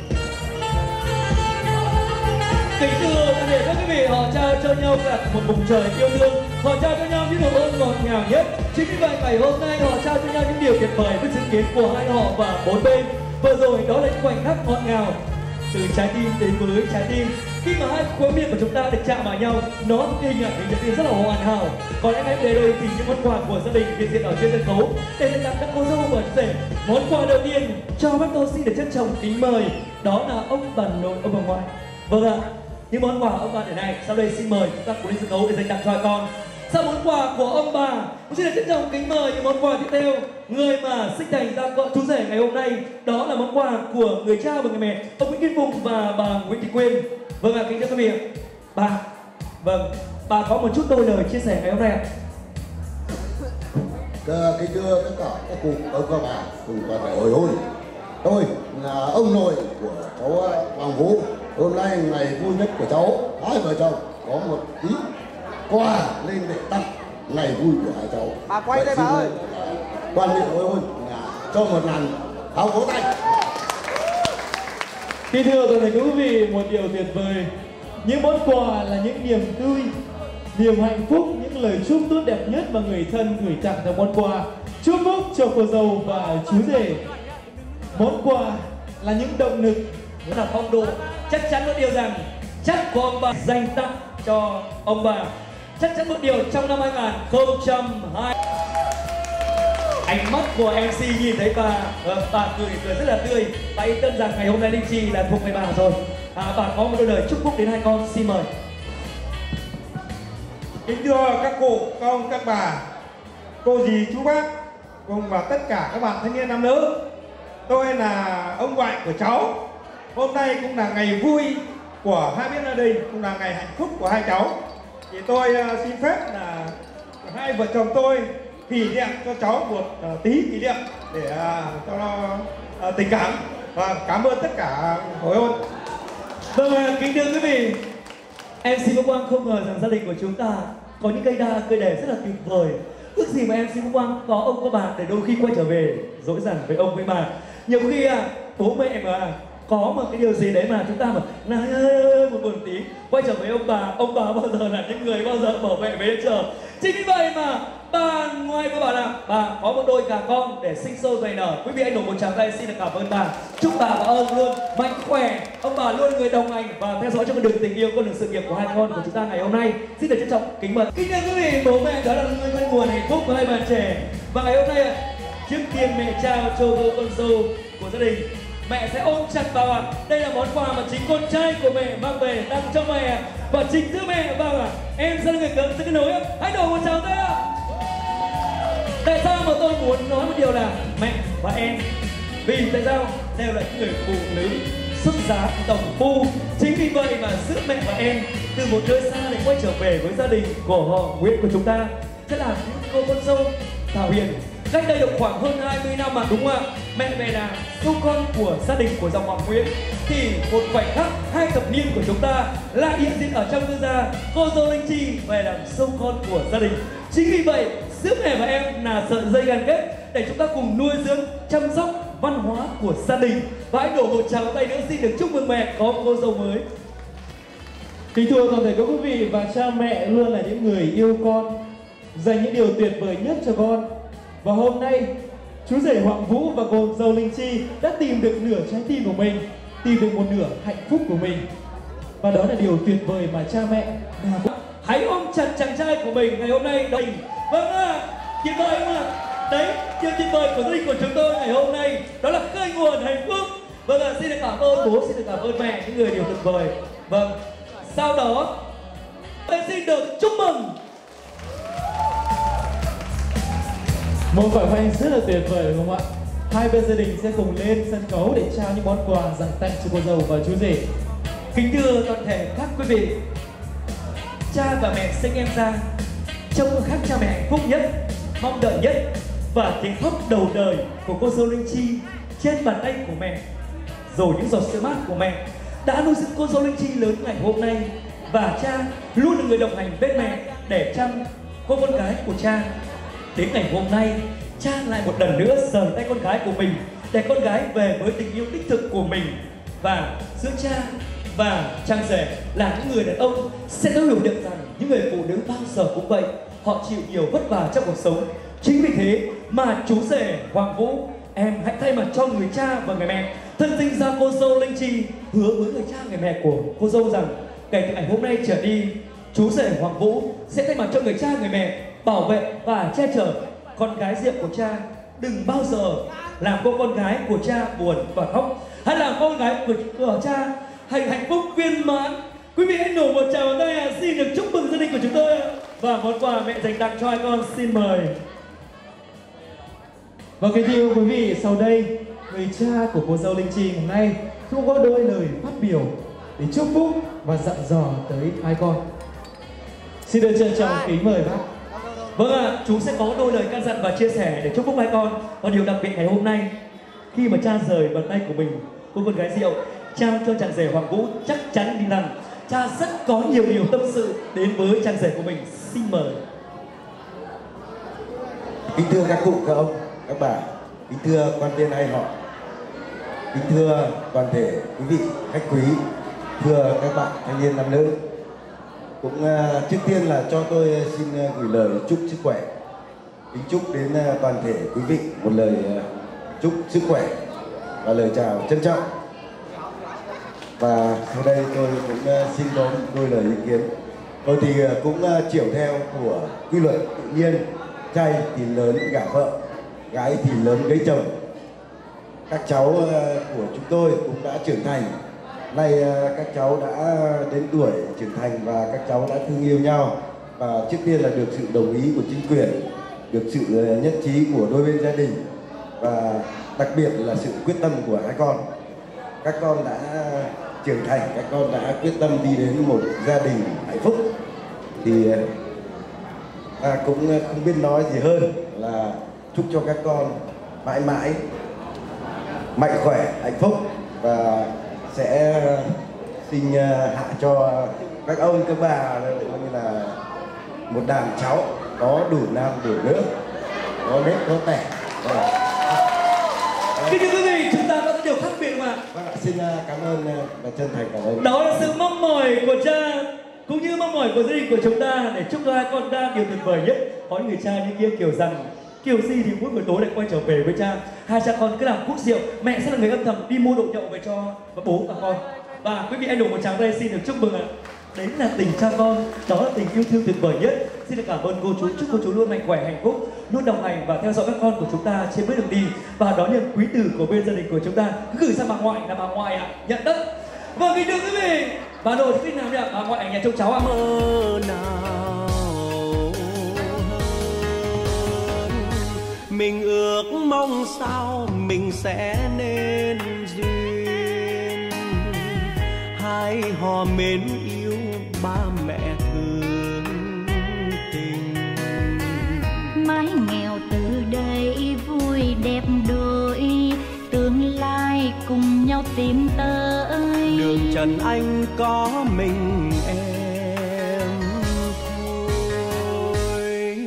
Speaker 18: Kính thưa toàn thể các quý vị, họ trao cho nhau cả một bầu trời yêu thương, họ trao cho nhau những nụ hôn ngọt ngào nhất. Chính vì vậy ngày hôm nay họ trao cho nhau những điều tuyệt vời với chứng kiến của hai họ và bốn bên. Vừa rồi đó là những khoảnh khắc ngọt ngào từ trái tim đến với trái tim. Khi mà hai khối miệng của chúng ta được chạm vào nhau, nó hình ảnh trái tim rất là hoàn hảo. Còn anh ấy đây thì những món quà của gia đình hiện diện ở trên sân khấu để tặng các cô dâu và rể. Món quà đầu tiên cho bác tôi xin được trân trọng kính mời đó là ông bà nội, ông bà ngoại. Vâng ạ. Những món quà ông bà để này, sau đây xin mời chúng ta cùng lên sân khấu để dành tặng cho con. Sau món quà của ông bà, tôi xin được trân trọng kính mời những món quà tiếp theo. Người mà sinh thành ra vợ chú rể ngày hôm nay, đó là món quà của người cha và người mẹ, ông Nguyễn Kiên Phụng và bà Nguyễn Thị Quyên. Vâng ạ, kính thưa quý vị, bà có một chút đôi lời chia sẻ ngày hôm nay ạ.
Speaker 20: Kính thưa tất cả các cụ, ông các bà cùng toàn thể hồi hôn. Tôi là ông nội của cháu Hoàng Vũ. Hôm nay ngày vui nhất của cháu, hai vợ chồng có một tí quà lên để tặng ngày vui của hai cháu.
Speaker 8: Bà quay đây bà ơi.
Speaker 20: Quan hệ hồi hôn là cho một lần pháo vỗ tay.
Speaker 19: Kính thưa toàn thể quý vị, một điều tuyệt vời. Những món quà là những niềm vui, niềm hạnh phúc, những lời chúc tốt đẹp nhất mà người thân gửi tặng trong món quà. Chúc phúc cho cô dâu và chú rể. Món quà là những động lực,
Speaker 18: là phong độ. Chắc chắn một điều rằng chắc của ông bà dành tặng cho ông bà. Chắc chắn một điều trong năm 2020 Ánh mắt của MC nhìn thấy bà cười rất là tươi. Bà yên tâm rằng ngày hôm nay Linh Chi là thuộc về bà rồi. Bà có một đôi lời chúc phúc đến hai con, xin mời.
Speaker 21: Kính thưa các cụ, các ông, các bà, cô dì, chú bác cùng và tất cả các bạn thanh niên nam nữ. Tôi là ông ngoại của cháu. Hôm nay cũng là ngày vui của hai bên gia đình, cũng là ngày hạnh phúc của hai cháu. Thì tôi xin phép là hai vợ chồng tôi kỷ niệm cho cháu một tí kỷ niệm để cho nó tình cảm, và cảm ơn tất cả hội hôn.
Speaker 18: Vâng, kính thưa quý vị, MC Quốc Quang không ngờ rằng gia đình của chúng ta có những cây đa cây đề rất là tuyệt vời. Ước gì mà MC Quốc Quang có ông có bà để đôi khi quay trở về dỗi dằn với ông với bà. Nhiều khi bố mẹ mà có một cái điều gì đấy mà chúng ta mà một buồn tí quay trở với ông bà bao giờ là những người bao giờ bảo vệ với chờ. Chính vì vậy mà bà ngoài với bà là bà có một đôi gà con để sinh sôi dày nở. Quý vị hãy nổ một tràng tay xin được cảm ơn bà. Chúc bà và ông luôn mạnh khỏe, ông bà luôn người đồng hành và theo dõi cho con đường tình yêu, con đường sự nghiệp của hai con của chúng ta ngày hôm nay. Xin được trân trọng kính mời. Kính thưa quý vị, bố mẹ đó là người con nguồn hạnh phúc của hai bạn trẻ. Và ngày hôm nay trước tiên mẹ trao cho vợ con dâu của gia đình, mẹ sẽ ôm chặt vào ạ. Đây là món quà mà chính con trai của mẹ mang về tặng cho mẹ. Và chính thưa mẹ, vâng ạ, em sẽ là người cấn, sẽ kết nối. Hãy đổ một tràng tay ạ. Tại sao mà tôi muốn nói một điều là mẹ và em? Vì tại sao đều là những người phụ nữ xuất giá tổng phu. Chính vì vậy mà giữa mẹ và em từ một nơi xa để quay trở về với gia đình của họ Nguyễn của chúng ta sẽ là những cô con dâu Thảo Hiền. Cách đây được khoảng hơn 20 năm mà đúng không ạ? Mẹ về là cô con của gia đình của dòng họ Nguyễn. Thì một khoảnh khắc 2 thập niên của chúng ta lại hiện diện ở trong tư gia cô dâu Linh Chi về làm sâu con của gia đình. Chính vì vậy giữa mẹ và em là sợi dây gắn kết để chúng ta cùng nuôi dưỡng, chăm sóc văn hóa của gia đình. Và hãy đổ một tràng tay nữa xin được chúc mừng mẹ có cô dâu mới.
Speaker 19: Kính thưa toàn thể các quý vị và cha mẹ luôn là những người yêu con, dành những điều tuyệt vời nhất cho con. Và hôm nay, chú rể Hoàng Vũ và cô dâu Linh Chi đã tìm được nửa trái tim của mình, tìm được một nửa hạnh phúc của mình. Và đó là điều tuyệt vời mà cha mẹ
Speaker 18: hãy ôm chặt chàng trai của mình ngày hôm nay. Vâng ạ, tuyệt vời mà. Đấy, điều tuyệt vời của gia đình của chúng tôi ngày hôm nay đó là khơi nguồn hạnh phúc. Vâng ạ, xin được cảm ơn bố, xin được cảm ơn mẹ, những người điều tuyệt vời. Vâng, sau đó tôi xin được chúc mừng
Speaker 19: một khoảnh khắc rất là tuyệt vời đúng không ạ? Hai bên gia đình sẽ cùng lên sân khấu để trao những món quà dành tặng cho cô dâu và chú rể.
Speaker 18: Kính thưa toàn thể các quý vị, cha và mẹ sinh em ra trong một khắc cha mẹ hạnh phúc nhất, mong đợi nhất và tiếng khóc đầu đời của cô dâu Linh Chi trên bàn tay của mẹ, rồi những giọt sữa mát của mẹ đã nuôi dưỡng cô dâu Linh Chi lớn ngày hôm nay. Và cha luôn là người đồng hành bên mẹ để chăm cô con gái của cha. Đến ngày hôm nay, cha lại một lần nữa rời tay con gái của mình để con gái về với tình yêu đích thực của mình. Và giữa cha và chàng rể là những người đàn ông sẽ có hiểu được rằng những người phụ nữ bao giờ cũng vậy, họ chịu nhiều vất vả trong cuộc sống. Chính vì thế mà chú rể Hoàng Vũ, em hãy thay mặt cho người cha và người mẹ thân sinh ra cô dâu Linh Chi hứa với người cha người mẹ của cô dâu rằng kể từ ngày hôm nay trở đi, chú rể Hoàng Vũ sẽ thay mặt cho người cha người mẹ bảo vệ và che chở con gái Diệm của cha. Đừng bao giờ làm cô con gái của cha buồn và khóc, hãy làm con gái của cha hạnh phúc viên mãn. Quý vị hãy nổ một tràng tay xin được chúc mừng gia đình của chúng tôi và món quà mẹ dành tặng cho hai con, xin mời.
Speaker 19: Và kính thưa quý vị, sau đây người cha của cô dâu Linh Chi hôm nay cũng có đôi lời phát biểu để chúc phúc và dặn dò tới hai con. Xin được trân trọng kính mời bác.
Speaker 18: Vâng ạ, chú sẽ có đôi lời căn dặn và chia sẻ để chúc phúc hai con. Và điều đặc biệt ngày hôm nay, khi mà cha rời bàn tay của mình, cô con gái Diệu trao cho chàng rể Hoàng Vũ, chắc chắn đi rằng cha rất có nhiều điều tâm sự đến với chàng rể của mình. Xin mời.
Speaker 22: Kính thưa các cụ, các ông, các bà, kính thưa quan viên hai họ, kính thưa toàn thể quý vị khách quý, thưa các bạn thanh niên nam nữ. Cũng trước tiên là cho tôi xin gửi lời chúc sức khỏe, kính chúc đến toàn thể quý vị một lời chúc sức khỏe và lời chào trân trọng. Và sau đây tôi cũng xin có đôi lời ý kiến. Tôi thì cũng chiều theo của quy luật tự nhiên, trai thì lớn gả vợ, gái thì lớn lấy chồng. Các cháu của chúng tôi cũng đã trưởng thành. Nay các cháu đã đến tuổi trưởng thành và các cháu đã thương yêu nhau. Và trước tiên là được sự đồng ý của chính quyền, được sự nhất trí của đôi bên gia đình và đặc biệt là sự quyết tâm của hai con. Các con đã trưởng thành, các con đã quyết tâm đi đến một gia đình hạnh phúc. Thì cũng không biết nói gì hơn là chúc cho các con mãi mãi mạnh khỏe, hạnh phúc và sẽ sinh hạ cho các ông các bà như là một đàn cháu có đủ nam đủ nữ, có nếp có tẻ.
Speaker 18: Kính thưa quý vị, chúng ta có điều khác biệt mà.
Speaker 22: Xin cảm ơn và chân thành cảm ơn.
Speaker 18: Đó là sự mong mỏi của cha cũng như mong mỏi của gia đình của chúng ta để chúc cho hai con ta điều tuyệt vời nhất. Có những người cha như kia kiểu rằng kiểu gì thì mỗi buổi tối lại quay trở về với cha. Hai cha con cứ làm cúc rượu, mẹ sẽ là người âm thầm đi mua đồ nhậu về cho bố và con. Và quý vị anh đủ một tràng đây xin được chúc mừng ạ. Đấy là tình cha con, đó là tình yêu thương tuyệt vời nhất. Xin được cảm ơn cô chú, chúc cô chú luôn mạnh khỏe, hạnh phúc, luôn đồng hành và theo dõi các con của chúng ta trên bước đường đi và đón nhận quý tử của bên gia đình của chúng ta. Cứ gửi sang bà ngoại là bà ngoại ạ, nhận đất. Và kính thưa quý vị, bà nội thì nào nhỉ? Bà ngoại ở nhà trông cháu ạ.
Speaker 12: Mơ nào mình ước mong sao mình sẽ nên duyên, hai họ mến yêu ba mẹ thương tình.
Speaker 17: Mái nghèo từ đây vui đẹp đôi, tương lai cùng nhau tìm tới.
Speaker 12: Đường trần anh có mình em thôi.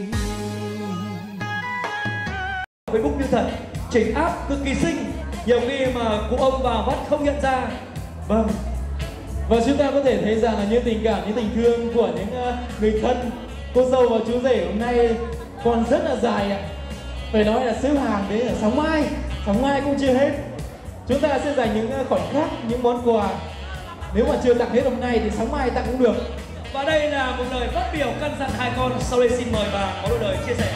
Speaker 18: Facebook như thật, chỉnh áp cực kỳ xinh, nhiều khi mà cụ ông vào mắt không nhận ra. Vâng.
Speaker 19: Và chúng ta có thể thấy rằng là những tình cảm, những tình thương của những người thân, cô dâu và chú rể hôm nay còn rất là dài ạ. Phải nói là xếp hàng đấy là sáng mai cũng chưa hết. Chúng ta sẽ dành những khoảnh khắc, những món quà. Nếu mà chưa tặng hết hôm nay thì sáng mai tặng cũng được.
Speaker 18: Và đây là một lời phát biểu căn dặn hai con. Sau đây xin mời bà có đôi lời chia sẻ.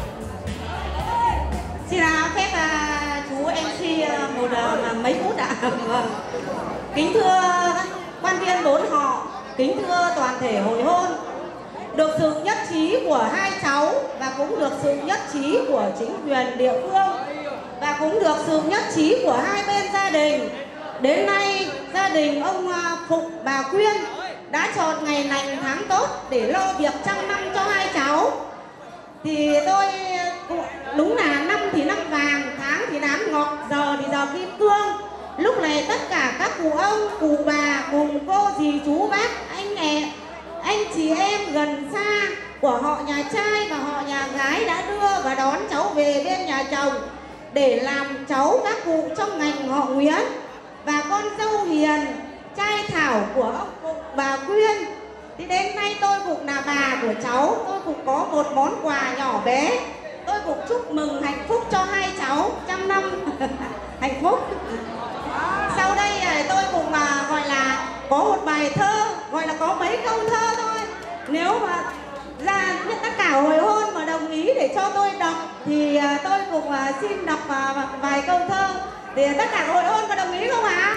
Speaker 15: Xin phép chú MC một mấy phút ạ. Kính thưa quan viên bốn họ, kính thưa toàn thể hội hôn, được sự nhất trí của hai cháu và cũng được sự nhất trí của chính quyền địa phương và cũng được sự nhất trí của hai bên gia đình. Đến nay gia đình ông Phục bà Quyên đã chọn ngày lành tháng tốt để lo việc trăm năm cho hai cháu. Thì tôi đúng là năm thì năm vàng, tháng thì đám ngọc, giờ thì giờ kim cương. Lúc này tất cả các cụ ông, cụ bà cùng cô dì chú bác, anh chị em gần xa của họ nhà trai và họ nhà gái đã đưa và đón cháu về bên nhà chồng để làm cháu các cụ trong ngành họ Nguyễn. Và con dâu Hiền, trai Thảo của ông cụ bà Quyên. Thì đến nay tôi cũng là bà của cháu, tôi cũng có một món quà nhỏ bé. Tôi cũng chúc mừng hạnh phúc cho hai cháu trăm năm hạnh phúc. Sau đây tôi cũng gọi là có một bài thơ, gọi là có mấy câu thơ thôi. Nếu mà ra tất cả hội hôn mà đồng ý để cho tôi đọc thì tôi cũng xin đọc vài câu thơ. Thì tất cả hội hôn có đồng ý không ạ?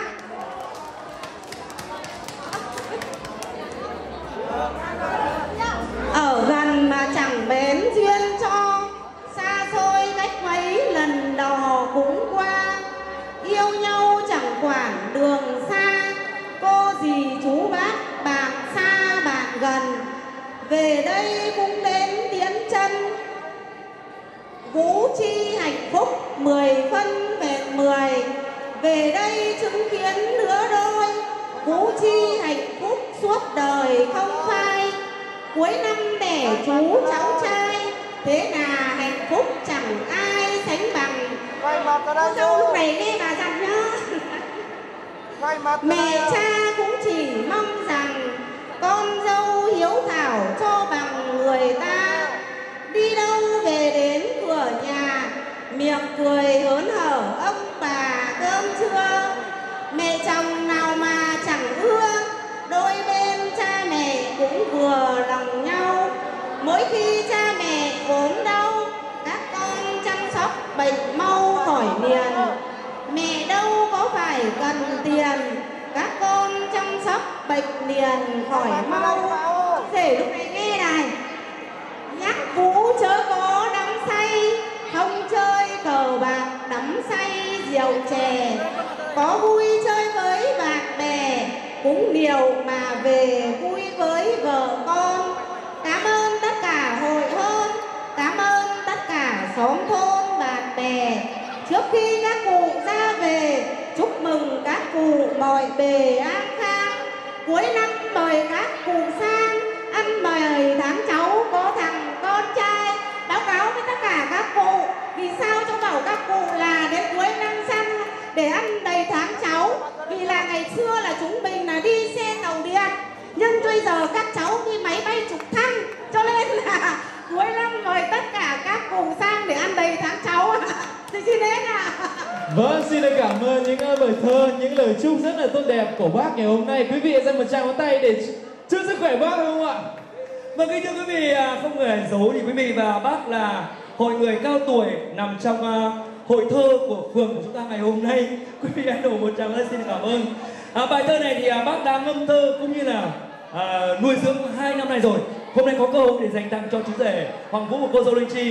Speaker 15: Ở gần mà chẳng bén duyên cho, xa xôi cách mấy lần đò cũng qua. Yêu nhau chẳng quản đường xa, cô dì chú bác bạn xa bạn gần. Về đây cũng đến tiến chân, Vũ chi hạnh phúc 10 phân vẹn 10. Về đây chứng kiến nửa đôi, Vũ chi hạnh phúc suốt đời không phai. Cuối năm đẻ chú cháu trai, thế là hạnh phúc chẳng ai sánh bằng. Cô dâu lúc này nghe bà dặn nhá. Mẹ cha cũng chỉ mong rằng con dâu hiếu thảo cho bằng người ta. Đi đâu về đến cửa nhà, miệng cười hớn hở ông bà cơm trưa. Mẹ chồng nào mà chẳng ưa, đôi bên cha mẹ cũng vừa lòng nhau. Mỗi khi cha mẹ ốm đau, các con chăm sóc bệnh mau khỏi liền. Mẹ đâu có phải cần tiền, các con chăm sóc bệnh liền khỏi mau. Để lúc này nghe này, nhắc Vũ chớ có đắm say, không chơi cờ bạc đắm say rượu chè, có vui chơi với bạn bè, cúng điều mà về vui với vợ con. Cảm ơn tất cả hội thôn, cảm ơn tất cả xóm thôn bạn bè. Trước khi các cụ ra về, chúc mừng các cụ mọi bề an khang. Cuối năm mời các cụ sang ăn mời tháng cháu có thằng con trai. Báo cáo với tất cả các cụ, vì sao cháu bảo các cụ là đến cuối năm săn để ăn đầy tháng cháu? Vì là ngày xưa là chúng mình là đi xe tàu điện, nhưng bây giờ các cháu đi máy bay trực thăng, cho nên là cuối năm mời tất cả các cụ sang để ăn đầy tháng cháu. Thì xin đến ạ.
Speaker 14: Vâng, xin được cảm ơn những lời thơ, những lời chúc rất là tốt đẹp của bác ngày hôm nay. Quý vị dành một tràng pháo tay để chúc sức khỏe bác đúng không ạ?
Speaker 18: Vâng, kính thưa quý vị, không hề giấu thì quý vị và bác là hội người cao tuổi nằm trong hội thơ của phường của chúng ta ngày hôm nay. Quý vị hãy đổ một tràng pháo tay xin cảm ơn. Bài thơ này thì bác đã ngâm thơ cũng như là nuôi dưỡng 2 năm này rồi. Hôm nay có cơ hội để dành tặng cho chú rể Hoàng Vũ và cô dâu Linh Chi.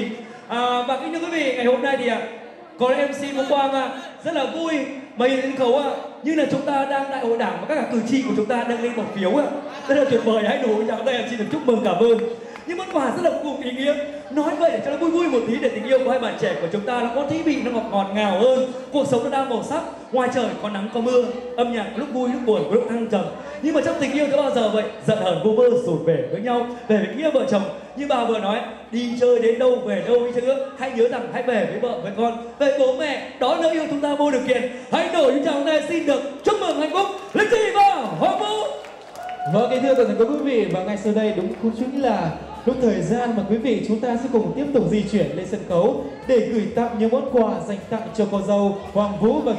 Speaker 18: Và kính thưa quý vị, ngày hôm nay thì có MC Vũ Quang rất là vui bởi vì sân khấu như là chúng ta đang đại hội đảng và các cử tri của chúng ta đang lên bỏ phiếu rất là tuyệt vời. Hãy đổ chào tay em xin được chúc mừng, cảm ơn. Nhưng món quà rất là cùng ý nghĩa, nói vậy để cho nó vui vui một tí, để tình yêu của hai bạn trẻ của chúng ta nó có thí vị, nó ngọt ngào hơn. Cuộc sống nó đang màu sắc, ngoài trời có nắng có mưa, âm nhạc lúc vui lúc buồn, lúc thăng trầm. Nhưng mà trong tình yêu có bao giờ vậy, giận hờn vô vơ rụt về với nhau, về với nghĩa vợ chồng. Như bà vừa nói, đi chơi đến đâu về đâu đi chăng nữa, hãy nhớ rằng hãy về với vợ với con, về bố mẹ, đó là yêu chúng ta vô điều kiện. Hãy đổi những chào tay xin được chúc mừng hạnh phúc Linh Chi và Hoàng Vũ.
Speaker 14: Vâng, kính thưa toàn thể quý vị, và ngay sau đây đúng cũng chính là lúc thời gian mà quý vị chúng ta sẽ cùng tiếp tục di chuyển lên sân khấu để gửi tặng những món quà dành tặng cho cô dâu Hoàng Vũ và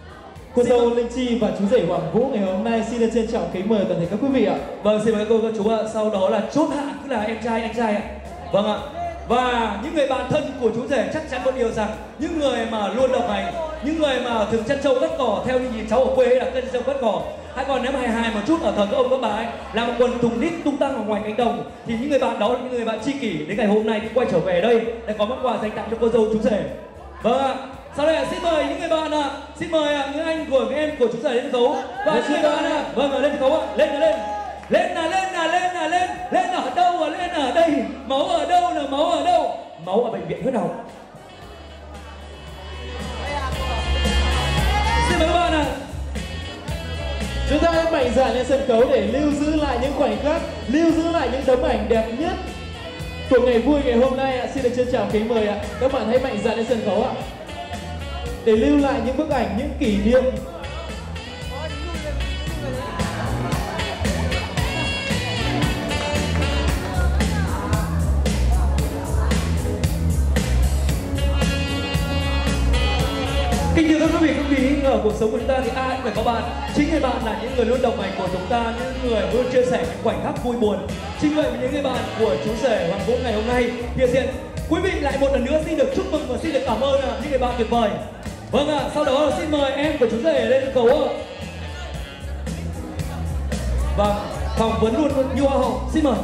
Speaker 14: cô dâu Linh Chi và chú rể Hoàng Vũ ngày hôm nay. Xin được trân trọng kính mời toàn thể các quý vị ạ.
Speaker 18: Vâng, xin mời các cô các chú ạ. Sau đó là chốt hạ, tức là em trai ạ. Vâng ạ. Và những người bạn thân của chú rể chắc chắn có điều rằng những người mà luôn đồng hành, những người mà thường chăn trâu cắt cỏ theo như nhìn cháu ở quê là chăn trâu cắt cỏ, hay còn nếu mà hài một chút ở thời các ông các bà ấy là một quần thùng đít tung tăng ở ngoài cánh đồng, thì những người bạn đó là những người bạn tri kỷ đến ngày hôm nay cũng quay trở về đây để có món quà dành tặng cho cô dâu chú rể. Vâng ạ. Sau đây xin mời những người bạn xin mời những anh của các em của chú rể lên sân khấu và những người bạn vâng lên sân khấu lên ở đâu lên ở đây, máu ở đâu là máu ở đâu, máu ở bệnh viện huyết học. Xin mời các bạn
Speaker 14: chúng ta hãy mạnh dạn lên sân khấu để lưu giữ lại những khoảnh khắc, lưu giữ lại những tấm ảnh đẹp nhất của ngày vui ngày hôm nay ạ. Xin được trân trọng kính mời ạ. Các bạn hãy mạnh dạn lên sân khấu ạ, để lưu lại những bức ảnh, những kỷ niệm.
Speaker 18: Kính thưa các quý vị, không vì nghi ngờ cuộc sống của chúng ta thì ai cũng phải có bạn. Chính người bạn là những người luôn đồng hành của chúng ta, những người luôn chia sẻ những khoảnh khắc vui buồn. Chính vậy những người bạn của chú rể Hoàng Vũ ngày hôm nay hiện diện. Quý vị lại một lần nữa xin được chúc mừng và xin được cảm ơn những người bạn tuyệt vời. Vâng ạ, sau đó xin mời em của chú rể lên sân khấu ạ. Vâng, phỏng vấn luôn như hoa hậu, xin mời.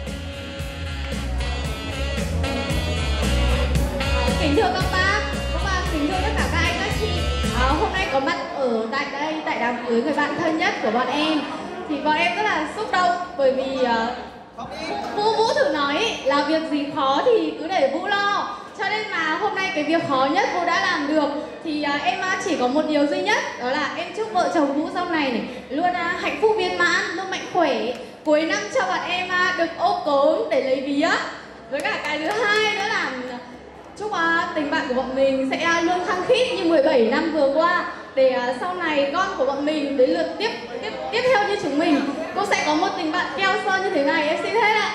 Speaker 3: Kính thưa các bác, kính thưa tất cả các anh các chị, hôm nay có mặt ở tại đây tại đám cưới người bạn thân nhất của bọn em, thì bọn em rất là xúc động bởi vì Vũ thử nói là việc gì khó thì cứ để Vũ lo, cho nên mà hôm nay cái việc khó nhất Vũ đã làm được. Thì em chỉ có một điều duy nhất, đó là em chúc vợ chồng Vũ sau này luôn hạnh phúc viên mãn, luôn mạnh khỏe, cuối năm cho bọn em được ôm cốm để lấy vía. Với cả cái thứ hai nữa là chúc tình bạn của bọn mình sẽ luôn khăng khít như 17 năm vừa qua, để sau này con của bọn mình đến lượt tiếp theo như chúng mình cũng sẽ có một tình bạn keo sơn như thế này. Em xin hết ạ.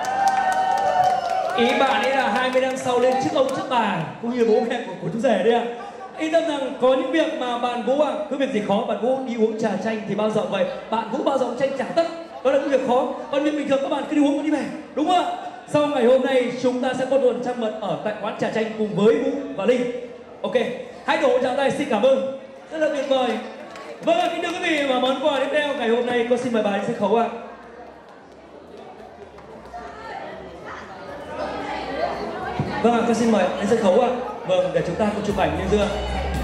Speaker 18: Ý bạn ấy là 20 năm sau lên trước ông trước bà cũng như bố mẹ của chú rể đấy ạ. Yên tâm rằng có những việc mà bạn Vũ cứ việc gì khó, bạn Vũ đi uống trà chanh thì bao giờ vậy, bạn Vũ bao giờ uống chanh trà tất, đó là cái việc khó. Còn việc bình thường các bạn cứ đi uống và đi về, đúng không ạ? Sau ngày hôm nay chúng ta sẽ có tuần trăng mật ở tại quán trà chanh cùng với Vũ và Linh. Ok, hãy đổ chào tay xin cảm ơn. Rất là tuyệt vời. Vâng, kính thưa quý vị, và món quà tiếp theo ngày hôm nay con xin mời bà lên sân khấu ạ. Vâng, con xin mời lên sân khấu ạ. Vâng, để chúng ta cùng chụp ảnh như xưa.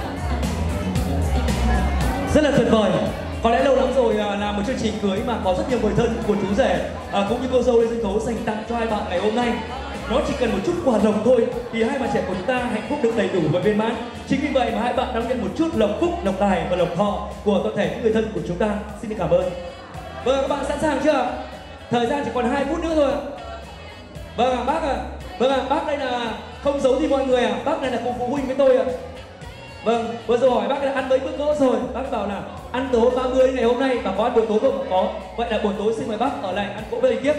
Speaker 18: Rất là tuyệt vời. Có lẽ lâu lắm rồi là một chương trình cưới mà có rất nhiều người thân của chú rể cũng như cô dâu lên sân khấu dành tặng cho hai bạn ngày hôm nay. Nó chỉ cần một chút quà lộc thôi thì hai bạn trẻ của chúng ta hạnh phúc được đầy đủ và viên mãn. Chính vì vậy mà hai bạn đang nhận một chút lộc phúc, lộc tài và lộc thọ của toàn thể những người thân của chúng ta. Xin được cảm ơn. Vâng, các bạn sẵn sàng chưa? Thời gian chỉ còn 2 phút nữa thôi ạ. Vâng, bác ạ. Vâng ạ, bác đây là không giấu gì mọi người ạ. Bác này là cùng phụ huynh với tôi ạ. Vâng, vừa rồi hỏi bác là ăn mấy bữa cỗ rồi. Bác bảo là ăn tối 30 ngày hôm nay và có ăn buổi tối không? Có. Vậy là buổi tối xin mời bác ở lại ăn cỗ với anh tiếp.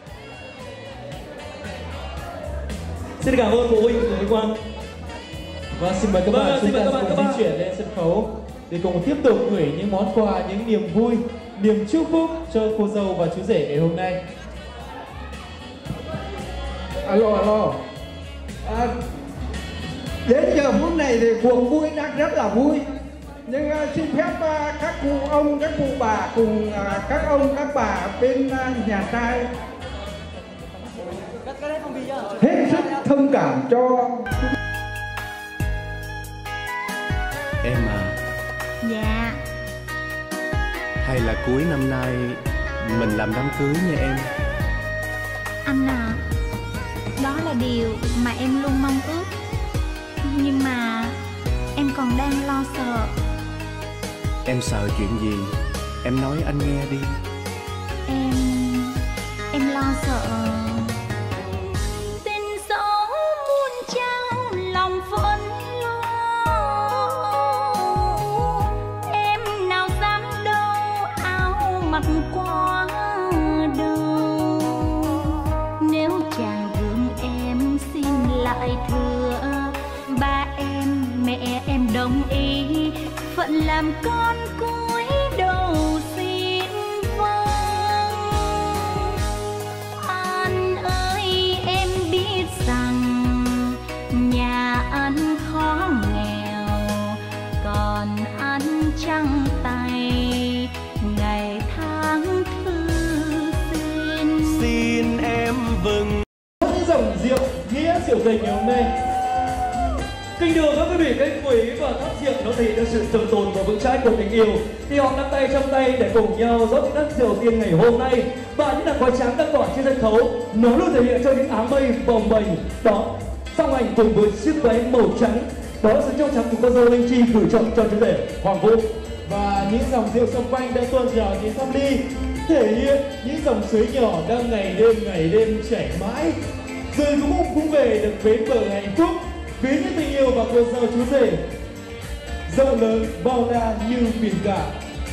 Speaker 18: Xin cảm ơn phụ huynh của Vinh Quang.
Speaker 14: Và xin mời các bạn chúng ta cùng di chuyển lên sân khấu để cùng tiếp tục gửi những món quà, những niềm vui, niềm chúc phúc cho cô dâu và chú rể ngày hôm nay.
Speaker 5: Alo. Đến giờ phút này thì cuộc vui đang rất là vui. Nhưng xin phép các cụ ông, các cụ bà cùng các ông, các bà bên nhà trai hết sức thông cảm cho.
Speaker 2: Em à.
Speaker 17: Dạ.
Speaker 2: Hay là cuối năm nay mình làm đám cưới nha em.
Speaker 17: Anh à, đó là điều mà em luôn mong ước. Nhưng mà em còn đang lo sợ.
Speaker 2: Em sợ chuyện gì? Em nói anh nghe đi.
Speaker 17: Em lo sợ tình gió muôn trao lòng vẫn lo. Em nào dám đâu áo mặc quá đâu. Nếu chàng thương em xin lại thưa ba em mẹ em đồng ý phận làm con cúi đầu xin vâng. Anh ơi em biết rằng nhà anh khó nghèo còn anh trắng tay ngày tháng thư
Speaker 2: xin em vâng.
Speaker 14: Những dòng rượu nghĩa rượu tình ngày hôm nay.
Speaker 18: Kính thưa các quý vị, các quý và các rượu nó thể hiện được sự trường tồn và vững chãi của tình yêu. Thì họ nắm tay trong tay để cùng nhau rót những đất rượu tiên ngày hôm nay. Và những làn khói trắng đang tỏa trên sân khấu, nó luôn thể hiện cho những áng mây bồng bềnh đó. Song hành cùng với chiếc váy màu trắng, đó là sự trong trắng của cô dâu Linh Chi gửi trọng cho chú rể Hoàng Vũ.
Speaker 14: Và những dòng rượu xung quanh đang tuôn trào đến sắp ly, thể hiện những dòng suối nhỏ đang ngày đêm chảy mãi. Rồi cũng về được bến bờ hạnh phúc. Biến những tình yêu và cô dâu chú rể rộng lớn bao la như biển cả.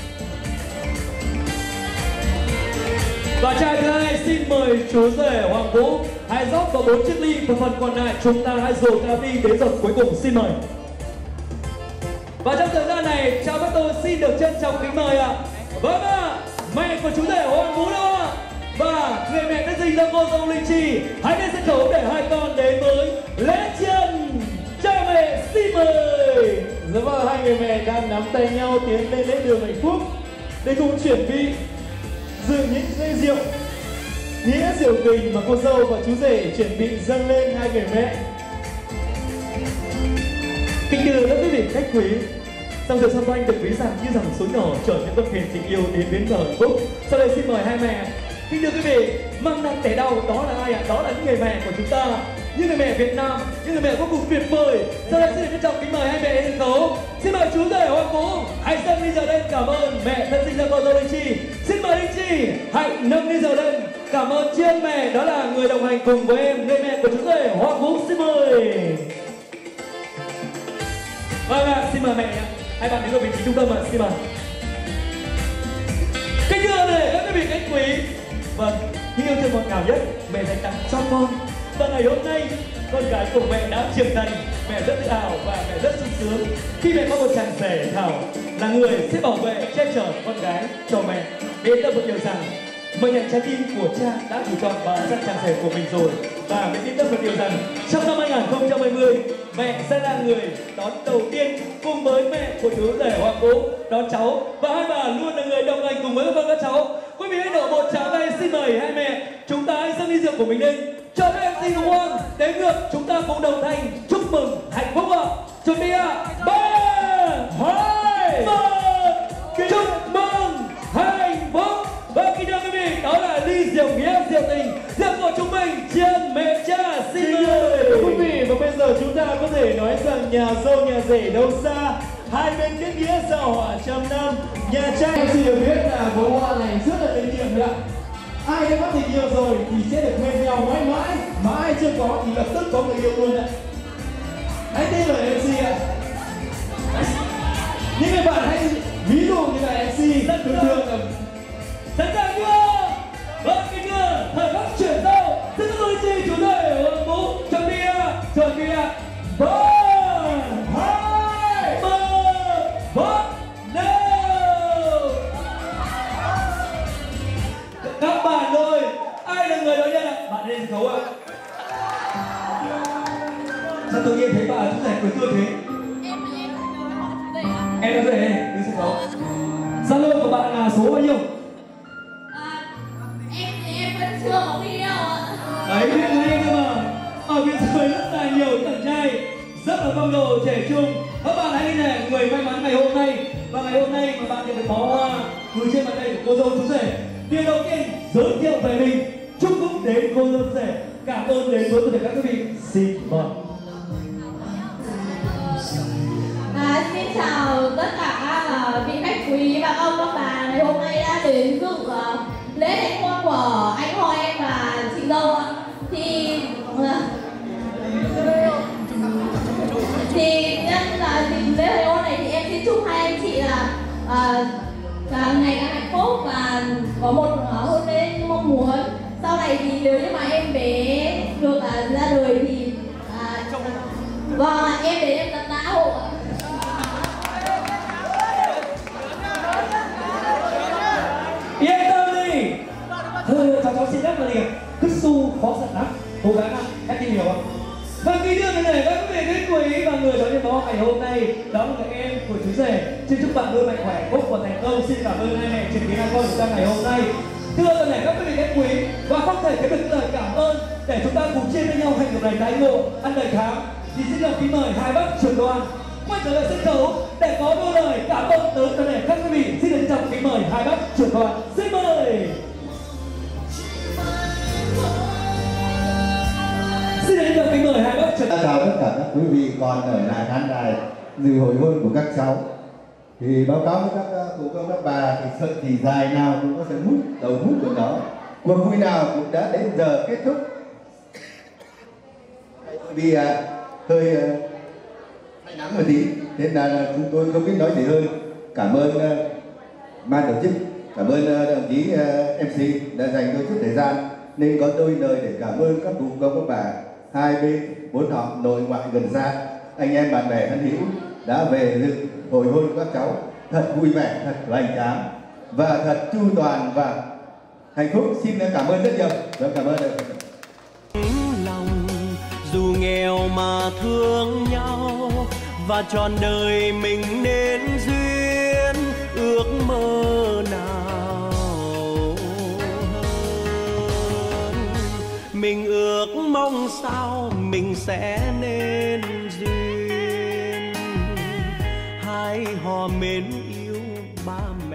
Speaker 18: Và trai thứ hai xin mời chú rể Hoàng Vũ hãy rót vào 4 chiếc ly và phần còn lại chúng ta hãy dồn cà phê đến giọt cuối cùng. Xin mời. Và trong thời gian này chào các tôi xin được trân trọng kính mời ạ. Vâng ạ, mẹ của chú rể Hoàng Vũ đâu ạ? Và người mẹ đã dành cho cô dâu Linh Chi hãy lên sân khấu để hai con đến với lễ chiên. Cha mẹ xin mời.
Speaker 14: Dạ vâng, hai người mẹ đang nắm tay nhau tiến lên lễ đường hạnh phúc để cùng chuẩn bị dự những ly rượu nghĩa rượu tình mà cô dâu và chú rể chuẩn bị dâng lên hai người mẹ.
Speaker 18: Kính thưa các quý vị khách quý, dòng rượu xung quanh được ví giảm như dòng suối nhỏ chở những con thuyền tình yêu đến bến bờ hạnh phúc. Sau đây xin mời hai mẹ. Kính thưa quý vị, mang nặng tẻ đau đó là ai ạ? Đó là những người mẹ của chúng ta, những người mẹ Việt Nam, những người mẹ vô cùng tuyệt vời. Sau đây xin được trân trọng kính mời hai mẹ lên sân khấu. Xin mời chú rể Hoàng Vũ hãy dâng ly rượu lên cảm ơn mẹ thân sinh ra cô dâu Linh Chi. Xin mời Linh Chi hãy nâng ly rượu lên cảm ơn chiên mẹ, đó là người đồng hành cùng với em, người mẹ của chú rể Hoàng Vũ. Xin mời. Vâng ạ, xin mời mẹ ạ. Hai bạn đến vào vị trí trung tâm ạ, xin mời. Kính thưa này các quý vị khách quý. Vâng, những yêu thương ngọt ngào nhất mẹ dành tặng cho con. Và ngày hôm nay con gái của mẹ đã trưởng thành, mẹ rất tự hào và mẹ rất sung sướng khi mẹ có một chàng rể Thảo là người sẽ bảo vệ che chở con gái cho mẹ. Để tâm một điều rằng mệnh nhận trái tim của cha đã chủ chọn và dắt chàng rể của mình rồi. Và mẹ tin tâm một điều rằng trong năm 2020 mẹ sẽ là người đón đầu tiên cùng với mẹ của chú rể Hoàng Vũ đón cháu, và hai bà luôn là người đồng hành cùng với các cháu. Quý vị hãy nổ một tràng tay xin mời hai mẹ chúng ta hãy dâng ly rượu của mình lên cho các MC Hùng Hoàng. Đến ngược chúng ta cùng đồng thanh chúc mừng hạnh phúc ạ. Chuẩn bị ạ, 3, 2, 1, chúc mừng hạnh phúc. Và kính thưa quý vị, đó là ly rượu nghĩa, rượu tình, rượu của chúng mình trên mẹ cha. Xin mời
Speaker 14: quý vị. Và bây giờ chúng ta có thể nói rằng nhà dâu nhà rể đâu xa, hai bên kết nghĩa giao hỏa trăm năm. Nhà trai em xin được biết là bố hoa này rất là tình nhiệm ạ. Ai đã có tình yêu rồi thì sẽ được bên nhau mãi mãi, mà ai chưa có thì lập tức có người yêu luôn ạ. Hãy tin lời MC ạ. Những người bạn hãy ví dụ như là MC thường thường là
Speaker 18: sẵn sàng chưa? Vâng, kính thưa, thời khắc chuyển giao, xin mời chị chủ đề Hoàng Vũ chuẩn bị ạ, 3, 2, 1, bắt đầu. Các bạn ơi, ai là người đầu tiên ạ? Bạn lên sân khấu ạ. Sao tự nhiên thấy bà chú rể cười tươi thế? Em là rể, lên sân khấu. Zalo của bạn là số bao nhiêu?
Speaker 3: Em vẫn chưa có người yêu ạ.
Speaker 18: Đấy, biết ngay cơ mà. Ở phía dưới rất là nhiều chàng trai rất là phong độ trẻ trung. Các bạn hãy liên hệ người may mắn ngày hôm nay. Và ngày hôm nay mà bạn nhận được bó hoa gửi trên bàn tay của cô dâu chú rể. Điều đầu tiên giới thiệu về mình, chúc phúc đến cô dâu chú rể. Cảm ơn đến với tất cả các vị. Xin mời.
Speaker 3: Xin chào tất cả các vị khách quý và ông các bà ngày hôm nay đã đến dự lễ đính hôn của anh họ em và chị dâu ạ. Thì nhân là dịp lễ đính hôn này thì em xin chúc hai anh chị là càng ngày càng hạnh phúc và có một hôn lễ như mong muốn. Sau này thì nếu như mà em bé được ra đời thì vâng, em để em tận tá hộ.
Speaker 18: Yên tâm đi. Cháu xin đáp là liền. Cứ su khó giật lắm. Cố gắng ạ, em tìm hiểu không? Và kính thưa quý vị các vị khách quý và người đón nhận bó ngày hôm nay, đó là người em của chú rể. Xin chúc bạn luôn mạnh khỏe, hạnh phúc và thành công. Xin cảm ơn hai mẹ chứng kiến hai con của ta ngày hôm nay. Thưa toàn thể các vị khách quý, và không thể kể được lời cảm ơn để chúng ta cùng chia với nhau hành động này tái ngộ ăn đầy khám. Thì xin được kính mời hai bác trưởng đoàn quay trở lại sân khấu để có đôi lời cảm ơn tới toàn thể các quý vị. Xin được trọng kính mời hai bác trưởng đoàn. Xin mời. Xin được kính mời hai bác trưởng đoàn.
Speaker 6: Chào tất cả các quý vị còn ở lại khán đài dự hội hôn của các cháu. Thì báo cáo với các cụ công các bà thì sợi chỉ dài nào cũng có thể mút đầu mút của nó. Cuộc vui nào cũng đã đến giờ kết thúc. Vì hơi say nắng một tí nên là chúng tôi không biết nói gì hơn. Cảm ơn ban tổ chức, cảm ơn đồng chí MC đã dành đôi chút thời gian nên có đôi lời để cảm ơn các cụ công các bà hai bên bốn họ nội ngoại gần xa, anh em bạn bè thân hữu đã về dự hồi hôn của các cháu thật vui vẻ, thật hoành tráng và thật chu toàn và hạnh phúc. Xin cảm ơn rất nhiều. Vâng, cảm ơn.
Speaker 12: Lòng dù nghèo mà thương nhau và trọn đời mình nên duyên ước mơ nào hơn. Mình ước mong sao mình sẽ nên duyên hai họ mến yêu ba